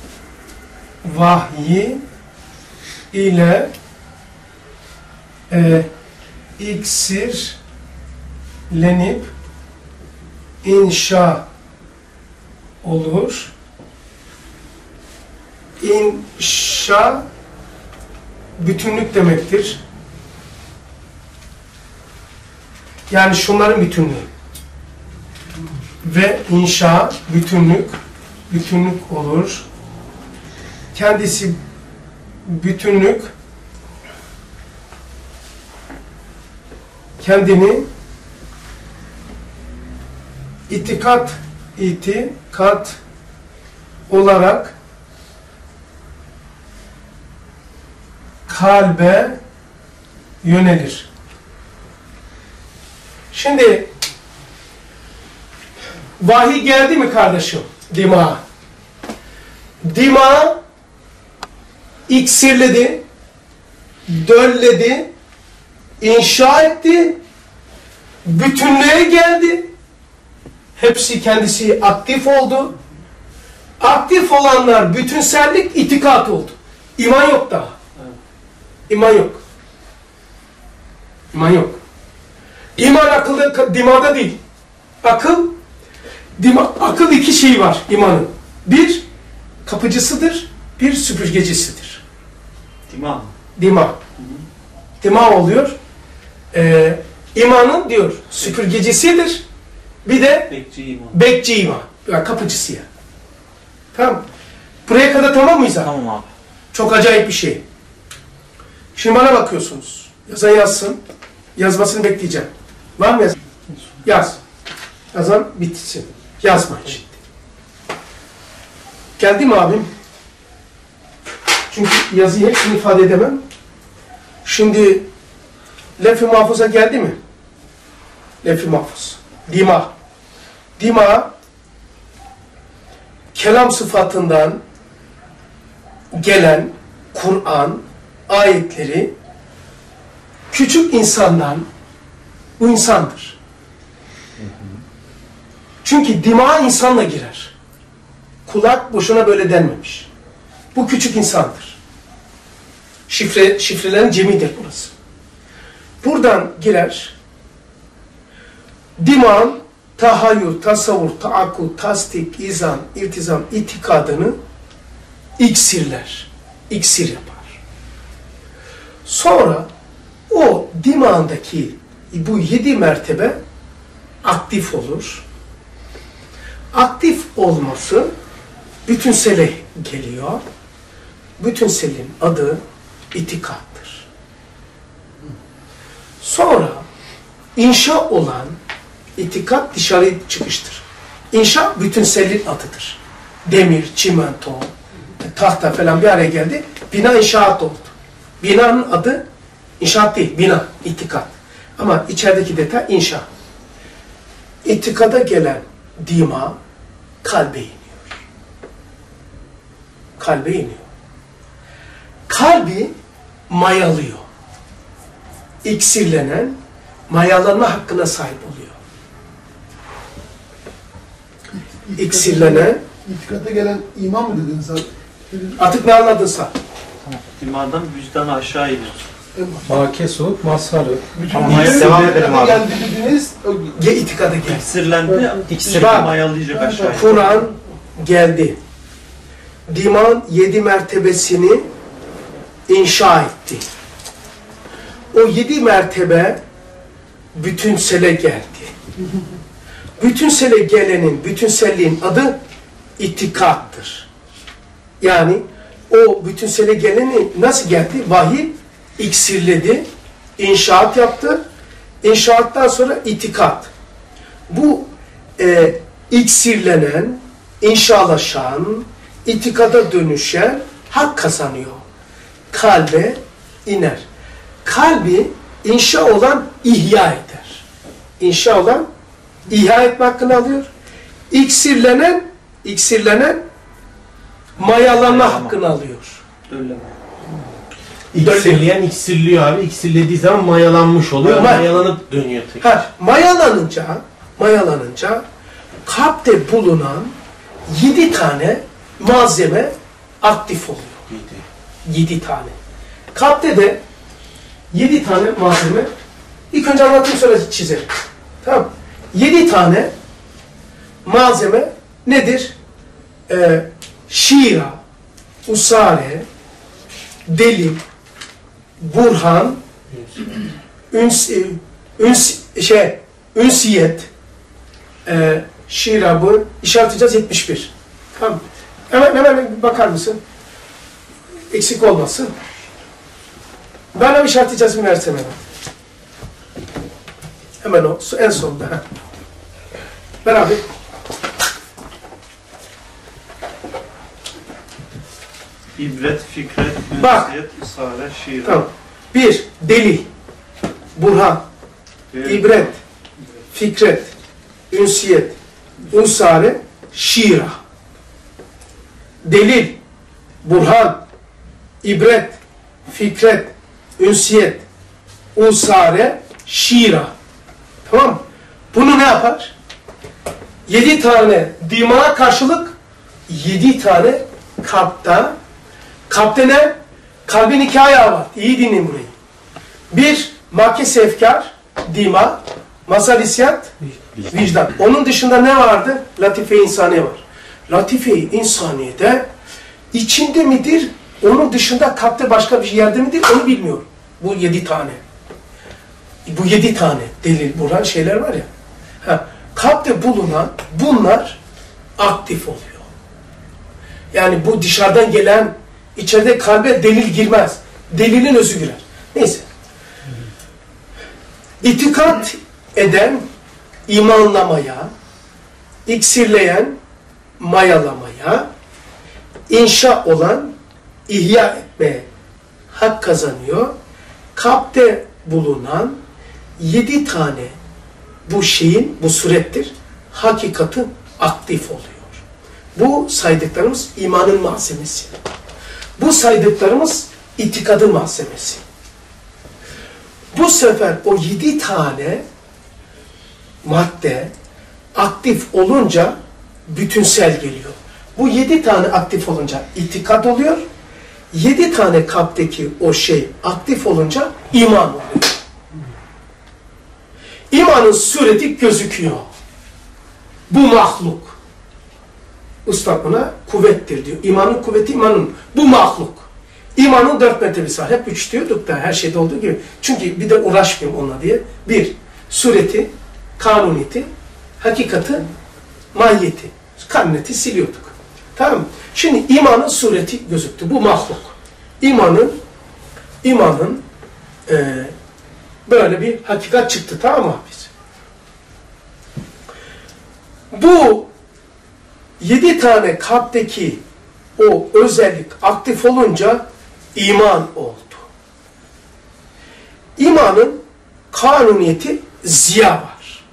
vahyi ile iksirlenip inşa olur. İnşa bütünlük demektir. Yani şunların bütünlüğü. Ve inşa bütünlük olur. Kendisi bütünlük kendini itikat olarak kalbe yönelir. Şimdi vahiy geldi mi kardeşim? Dima iksirledi, dölledi, inşa etti, bütünlüğe geldi. Hepsi kendisi aktif oldu. Aktif olanlar bütünsellik, itikat oldu. İman yok daha. İman yok. İman akılda, dimada değil. Akıl iki şey var imanın. Bir, kapıcısıdır, bir süpürgecisidir. Dima oluyor. İmanın diyor süpürgecisidir. Bir de bekçi iman. Yani kapıcısı ya. Tamam. Buraya kadar tamam mıyız abi?
Tamam abi.
Çok acayip bir şey. Şimdi bana bakıyorsunuz. Yazan yazsın. Yazmasını bekleyeceğim. Var mı yazan? Yaz. Yazan bitsin. Yazma şimdi. Geldi mi abim? Çünkü yazıyı hepsini ifade edemem. Şimdi lef-i mahfuza geldi mi? Lef-i mahfuz. Dima kelam sıfatından gelen Kur'an ayetleri küçük insandan, bu insandır. Çünkü dima insanla girer. Kulak boşuna böyle denmemiş. Bu küçük insandır. Şifrelerin cemidir burası. Buradan girer. Diman, tahayyül, tasavvur, taakkul, tasdik, izan, irtizam, itikadını iksirler. İksir yapar. Sonra o dimağındaki bu 7 mertebe aktif olur. Aktif olması bütünsele geliyor. Bütünselin adı itikattır. Sonra inşa olan itikat dışarı çıkıştır. İnşa bütünselin adıdır. Demir, çimento, tahta falan bir araya geldi. Bina inşaat oldu. Binanın adı inşaat değil, bina, itikat. Ama içerideki detay inşa. İtikada gelen dima kalbe iniyor. Kalbe iniyor. Kalbi mayalıyor. İksirlenen, mayalanma hakkına sahip oluyor. İksirlenen,
İtikata gelen iman mı dediniz abi?
artık ne anladınsa.
Dimadan vicdan aşağı inir.
Makesu, mazharı.
Devam edelim abi.
Geldi dediniz.
İtikada geldi.
İksirlendi,
Bak,
mayalayacak aşağı.
Kur'an geldi. Diman 7 mertebesini inşa etti. O 7 mertebe bütünsele geldi. Bütünsele gelenin, bütünselliğin adı itikattır. Yani o bütünsele geleni nasıl geldi? Vahiy iksirledi, inşaat yaptı. İnşaattan sonra itikat. Bu iksirlenen, inşalaşan, itikada dönüşen hak kazanıyor. Kalbe iner. Kalbi inşa olan ihya eder. İnşa olan ihya etme hakkını alıyor. İksirlenen mayalanma hakkını alıyor.
Öyle mi?
İksirleyen iksirliyor abi. İksirlediği zaman mayalanmış oluyor. Mayalanıp dönüyor tekrar.
Mayalanınca kalpte bulunan 7 tane malzeme aktif oluyor. 7 tane. Kalpte de 7 tane malzeme. İlk önce anlatayım sonra çizelim. Tamam. 7 tane malzeme nedir? Şira, usare, delil, burhan, ünsiyet, şira bu. İşaretleyeceğiz 71. Tamam. Hemen bakar mısın? Eksik olmasın. Ben işaretleyeceğiz mi versem hemen. Hemen o en sonda. Ver abi.
İbret, fikret,
Bak.
ünsiyet, isare, şiir.
Tamam. 1. Delil, burhan, ibret, fikret, ünsiyet, unsare, şira. Delil, burhan, ibret, fikret, ünsiyet, unsare, şira. Tamam mı? Bunu ne yapar? 7 tane dimağa karşılık 7 tane kalpta. Kalpte ne? Kalbin 2 ayağı var. İyi dinleyin burayı. 1. Makes efkar, dima, mazhar hissiyat, vicdan. Onun dışında ne vardı? Latife-i insaniye var. Latife-i insaniyede içinde midir? Onun dışında kalpte başka bir yerde midir? Onu bilmiyorum. Bu 7 tane. Bu 7 tane delil, burhan şeyler var ya. Kalpte bulunan bunlar aktif oluyor. Yani bu dışarıdan gelen, içeride kalbe delil girmez. Delilin özü girer. Neyse. İtikat eden, imanlamaya, iksirleyen, mayalamaya, inşa olan, ihya etmeye hak kazanıyor. Kalpte bulunan 7 tane bu şeyin, bu surettir, hakikati aktif oluyor. Bu saydıklarımız imanın malzemesi. Bu saydıklarımız itikadın malzemesi. Bu sefer o 7 tane madde aktif olunca bütünsel geliyor. Bu 7 tane aktif olunca itikat oluyor. 7 tane kalpteki o şey aktif olunca iman oluyor. İmanın sureti gözüküyor. Bu mahluk. Üstad buna kuvvettir diyor. İmanın kuvveti imanın. Bu mahluk. İmanın 4 mertebesi var. Hep 3 diyorduk da her şeyde olduğu gibi. Çünkü bir de uğraşmayayım onunla diye. 1. Sureti, kanuniyeti, hakikati, mahiyeti. Kanuniyeti siliyorduk. Tamam mı? Şimdi imanın sureti gözüktü. Bu mahluk. İmanın böyle bir hakikat çıktı. Tamam mı biz? Bu 7 tane kalpteki o özellik aktif olunca iman oldu. İmanın kanuniyeti ziya var.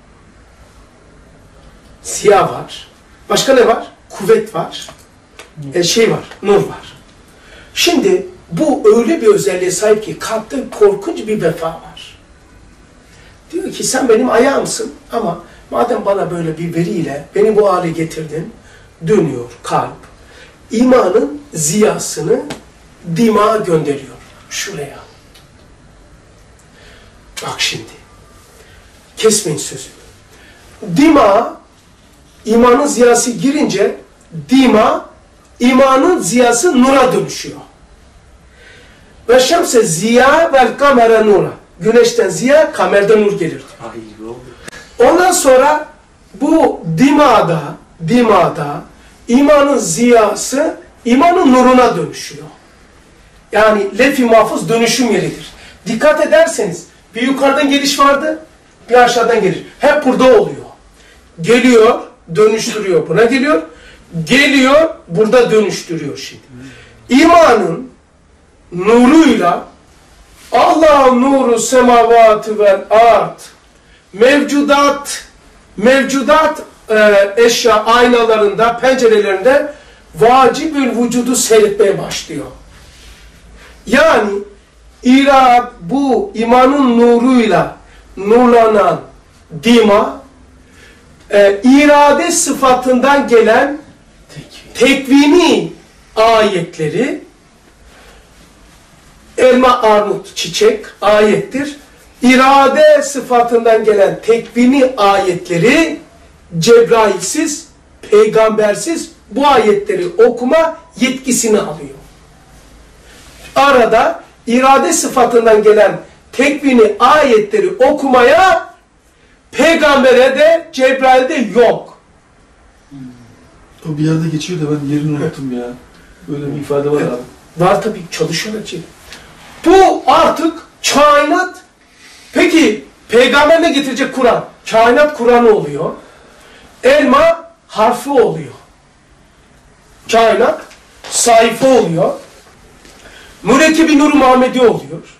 Ziya var. Başka ne var? Kuvvet var. Nur var. Şimdi bu öyle bir özelliğe sahip ki kalpte korkunç bir vefa var. Diyor ki sen benim ayağımsın ama madem bana böyle bir veriyle beni bu hale getirdin, dönüyor kalp. İmanın ziyasını dimağa gönderiyor. Şuraya. Bak şimdi. Kesmeyin sözümü. Dima, imanın ziyası girince dima, imanın ziyası nura dönüşüyor. Ve şemse ziya vel kamera nura. Güneşten ziya, kamerden nur gelir. Ondan sonra bu dimada imanın ziyası imanın nuruna dönüşüyor. Yani lef-i mahfuz dönüşüm yeridir. Dikkat ederseniz bir yukarıdan geliş vardı, bir aşağıdan gelir. Hep burada oluyor. Geliyor, dönüştürüyor. Buna geliyor. Geliyor, burada dönüştürüyor şimdi. İmanın nuruyla Allah'ın nuru semavatı vel ard mevcudat eşya aynalarında, pencerelerinde vacibül vücudu seyretmeye başlıyor. Yani bu imanın nuruyla nurlanan dima irade sıfatından gelen tekvini ayetleri, elma, armut, çiçek ayettir. İrade sıfatından gelen tekvini ayetleri Cebrailsiz, peygambersiz bu ayetleri okuma yetkisini alıyor. Arada irade sıfatından gelen tekvini ayetleri okumaya peygambere de Cebrail'de yok.
O bir yerde geçiyor da ben yerini unuttum ya. Böyle bir ifade var abi.
Var tabii, çalışıyor ki. Bu artık kainat. Peki peygamber ne getirecek? Kur'an. Kainat Kur'an'ı oluyor. Elma harfi oluyor. Kainat sayfa oluyor. Mürekkebi Nur-u Muhammedi oluyor.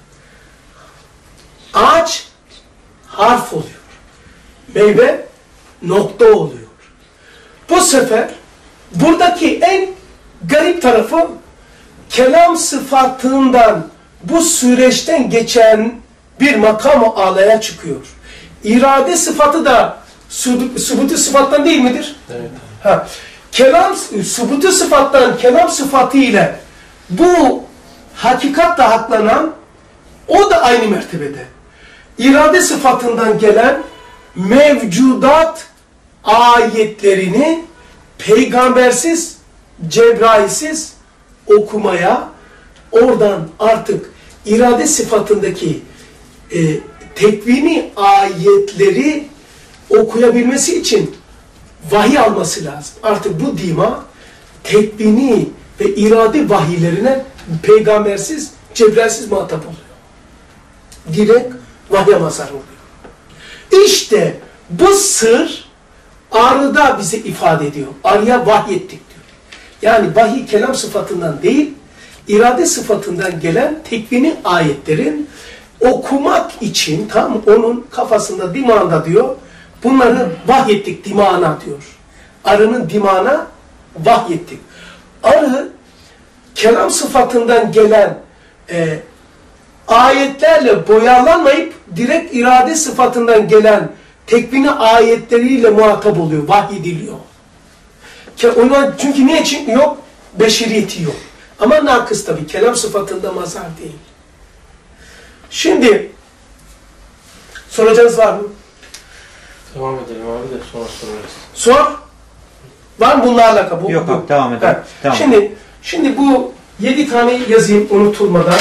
Ağaç harf oluyor. Meyve nokta oluyor. Bu sefer buradaki en garip tarafı kelam sıfatından bu süreçten geçen bir makam-ı alaya çıkıyor. İrade sıfatı da subutu sıfattan değil midir?
Evet.
Ha. Subutu sıfattan kelam sıfatı ile bu hakikatle haklanan o da aynı mertebede. İrade sıfatından gelen mevcudat ayetlerini peygambersiz, Cebrailsiz okumaya, oradan artık irade sıfatındaki tekvini ayetleri okuyabilmesi için vahiy alması lazım. Artık bu dima tekvini ve irade vahiylerine peygambersiz, Cebrailsiz muhatap oluyor. Direkt vahye mazhar oluyor. İşte bu sır arıda bize ifade ediyor. Arıya vahyettik diyor. Yani vahiy kelam sıfatından değil, irade sıfatından gelen tekvini ayetlerin okumak için tam onun kafasında, dimağında diyor, bunları vahyettik dimağına diyor. Arının dimağına vahyettik. Arı kelam sıfatından gelen ayetlerle boyalanmayıp direkt irade sıfatından gelen tekvini ayetleriyle muhatap oluyor, vahyediliyor. Çünkü niçin yok? Beşeriyeti yok. Ama nakıs tabii, kelam sıfatında mazhar değil. Şimdi, soracağınız var mı?
Devam edelim abi de sonra sorarız.
Sor. Var mı bununla alakalı?
Yok abi, devam edelim. Devam.
Şimdi bu 7 tane yazayım unutulmadan.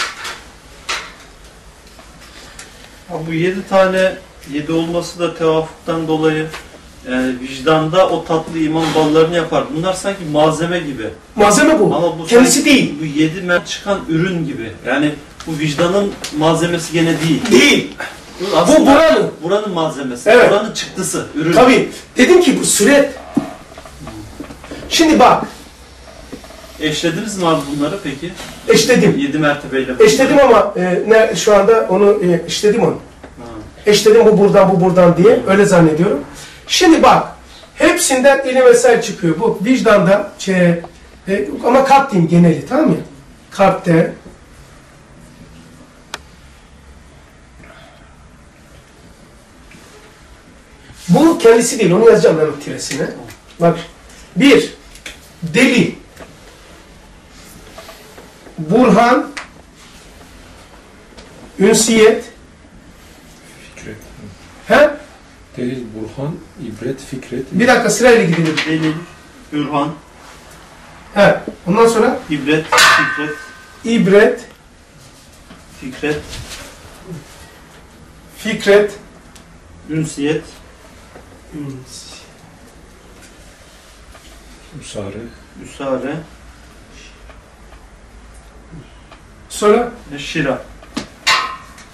Bu 7 tane, 7 olması da tevafuktan dolayı vicdanda o tatlı iman ballarını yapar. Bunlar sanki malzeme gibi.
Malzeme bu.
Ama bu
kendisi değil.
Bu 7 çıkan ürün gibi. Yani bu vicdanın malzemesi gene değil.
Değil.
Bu
buranın.
Buranın malzemesi.
Evet.
Buranın çıktısı, ürün.
Tabii. Dedim ki bu süret. Şimdi bak.
Eşlediniz mi abi bunları peki?
Eşledim.
7 mertebeyle.
Eşledim ama şu anda onu eşledim onu. Eşledim bu buradan diye öyle zannediyorum. Şimdi bak. Hepsinden ilim eser çıkıyor. Bu vicdanda ama kalp diyeyim geneli, tamam mı? Kalpte bu kendisi değil, onu yazacağım ben o tiresine. Bak, 1. Delil, burhan, ünsiyet,
Fikret.
he?
Delil, burhan, ibret, fikret.
Bir dakika sırayla gidelim.
Delil, burhan,
He. Ondan sonra
ibret, fikret,
ibret, fikret,
ünsiyet,
Üsare.
sonra
şira.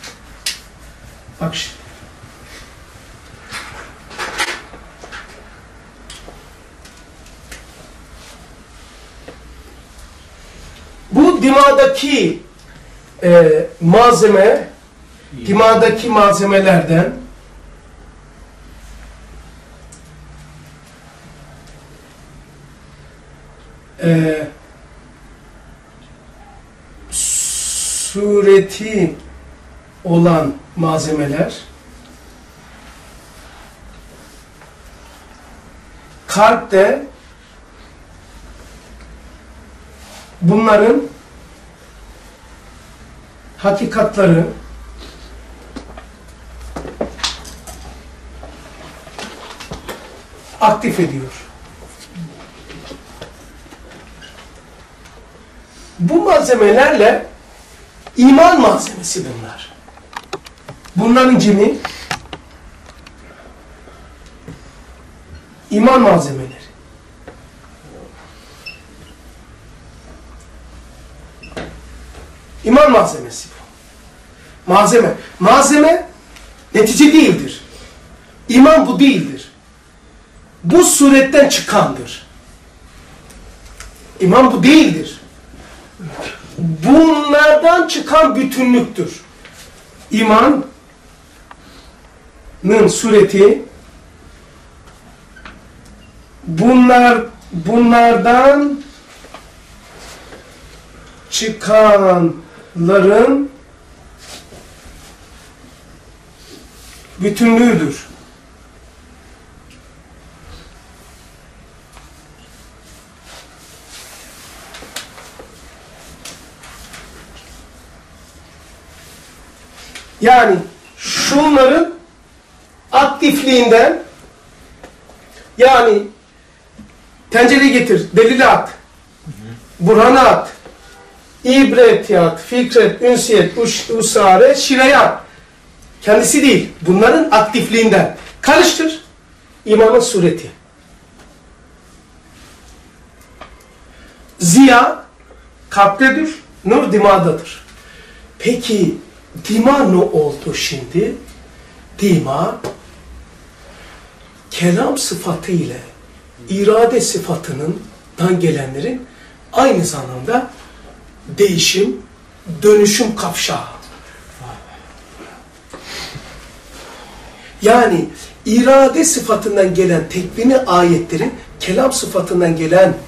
bak şimdi. Bu dimağdaki dimağdaki malzemelerden sureti olan malzemeler kalpte bunların hakikatları aktif ediyor. Bu malzemelerle iman malzemesi bunlar. Bunların cimi iman malzemeleri. İman malzemesi bu. Malzeme. Malzeme netice değildir. İman bu değildir. Bu suretten çıkandır. İman bu değildir. Bunlardan çıkan bütünlüktür. İmanın sureti bunlardan çıkanların bütünlüğüdür. Yani şunların aktifliğinden, yani tencereyi getir, delili at, burhanı at, ibret yat, fikret, ünsiyet, usare, şireye at. Kendisi değil, bunların aktifliğinden. Karıştır, imanın sureti. Ziya kalptedir, nur dimağdadır. Peki, dima ne oldu şimdi? Dima, kelam sıfatı ile irade sıfatından gelenlerin aynı zamanda değişim, dönüşüm kavşağı. Yani irade sıfatından gelen tekvini ayetlerin kelam sıfatından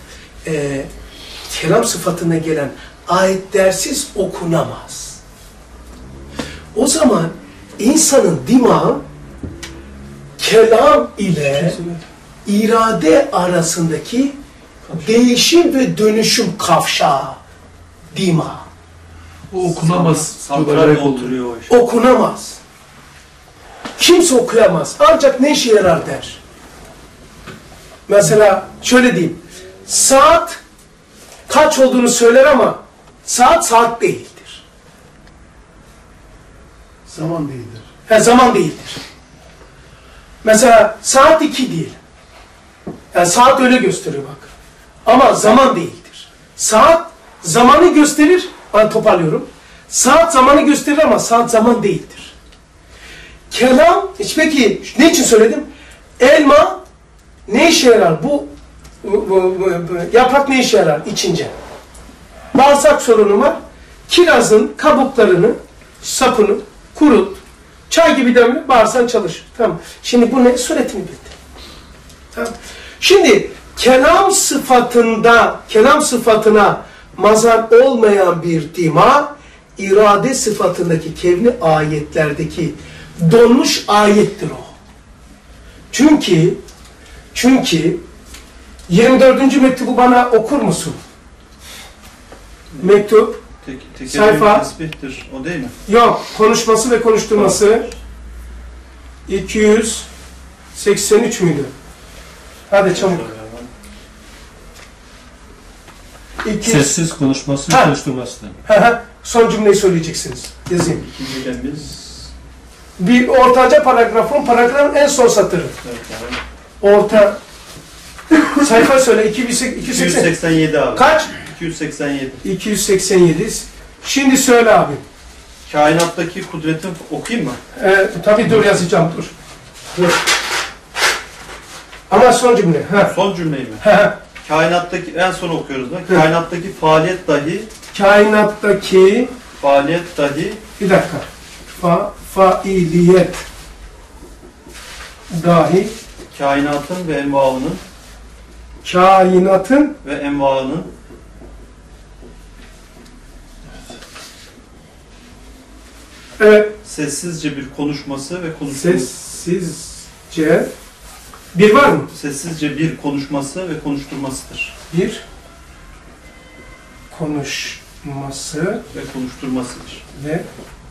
gelen ayetlersiz okunamaz. O zaman insanın dimağı kelam ile irade arasındaki değişim ve dönüşüm kavşağı. Dima.
O okunamaz.
Santralde oturuyor o iş.
Okunamaz. Kimse okuyamaz. Ancak ne işe yarar der. Mesela şöyle diyeyim. Saat kaç olduğunu söyler ama saat değildir.
Zaman değildir.
Zaman değildir. Mesela saat 2 değil. Yani saat öyle gösteriyor bak. Ama zaman değildir. Saat zamanı gösterir. Ben toparlıyorum. Saat zamanı gösterir ama saat zaman değildir. Kelam, peki ne için söyledim? Elma ne işe yarar? Bu yaprak ne işe yarar içince? Bağırsak sorunu var. Kirazın kabuklarını, sapını kurut. Çay gibi demle bağırsan çalışır. Tamam. Şimdi bu ne? Suretini bildi. Tamam. Şimdi kelam sıfatına mazhar olmayan bir dima, irade sıfatındaki kevni ayetlerdeki donmuş ayettir o. Çünkü 24. mektubu bana okur musun? Mektup, sayfa,
tesbihtir. O değil mi?
Yok, konuşması ve konuşturması 283 müydü? Hadi çabuk.
Sessiz konuşması ve konuşturması.
Son cümleyi söyleyeceksiniz. Yazayım.
İkinci cümlemiz
bir ortaca paragrafın en son satırı.
evet, yani.
Orta sayfa söyle
287 abi.
Kaç?
287.
287. Şimdi söyle abi.
Kainattaki kudreti okuyayım mı?
Tabii dur yazacağım dur. Ama son cümle.
Son cümleyi mi? Kainattaki en son okuyoruz da. Kainattaki faaliyet dahi
kainattaki
faaliyet dahi
bir dakika. Failiyet dahi
kainatın ve envaının
evet
sessizce bir konuşması ve
sessizce bir var mı?
Sessizce bir konuşması ve konuşturmasıdır.
Bir konuşması
ve konuşturmasıdır.
Ve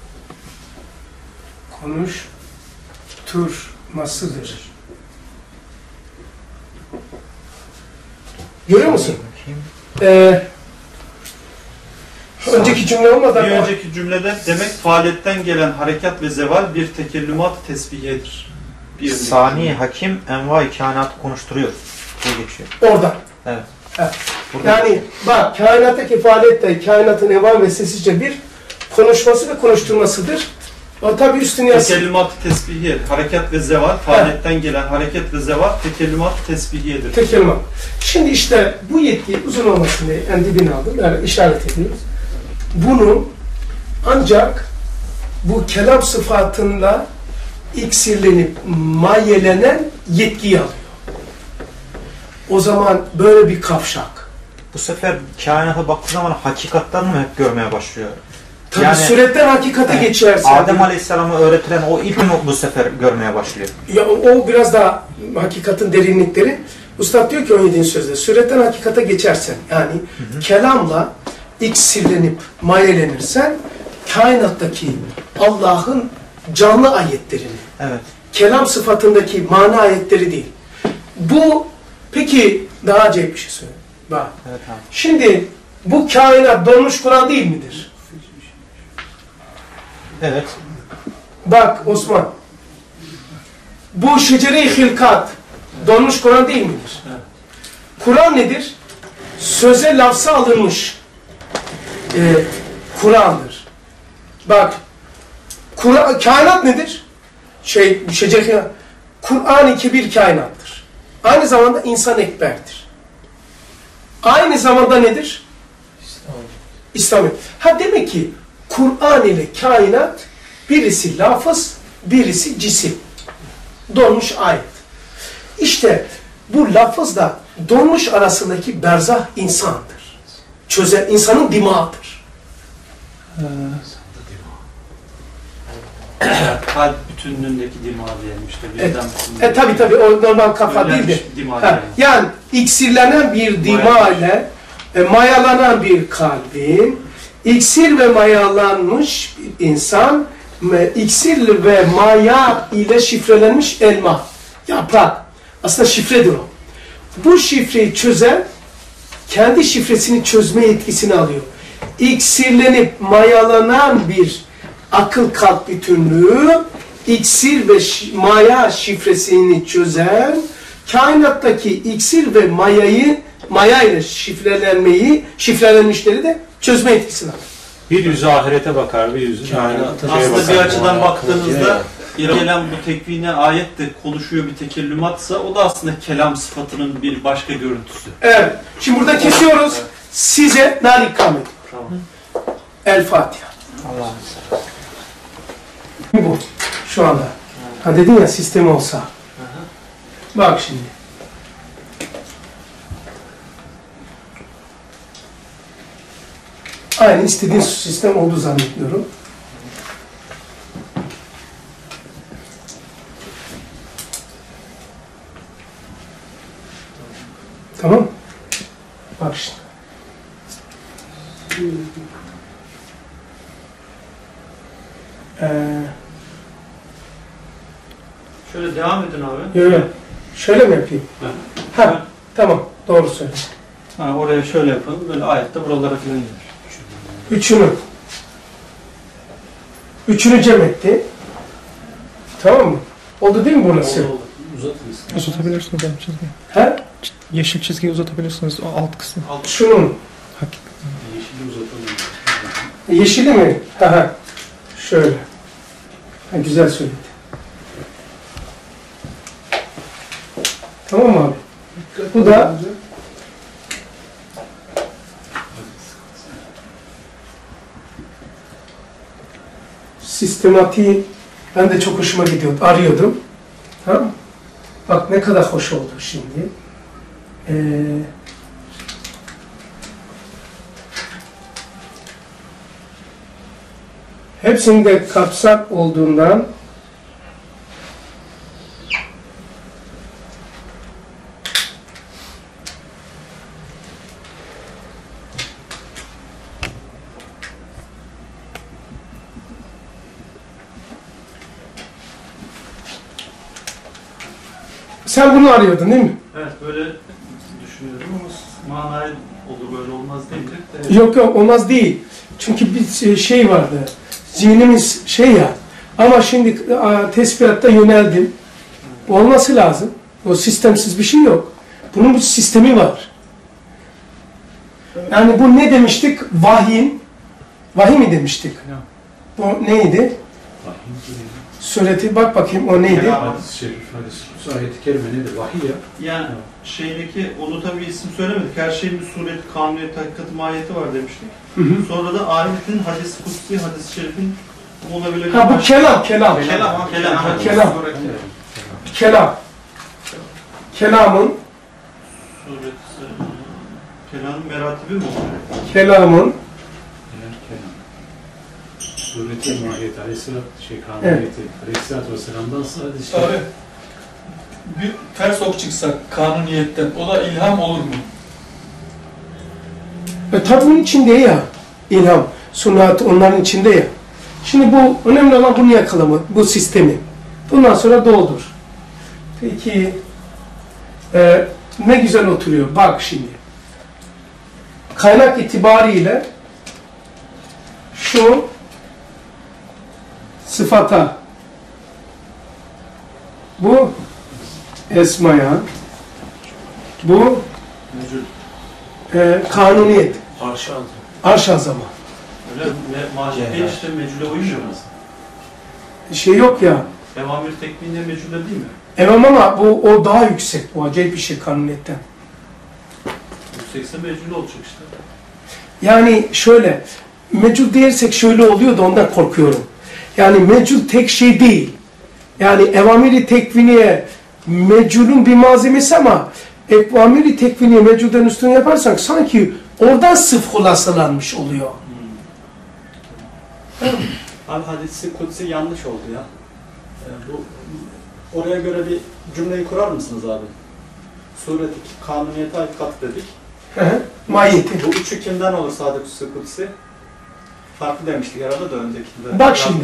konuşturmasıdır. Görüyor musun? Önceki cümle olmadan...
Bir önceki cümlede demek faaliyetten gelen harekat ve zeval bir tekellümat tesbihiyedir.
Sani hakim enva-i kainatı konuşturuyor diye geçiyor.
Oradan.
Evet.
Yani bak kainattaki faaliyette kainatın enva ve sessizce bir konuşması ve konuşturmasıdır. O tabi üstüne yazsın.
Tekellümat tesbihiye, harekat ve zeval, faaliyetten gelen hareket ve zeval tekellümat tesbihiyedir.
Tekellümat. Şimdi işte bu yetki uzun olmasın diye en dibini aldım. Yani işaret ediyoruz. Bunu ancak bu kelam sıfatında iksirlenip mayelenen yetkiyi alıyor. O zaman böyle bir kavşak.
Bu sefer kainata baktığı zaman hakikattan mı hep görmeye başlıyor?
Tabii
yani,
suretten hakikate geçerse.
Adem Aleyhisselam'a öğretilen o ilk mi bu sefer görmeye başlıyor?
Ya o biraz daha hakikatin derinlikleri. Üstad diyor ki 17. sözde suretten hakikate geçersen yani kelamla iksirlenip mayelenirsen kainattaki Allah'ın canlı ayetlerini, kelam sıfatındaki mana ayetleri değil. Bu peki daha acayip bir şey söyleyeyim. Bak.
Evet, abi.
Şimdi bu kainat donmuş Kur'an değil midir?
Evet.
Bak Osman. Bu şecere-i hilkat donmuş Kur'an değil midir? Evet. Kur'an nedir? Söze lafza alınmış Kur'an'dır. Bak kainat nedir? Kur'an-ı Kebir kainattır. Aynı zamanda insan ekberdir. Aynı zamanda nedir? İslam. Ha demek ki Kur'an ile kainat birisi lafız, birisi cisim. Donmuş ayet. İşte bu lafızla donmuş arasındaki berzah insandır. Çözen insanın dimağıdır.
Kalp bütünlüğündeki dima diyelim işte.
Tabi o normal kafa değil de. Yani iksirlenen bir dima ile mayalanan bir kalbin, iksir ve mayalanmış bir insan, iksir ve maya ile şifrelenmiş elma, yaprak. Aslında şifredir o. Bu şifreyi çözen, kendi şifresini çözme yetkisini alıyor. İksirlenip mayalanan bir akıl kalp bütünlüğü, iksir ve maya şifresini çözen, kainattaki iksir ve maya ile şifrelenmişleri de çözme yetkisini alıyor.
Bir yüzü ahirete bakar, bir yüzü kainata.
Aslında bir açıdan baktığınızda gelen bu tekvine ayet de konuşuyor bir tekellümatsa o da aslında kelam sıfatının bir başka görüntüsü.
Evet. Şimdi burada kesiyoruz. Size nar ikram ediyor.
Tamam.
El Fatiha.
Allah'ım.
Bu. Şu anda. Ha dedin ya sistem olsa. Bak şimdi. Aynı istediğin sistem olduğu zannetmiyorum. Tamam. Bak şimdi.
Şöyle devam edin abi.
Yok. Şöyle mi yapayım? Ha. Tamam. Doğru söyle.
Ha, oraya şöyle yapalım. Böyle ayette buralara falan gelir.
Üçünü cem etti. Tamam mı? Oldu değil mi burası?
Oldu. Uzatınız.
Uzatabilirsiniz abi çizgiyi.
He?
Yeşil çizgiyi uzatabilirsiniz o alt kısmı.
Şunun.
Yeşili uzatalım.
Yeşili mi? Ha. Şöyle. Ha, güzel söyledi. Tamam mı abi? Bu da sistematiği ben de çok hoşuma gidiyordu. Arıyordum. Tamam mı? Bak ne kadar hoş oldu şimdi. Hepsinde kapsak olduğundan sen bunu arıyordun değil mi?
Evet, böyle düşünüyorum ama manayı olur böyle olmaz diyecek de.
Yok yok olmaz değil. Çünkü bir şey vardı. Zihnimiz şey ya. Ama şimdi tespihatta yöneldim. Olması lazım. O sistemsiz bir şey yok. Bunun bir sistemi var. Yani bu ne demiştik? Vahiy mi demiştik? Bu neydi? Sureti bak bakayım o neydi?
Hadis-i şerif, hadis-i ayet-i kerime nedir? Vahiy ya.
Yani şeydeki, onu tabii isim söylemedik. Her şeyin bir sureti, kanuniyeti, hakikati, mahiyeti var demiştik.
Hı hı.
Sonra da ayetin, hadis-i kutsi, hadis-i şerifin olabilir.
Ha bu kelam.
Kelam.
Kelamın
Sureti, kelamın meratibi mi?
Kelamın
Sureti mahiyeti, kanuniyeti, aleyhissalatü vesselam'dan sadece
Abi bir ters ok çıksa kanuniyetten o da ilham olur mu?
tabi bunun içinde ya. İlham, sunat onların içinde ya. Şimdi bu önemli olan bunu yakalamak, bu sistemi. Bundan sonra doldur. Peki ne güzel oturuyor. Bak şimdi. Kaynak itibariyle şu sıfata, bu esmaya, bu kanuniyet, arş azama.
Öyle mahiyeti işte mecule uymuyor mu?
Şey yok ya.
Evamir tekniğinde mecule değil mi?
Evet ama bu o daha yüksek. Bu acayip bir şey kanuniyetten.
Yüksekse mecule olacak işte.
Yani şöyle, mecul dersek şöyle oluyor da ondan korkuyorum. Yani mecul tek şey değil. Yani evamiri tekviniye meculun bir malzemesi ama evamiri tekviniye meculden üstüne yaparsak sanki oradan sıf hulasalanmış oluyor.
Abi hadisi kutsi yanlış oldu ya. Bu oraya göre bir cümleyi kurar mısınız abi? Sureti kanuniyete ait kat dedik.
Mahiyeti.
Bu üçü kimden olur hadisi kutsi? Farklı demiştik herhalde de öncekinde.
Bak şimdi.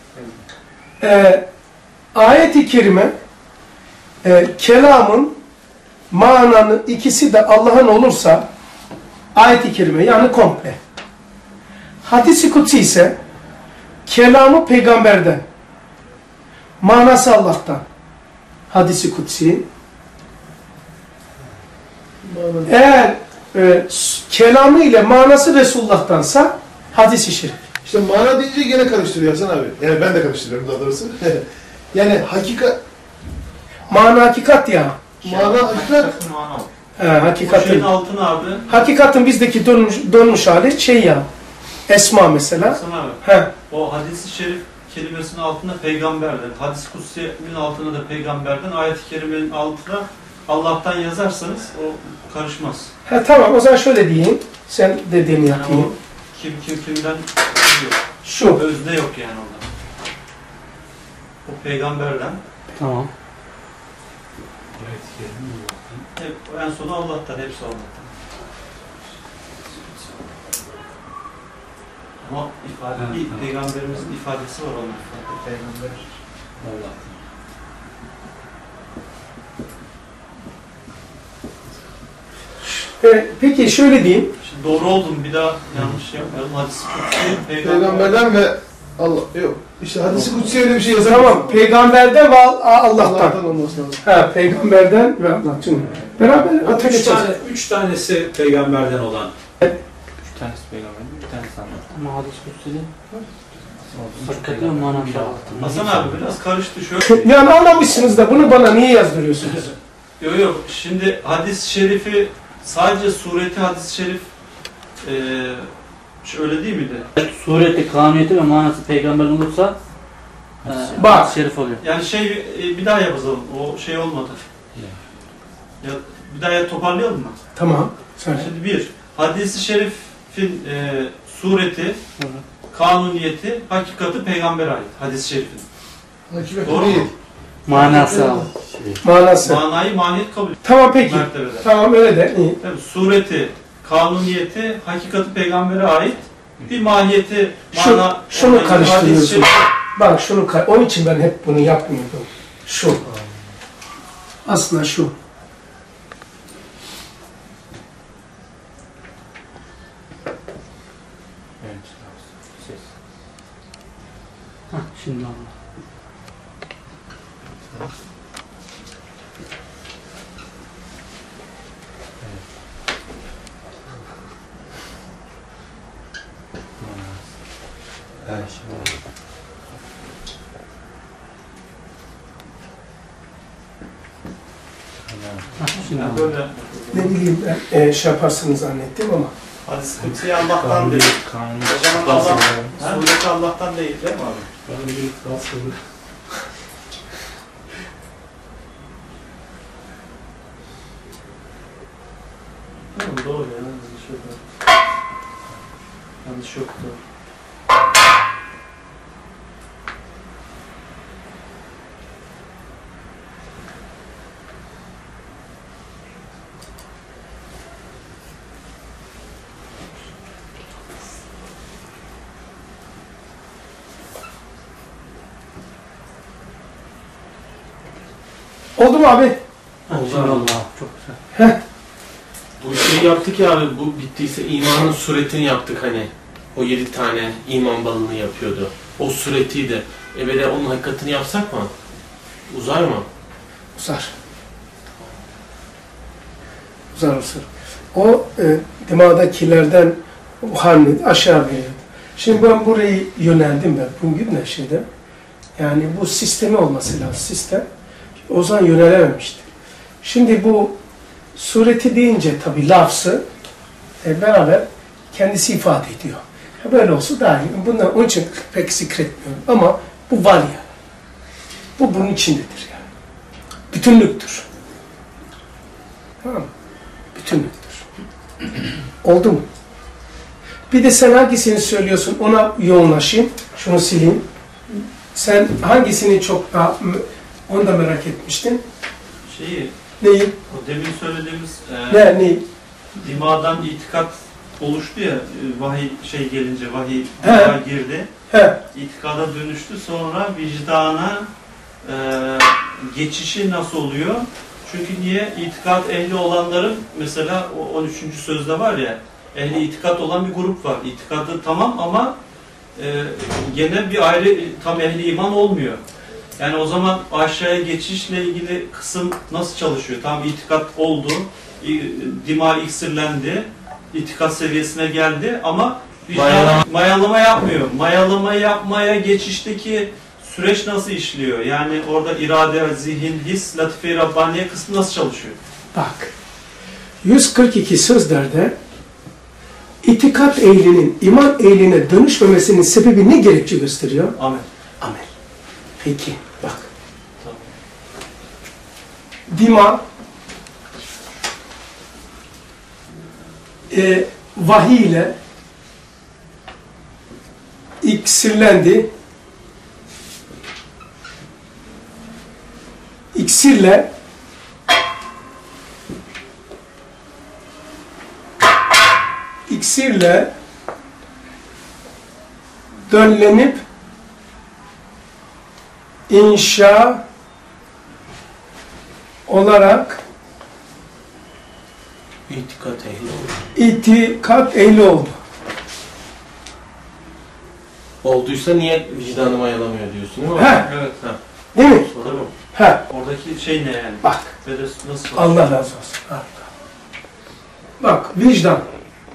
Ayet-i kerime kelamın mananın ikisi de Allah'ın olursa ayet-i kerime yani komple. Hadis-i kutsi ise kelamı peygamberden, manası Allah'tan. Hadis-i kutsi. Eğer kelamı ile manası Resulullah'tansa hadis-i şerif.
İşte mana deyince gene karıştırıyor Hasan abi. Yani ben de karıştırıyorum daha doğrusu. Yani hakikat...
Mana hakikat ya.
Mana hakikat.
Hakikatin.
O şeyin altına abi.
Hakikatin bizdeki donmuş hali şey ya. Esma mesela.
Hasan abi. O hadis-i şerif kelimesinin altında peygamberden, hadis-i kutsi'nin altına da peygamberden, ayet-i kerimenin altına Allah'tan yazarsanız o karışmaz.
Tamam o zaman şöyle diyeyim. Sen dediğini
yani
yapayım.
O kimden yok.
Şu.
Özde yok yani orada. O peygamberden.
Tamam.
En sonu Allah'tan, hepsi Allah'tan. Ama peygamberimizin ifadesi var onun ifade. Peygamber Allah'tan.
Peki şöyle diyeyim.
Şimdi doğru oldum, bir daha yanlış yapmayalım. Hadis-i kutsi
Peygamberden ve Allah yok. İşte hadis-i kutsi öyle bir şey yazar.
Tamam. Peygamberden ve Allah'tan.
Olması lazım.
Peygamberden ve Allah'tan. Beraber
üç tanesi peygamberden olan.
3 tanesi peygamberden, bir tanesi Allah'tan. Ama hadis kutsi'nin hakikaten manam bir Allah'tan.
Hasan abi biraz karıştı şöyle.
Yani anlamışsınız da bunu bana niye yazdırıyorsunuz?
Yok. Şimdi hadis-i şerifi sadece sureti hadis-i şerif Öyle değil miydi?
Sureti, kanuniyeti ve manası peygamberden olursa
Bak.
şerif oluyor.
Yani bir daha yapalım. O şey olmadı. Ya, bir daha toparlayalım mı?
Tamam. Söyle.
Şimdi bir, hadis-i şerifin sureti, kanuniyeti, hakikati peygambere ait. Hadis-i şerifin. Doğru mu?
Manası al.
Manası.
Manayı maniyet kabul ediyor.
Tamam peki.
Mertebede.
Tamam öyle de. İyi.
Tabii, sureti, kanuniyeti, hakikati peygambere ait. Bir mahiyeti,
Şunu karıştırıyorsun. Bak şunu onun için ben hep bunu yapmıyordum. Şu. Aslında şu.
Şimdi Allah.
Yani böyle
Ne bileyim ben şey yaparsınız zannettim ama.
hadis-i kutsi Allah'tan değil. O zaman Allah, sureti Allah'tan değil mi abi? Tamam, doğru ya. Yanlış yok. Yanlış yoktu.
Oldu mu abi?
Oldu Allah. Çok güzel.
Bu şeyi yaptık ya abi, bu bittiyse imanın suretini yaptık hani. O 7 tane iman balını yapıyordu. O suretiydi. Böyle onun hakikatini yapsak mı? Uzar mı?
Uzar. Uzar. O dimağdakilerden harni aşağı veriyor. Şimdi ben burayı yöneldim ben. Bugün de şeyde. Yani bu sistemi olması lazım. Sistem. O zaman yönelememişti. Şimdi bu sureti deyince tabii lafzı beraber kendisi ifade ediyor. Böyle olsa daha iyi. Bundan, onun için pek zikretmiyorum. Ama bu var ya. Bu bunun içindedir yani. Bütünlüktür. Tamam mı? Bütünlüktür. Oldu mu? Bir de sen hangisini söylüyorsun ona yoğunlaşayım. Şunu sileyim. Sen hangisini çok daha onu da merak etmiştin. Neyi?
O demin söylediğimiz
neyi?
Dimağdan itikat oluştu ya, vahiy gelince, vahiy girdi. İtikada dönüştü, sonra vicdana geçişi nasıl oluyor? Çünkü niye? İtikat ehli olanların, mesela o 13. sözde var ya, ehli itikat olan bir grup var. İtikadı tamam ama gene bir ayrı tam ehli iman olmuyor. Yani o zaman aşağıya geçişle ilgili kısım nasıl çalışıyor? Tam itikat oldu, dima iksirlendi, itikat seviyesine geldi ama mayalama yapmıyor. Mayalama yapmaya geçişteki süreç nasıl işliyor? Yani orada irade, zihin, his, latife-i Rabbaniye kısmı nasıl çalışıyor?
Bak, 142 sözlerde itikat ehlinin iman ehline dönüşmemesinin sebebi ne gerekçe gösteriyor?
Amel.
Amel. Peki, bak. Dima vahiy ile iksirlendi. İksirle dönlenip inşa olarak itikat ehli oldu.
Olduysa niye vicdanı mayalamıyor diyorsun değil mi?
Evet.
Değil mi?
Oradaki şey ne yani?
Bak.
Nasıl?
Allah razı olsun. Bak, vicdan.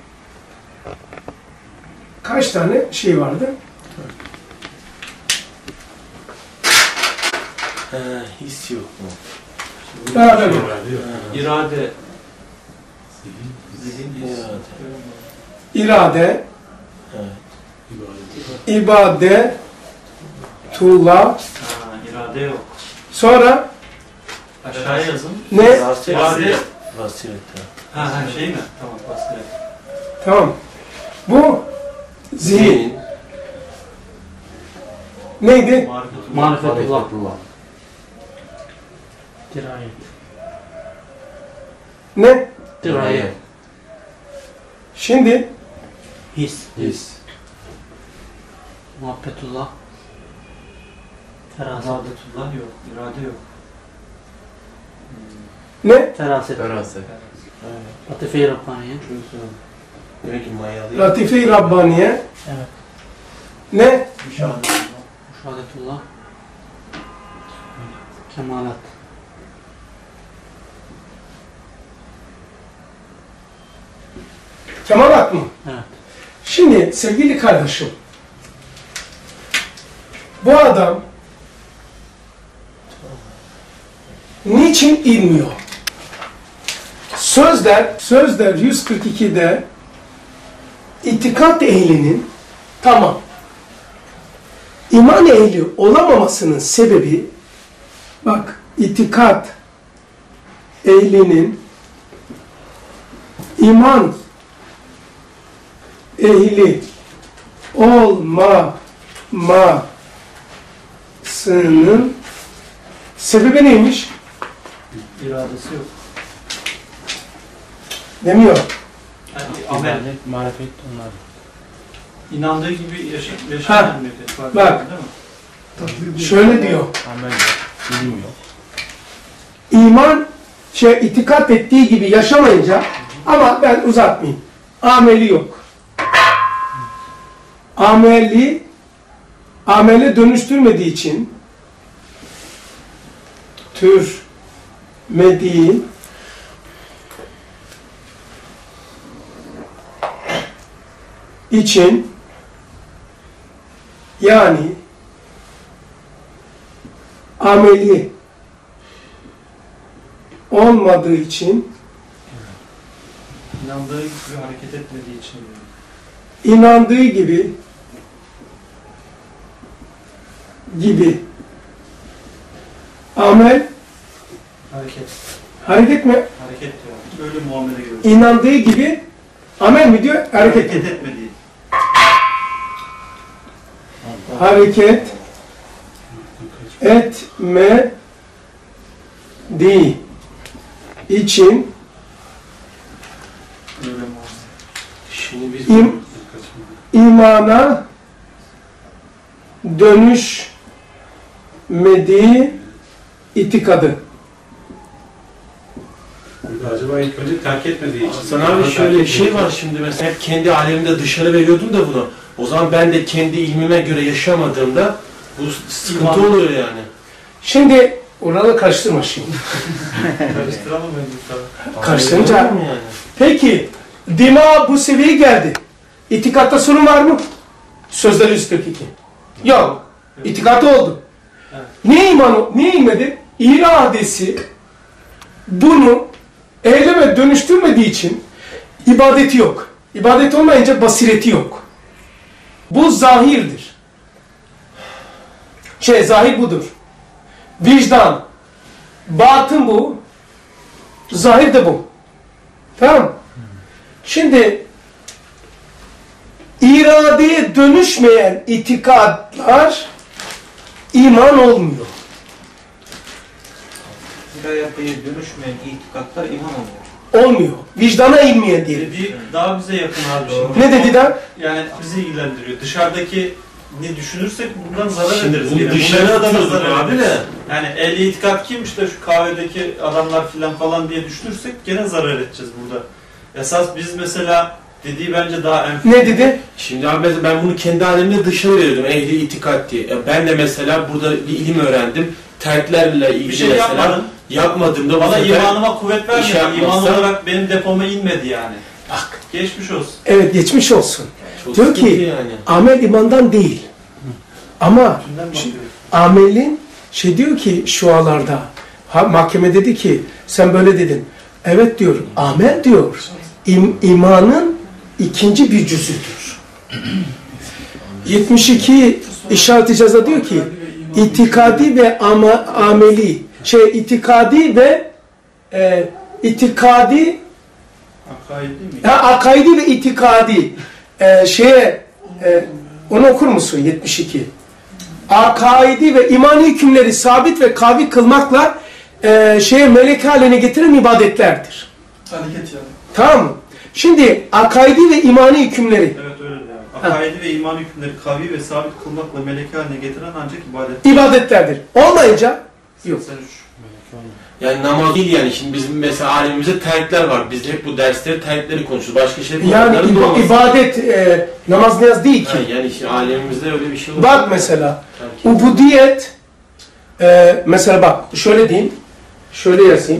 Kaç tane şey vardı?
His yok mu?
Beraber yok.
İrade.
İrade, İbadetullah.
İrade yok.
Sonra
Aşağıya yazın.
ne?
Vasilet.
Vasilet.
Şey mi? Tamam, vasilet.
Tamam. Bu zihin. Neydi?
Marifetullah. Dirayet.
Ne?
Dirayet.
Şimdi
His.
His.
Muhabbetullah. Feraset.
İradetullah yok. İrade yok.
ne?
Feraset.
Feraset.
Latife-i Rabbaniye.
Demek ki mayalı.
Latife-i Rabbaniye.
Evet.
Ne?
Müşahadetullah. Kemalat.
Kemalat mı?
Evet.
Şimdi sevgili kardeşim, bu adam niçin inmiyor? Sözler 142'de itikat ehlinin tamam iman ehli olamamasının sebebi bak itikat ehlinin iman ehli olmamasının sebebi neymiş?
İradesi yok.
Demiyor.
Yani amel.
Marifet onlar.
İnandığı gibi yaşayan bir
bak.
Değil mi?
Şöyle diyor.
Amel yok. İlim yok.
İman itikat ettiği gibi yaşamayınca ama ben uzatmayayım. Ameli yok. Amele dönüştürmediği için türmediği için yani ameli olmadığı için
İnandığı gibi hareket etmediği için.
inandığı gibi amel hareket mi?
Hareket diyor. Öyle muamele görüyor.
İnandığı gibi amel mi diyor? Hareket
etmediği.
Hareket etmediği için imana dönüşmediği itikadı.
Acaba ilk önce terk etmediği için.
Hasan abi şöyle bir şey var şimdi mesela hep kendi alemimde dışarı veriyordum da bunu. O zaman ben de kendi ilmime göre yaşamadığımda bu sıkıntı oluyor yani.
Şimdi oraları karıştırma şimdi.
Karıştıramam ben bu
Karıştırınca yani. Peki dima bu seviyeye geldi. İtikatta sorun var mı? Sözler 142. Yok. İtikatı oldu.
Evet.
Niye inmedi? İradesi bunu eyleme dönüştürmediği için ibadeti yok. İbadet olmayınca basireti yok. Bu zahirdir. Zahir budur. Vicdan, batın bu, zahir de bu. Tamam. Şimdi iradeye dönüşmeyen itikadlar iman olmuyor.
İradeye dönüşmeyen itikatlar iman olmuyor.
Olmuyor. Vicdana inmeyen diyelim.
Daha bize yakın abi şimdi.
Ne dedi daha?
Yani bizi ilgilendiriyor. Dışarıdaki ne düşünürsek bundan zarar
Şimdi
ederiz.
bunu
Yani.
dışarı
Bunlara da
atıyorduk
zarar
abi
ederiz.
de.
Yani ehli itikat kim işte şu kahvedeki adamlar falan diye düşünürsek gene zarar edeceğiz burada. Esas biz mesela dediği bence daha enfes.
Ne dedi?
Şimdi abi mesela ben bunu kendi alemimde dışarı veriyordum ehli itikat diye. Ben de mesela burada bir ilim öğrendim. Terklerle ilgili
Bir şey
mesela
yapmadın.
yapmadığımda
Bana
bu sefer
imanıma kuvvet vermedi.
şey
İman
yapmazsam-
olarak benim depoma inmedi yani.
Bak.
Geçmiş olsun.
Evet geçmiş olsun.
çok
Diyor
sıkıntı
ki
yani.
amel imandan değil. Ama
Kimden bakıyoruz?
amelin diyor ki şualarda mahkeme dedi ki sen böyle dedin. Evet diyor. Amel diyor. İmanın ikinci bir cüzüdür. 72 işaret-i ceza diyor ki itikadi ve ameli itikadi ve akaidi ve itikadi onu okur musun 72 akaidi ve imani hükümleri sabit ve kavi kılmakla meleke haline getiren ibadetlerdir.
Hareket yani.
Tamam mı? Şimdi akaidi ve imani hükümleri.
Evet öyle yani. Akaidi ve imani hükümleri kavi ve sabit kılmakla meleke haline getiren ancak ibadet.
İbadetlerdir. Olmayınca yok.
83.
Yani namaz değil yani. Şimdi bizim mesela alemimizde terkler var. Biz hep bu dersleri terkleri konuşuyoruz. Başka şey
yani ibadet namaz niyaz değil ki.
Yani işte alemimizde öyle bir şey olur.
Bak mesela ubudiyet mesela bak şöyle diyeyim. Şöyle yazayım.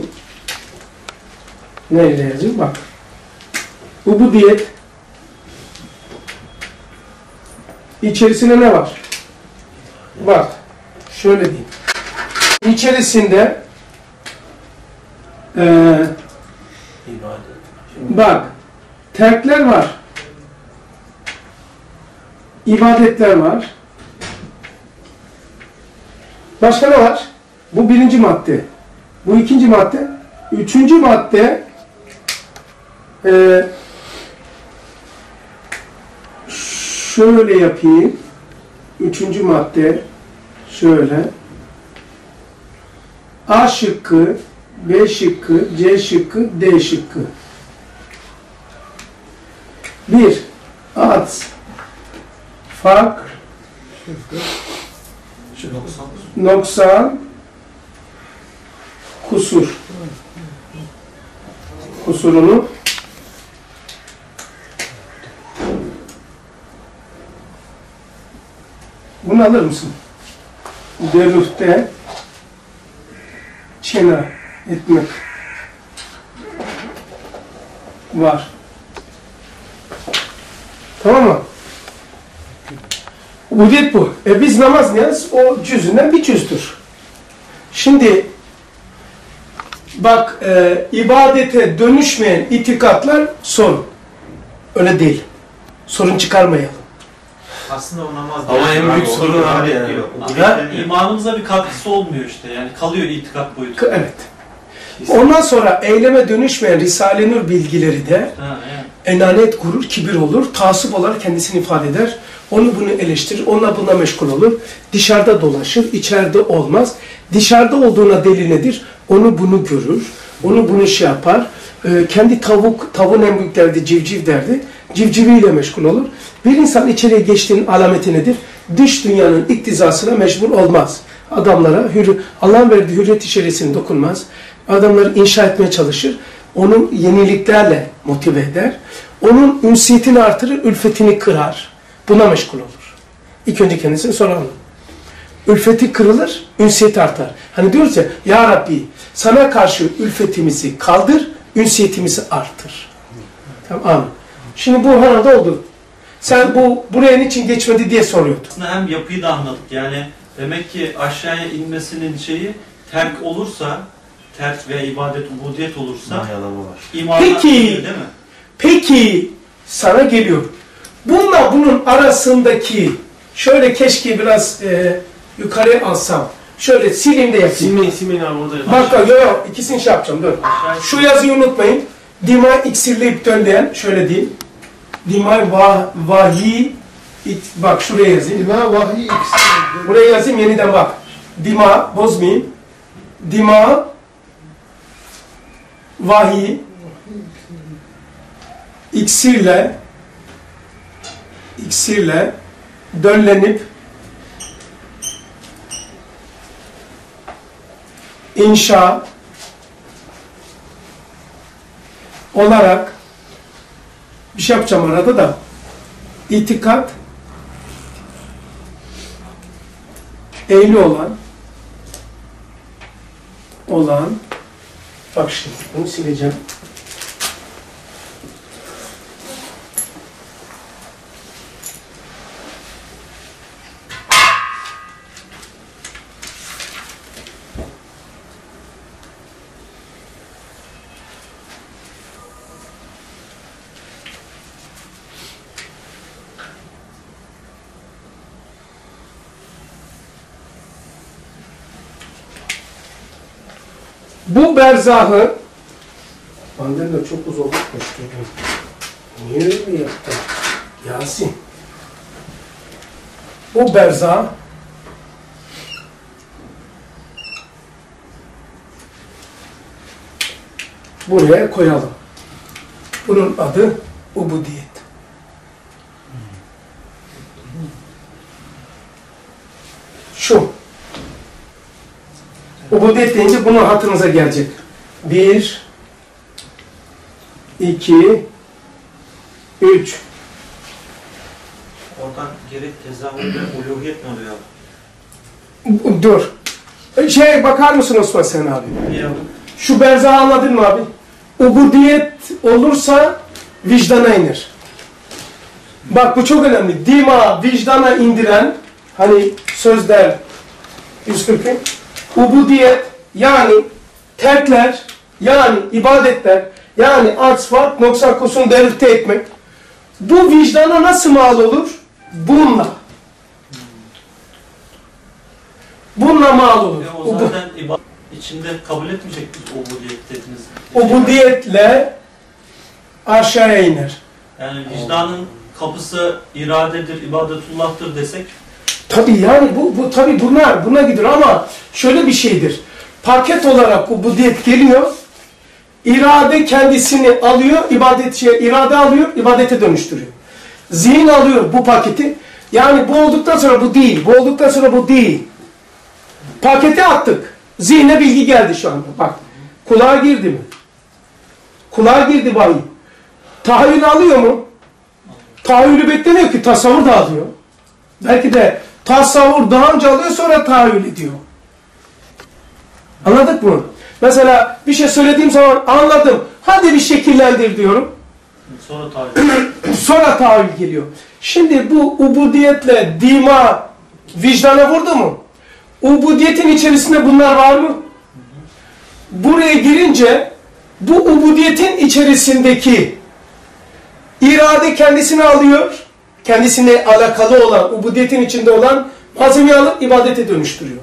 Neyle yazayım? Bak. Ubudiyet içerisinde ne var? Bak. Şöyle diyeyim. İçerisinde bak. Terkler var. İbadetler var. Başka ne var? Bu birinci madde. Bu ikinci madde. Üçüncü madde şöyle yapayım. Üçüncü madde şöyle. A şıkkı, B şıkkı, C şıkkı, D şıkkı. 1. Ad, fark, noksan, kusur. Kusurunu bunu alır mısın? Derufte çena etmek var. Tamam mı? Ubudiyet bu. Biz namaz niyaz o cüzünden bir cüzdür. Şimdi bak ibadete dönüşmeyen itikatlar sorun. Öyle değil. Sorun çıkarmayalım.
Aslında o namaz
ama en büyük sorun abi yani.
İmanımıza bir katkısı olmuyor işte. Yani kalıyor itikat boyutu.
Evet. Ondan sonra eyleme dönüşmeyen Risale-i Nur bilgileri de enanet, gurur, kibir olur. Taassup olarak kendisini ifade eder. Onu bunu eleştirir. Onunla buna meşgul olur. Dışarıda dolaşır. İçeride olmaz. Dışarıda olduğuna delil nedir? Onu bunu görür. Onu bunu yapar. Kendi tavuğun en büyük derdi civciv derdi. Civciviyle meşgul olur. Bir insan içeriye geçtiğinin alameti nedir? Dış dünyanın iktizasına mecbur olmaz. Adamlara Allah'ın verdiği hürriyet içerisine dokunmaz. Adamları inşa etmeye çalışır. Onu yeniliklerle motive eder. Onun ünsiyetini artırır, ülfetini kırar. Buna meşgul olur. İlk önce kendisini sonra onu. Ülfeti kırılır, ünsiyeti artar. Hani diyoruz ya, Ya Rabbi sana karşı ülfetimizi kaldır, ünsiyetimizi artır. Tamam, amin. Şimdi bu herhalde oldu. Sen buraya niçin geçmedi diye soruyordun.
Aslında hem yapıyı da anladık. Yani demek ki aşağıya inmesinin şeyi terk olursa, terk veya ibadet, ubudiyet olursa imanla değil mi?
Peki sana geliyor. Bununla bunun arasındaki şöyle keşke biraz yukarıya alsam. Şöyle sileyim de yapayım.
Silmeyin abi orada.
Bak yok ikisini şey yapacağım dur. Şu yazıyı unutmayın. Dima iksirleyip dönleyen şöyle diyeyim. Dima vahiy bak şuraya yazayım.
Dima vahiy iksir.
Buraya yazayım yeniden bak. Dima bozmayayım. Dima vahiy iksirle döllenip inşa olarak bir şey yapacağım arada da itikat ehli olan bak şimdi bunu sileceğim. Bu berzahı benden de çok uzun konuştum. Niye öyle yaptın? Yasin. Bu berzah buraya koyalım. Bunun adı ubudiyet. Şu. Ubudiyet deyince bunun hatırınıza gelecek. 1 2 3
Oradan geri tezahürde uluhiyet mi oluyor?
Dur. Bakar mısın Osman sen abi?
Ya.
Şu berzahı anladın mı abi? Ubudiyet olursa vicdana iner. Bak bu çok önemli. Dima vicdana indiren, hani sözler 140. Ubudiyet yani terkler, yani ibadetler, yani arz fark noksan kusunu devrite etmek. Bu vicdana nasıl mal olur? Bununla. Bununla mal olur.
O zaten içinde kabul etmeyecek bir ubudiyet dediniz.
Ubudiyetle aşağıya iner.
Yani vicdanın kapısı iradedir, ibadetullah'tır desek.
Tabii yani bu tabii buna gidiyor ama şöyle bir şeydir. Paket olarak ubudiyet geliyor. İrade kendisini alıyor, irade alıyor, ibadete dönüştürüyor. Zihin alıyor bu paketi. Yani bu olduktan sonra bu değil, bu olduktan sonra bu değil. Pakete attık. Zihne bilgi geldi şu anda. Bak, kulağa girdi mi? Kulağa girdi vahiy. Tahayyül alıyor mu? Tahayyülü beklemiyor ki, tasavvur da alıyor. Belki de tasavvur daha önce alıyor, sonra tahayyül ediyor. Anladık mı? Mesela bir şey söylediğim zaman anladım. Hadi bir şekillendir diyorum.
Sonra tahayyül.
Sonra tahayyül geliyor. Şimdi bu ubudiyetle dima vicdana vurdu mu? Ubudiyetin içerisinde bunlar var mı? Buraya girince bu ubudiyetin içerisindeki irade kendisini alıyor. Kendisine alakalı olan, ubudiyetin içinde olan malzemeyi alıp ibadete dönüştürüyor.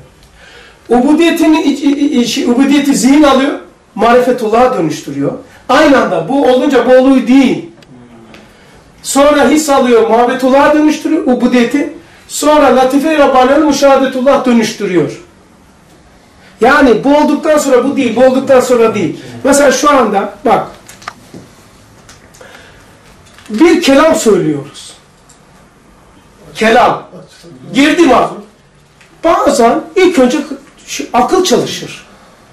Ubudiyeti zihin alıyor, marifetullah'a dönüştürüyor. Aynı anda bu olunca bu oluyor değil. Sonra his alıyor, muhabbetullah'a dönüştürüyor ubudiyeti. Sonra latife-i Rabbani'ye müşahadetullah dönüştürüyor. Yani bu olduktan sonra bu değil, bu olduktan sonra değil. Mesela şu anda bak, bir kelam söylüyoruz. Kelam. Girdi mi? Bazen ilk önce akıl çalışır.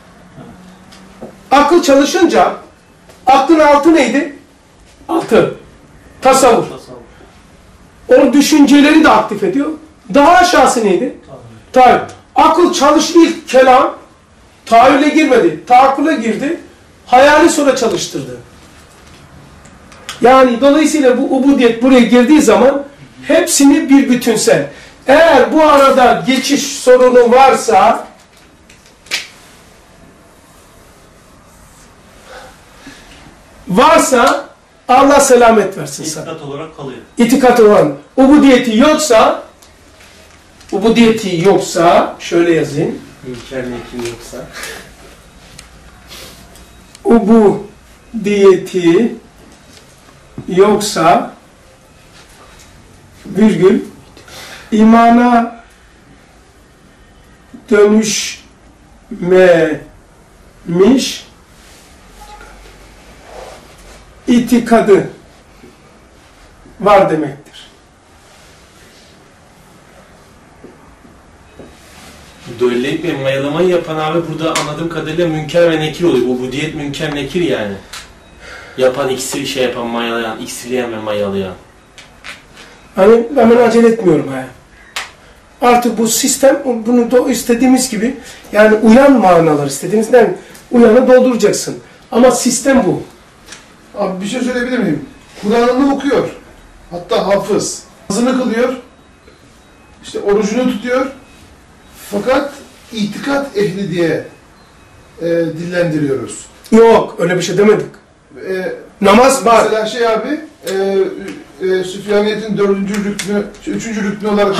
Akıl çalışınca aklın altı neydi? Altı. Tasavvur. Onun düşünceleri de aktif ediyor. Daha aşağısı neydi? Tahayyül. Akıl çalıştı ilk kelam. Tahayyüle girmedi. Taakkule girdi. Hayali sonra çalıştırdı. Yani dolayısıyla bu ubudiyet buraya girdiği zaman hepsini bir bütünsel. Eğer bu arada geçiş sorunu varsa Allah selamet versin sana.
İtikat olarak kalıyor.
İtikat olan. Ubudiyeti yoksa şöyle yazayım.
İnkar nekir yoksa.
Ubudiyeti yoksa virgül imana dönüşmemiş itikadı var demektir.
Dölleyip ve mayalamayı yapan abi burada anladığım kadarıyla münker ve nekir oluyor. Ubudiyet münker nekir yani. Yapan, iksir yapan, mayalayan, iksirleyen ve mayalayan.
Hani hemen acele etmiyorum ha. Artık bu sistem, bunu da istediğimiz gibi, yani uyan manalar istediğimizden uyanı dolduracaksın. Ama sistem bu.
Abi bir şey söyleyebilir miyim? Kur'an'ını okuyor. Hatta hafız. Namazını kılıyor. İşte orucunu tutuyor. Fakat itikat ehli diye dillendiriyoruz.
Yok, öyle bir şey demedik. Namaz var.
Mesela abi, Süfyaniyet'in 4. rüknü, 3. rüknü olarak...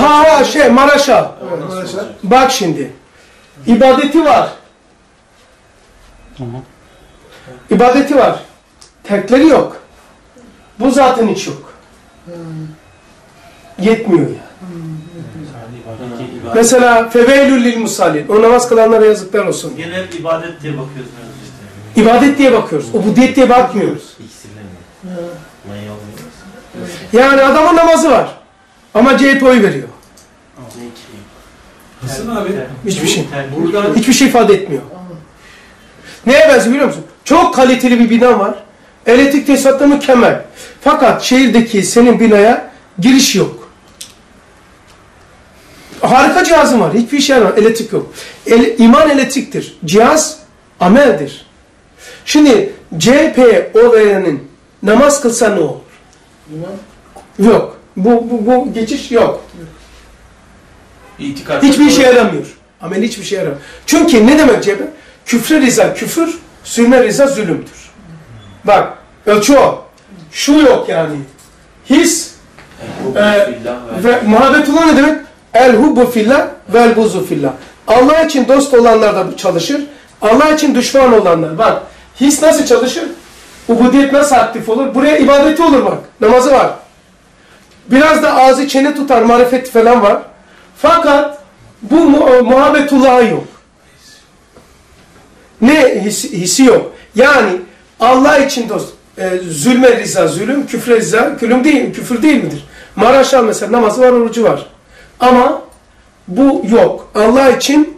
Maraşa.
Evet, Maraşa.
Bak şimdi, ibadeti var. İbadeti var. Terkleri yok. Bu zaten hiç yok. Yetmiyor yani. Mesela feveylül lil musallin. O namaz kılanlara yazıklar olsun.
Gene hep ibadet diye bakıyoruz.
İbadet diye bakıyoruz. Ubudiyet diye bakmıyoruz. Yani adamın namazı var. Ama CHP oy veriyor.
Hasan abi.
Hiçbir şey.
Burada
Hiçbir şey ifade etmiyor. Neye benziyor biliyor musun? Çok kaliteli bir bina var. Elektrik tesisatı mükemmel. Fakat şehirdeki senin binaya giriş yok. Harika cihazın var. Hiçbir şey yaramaz. Elektrik yok. İman elektriktir. Cihaz ameldir. Şimdi CHP olayının namaz kılsa ne olur? Yok. Bu geçiş yok. Hiçbir işe yaramıyor. Amel hiçbir şey yaramıyor. Çünkü ne demek CHP? Küfre riza küfür, zulme riza zulümdür. Bak, ölçü o. Şu yok yani. His ve muhabbetullah ne demek? El hubbu fillah vel buzu fillah. Allah için dost olanlar da çalışır. Allah için düşman olanlar. Bak, his nasıl çalışır? Ubudiyet nasıl aktif olur? Buraya ibadeti olur bak. Namazı var. Biraz da ağzı çene tutar, marifet falan var. Fakat bu muhabbetullah yok. Ne hissi yok. Yani Allah için dost. Zulme riza zulüm, küfre riza küfür değil midir? Maraşal mesela namazı var, orucu var. Ama bu yok. Allah için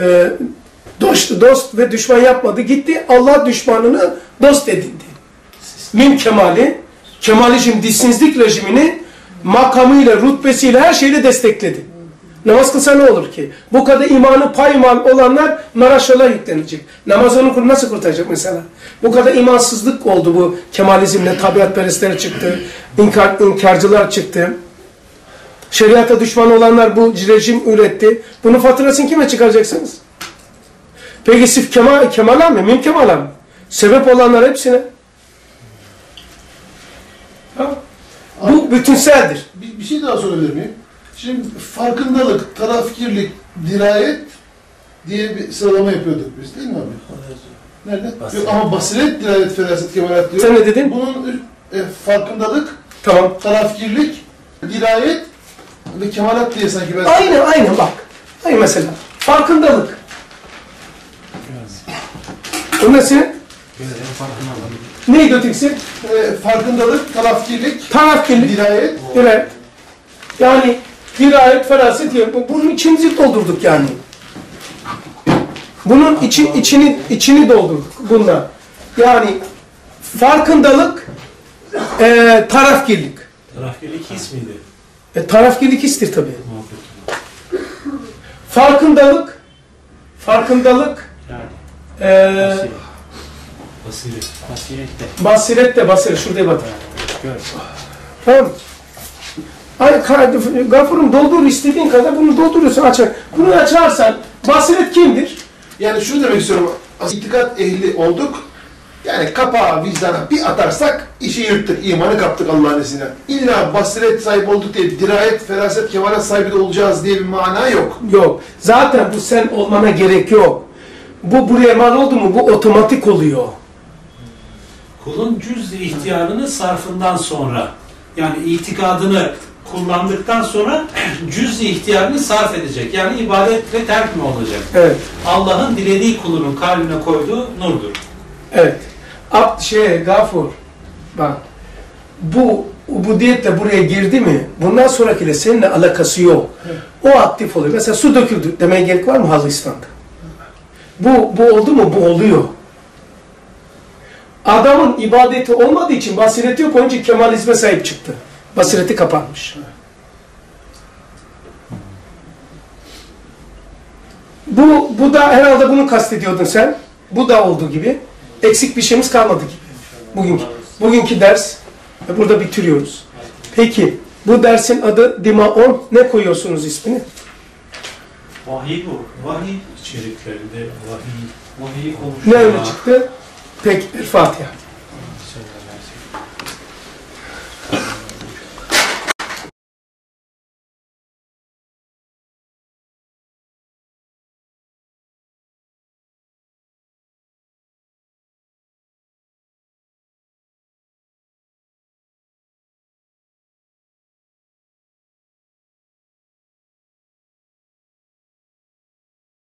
dost ve düşman yapmadı. Gitti Allah düşmanını dost edindi. Min kemali, kemalizm, dinsizlik rejimini makamıyla, rütbesiyle, her şeyle destekledi. Namaz kılsa ne olur ki? Bu kadar imanı paymal olanlar Maraşal'a yüklenecek. Namazını nasıl kurtaracak mesela? Bu kadar imansızlık oldu bu kemalizmle, tabiatperestler çıktı, inkarcılar çıktı. Şeriata düşman olanlar bu rejim üretti. Bunun faturasını kime çıkaracaksınız? Peki sırf kemala mı? Mim kemala mı? Sebep olanlar hepsine. Ha? Bu bütünseldir.
Bir şey daha sorabilir miyim? Şimdi farkındalık, tarafkirlik, dirayet diye bir sıralama yapıyorduk biz değil mi abi? Nerede? Yok, ama basiret, dirayet, feraset, kemalat diyor.
Sen ne dedin?
Bunun farkındalık,
tamam,
tarafkirlik, dirayet ve kemalat diye sanki ben...
Aynen bak. Aynen mesela. Farkındalık. O nasıl? Neydi ötekisi?
Farkındalık, tarafkirlik,
dirayet. Yani dirayet, feraset diye. Bunun içimizi doldurduk yani. Bunun içini doldurduk bununla. Yani farkındalık, tarafkirlik.
Tarafkirlik his miydi?
Tarafkirlik histir tabii. Farkındalık basiret de şuraya bak. Tamam. Gafurum doldur istediğin kadar bunu dolduruyorsun açar. Bunu açarsan basiret kimdir?
Yani şunu demek istiyorum. İtikat ehli olduk. Yani kapağı vicdana bir atarsak işi yırttık, imanı kaptık Allah'ın izniyle. İlla basiret sahibi olduk diye dirayet, feraset, kemalat sahibi de olacağız diye bir mana yok.
Yok. Zaten bu sen olmana gerek yok. Bu buraya mal oldu mu bu otomatik oluyor.
Kulun cüz-i ihtiyarını sarfından sonra, yani itikadını kullandıktan sonra cüz-i ihtiyarını sarf edecek. Yani ibadetle terk mi olacak?
Evet.
Allah'ın dilediği kulunun kalbine koyduğu nurdur.
Evet. Gafur. Bak. Bu ubudiyette buraya girdi mi? Bundan sonrakiyle seninle alakası yok. O aktif oluyor. Mesela su döküldü demeye gerek var mı Hazistan'da? Bu oldu mu? Bu oluyor. Adamın ibadeti olmadığı için basireti yok. Onun için kemalizme sahip çıktı. Basireti kapanmış. Bu da herhalde bunu kastediyordun sen. Bu da olduğu gibi. Eksik bir şeyimiz kalmadı gibi. Bugünkü ders burada bitiriyoruz. Peki bu dersin adı Dimaon. Ne koyuyorsunuz ismini?
Vahiy bu. Vahiy
içeriklerinde vahiy
ne öyle çıktı? Peki, Fatiha.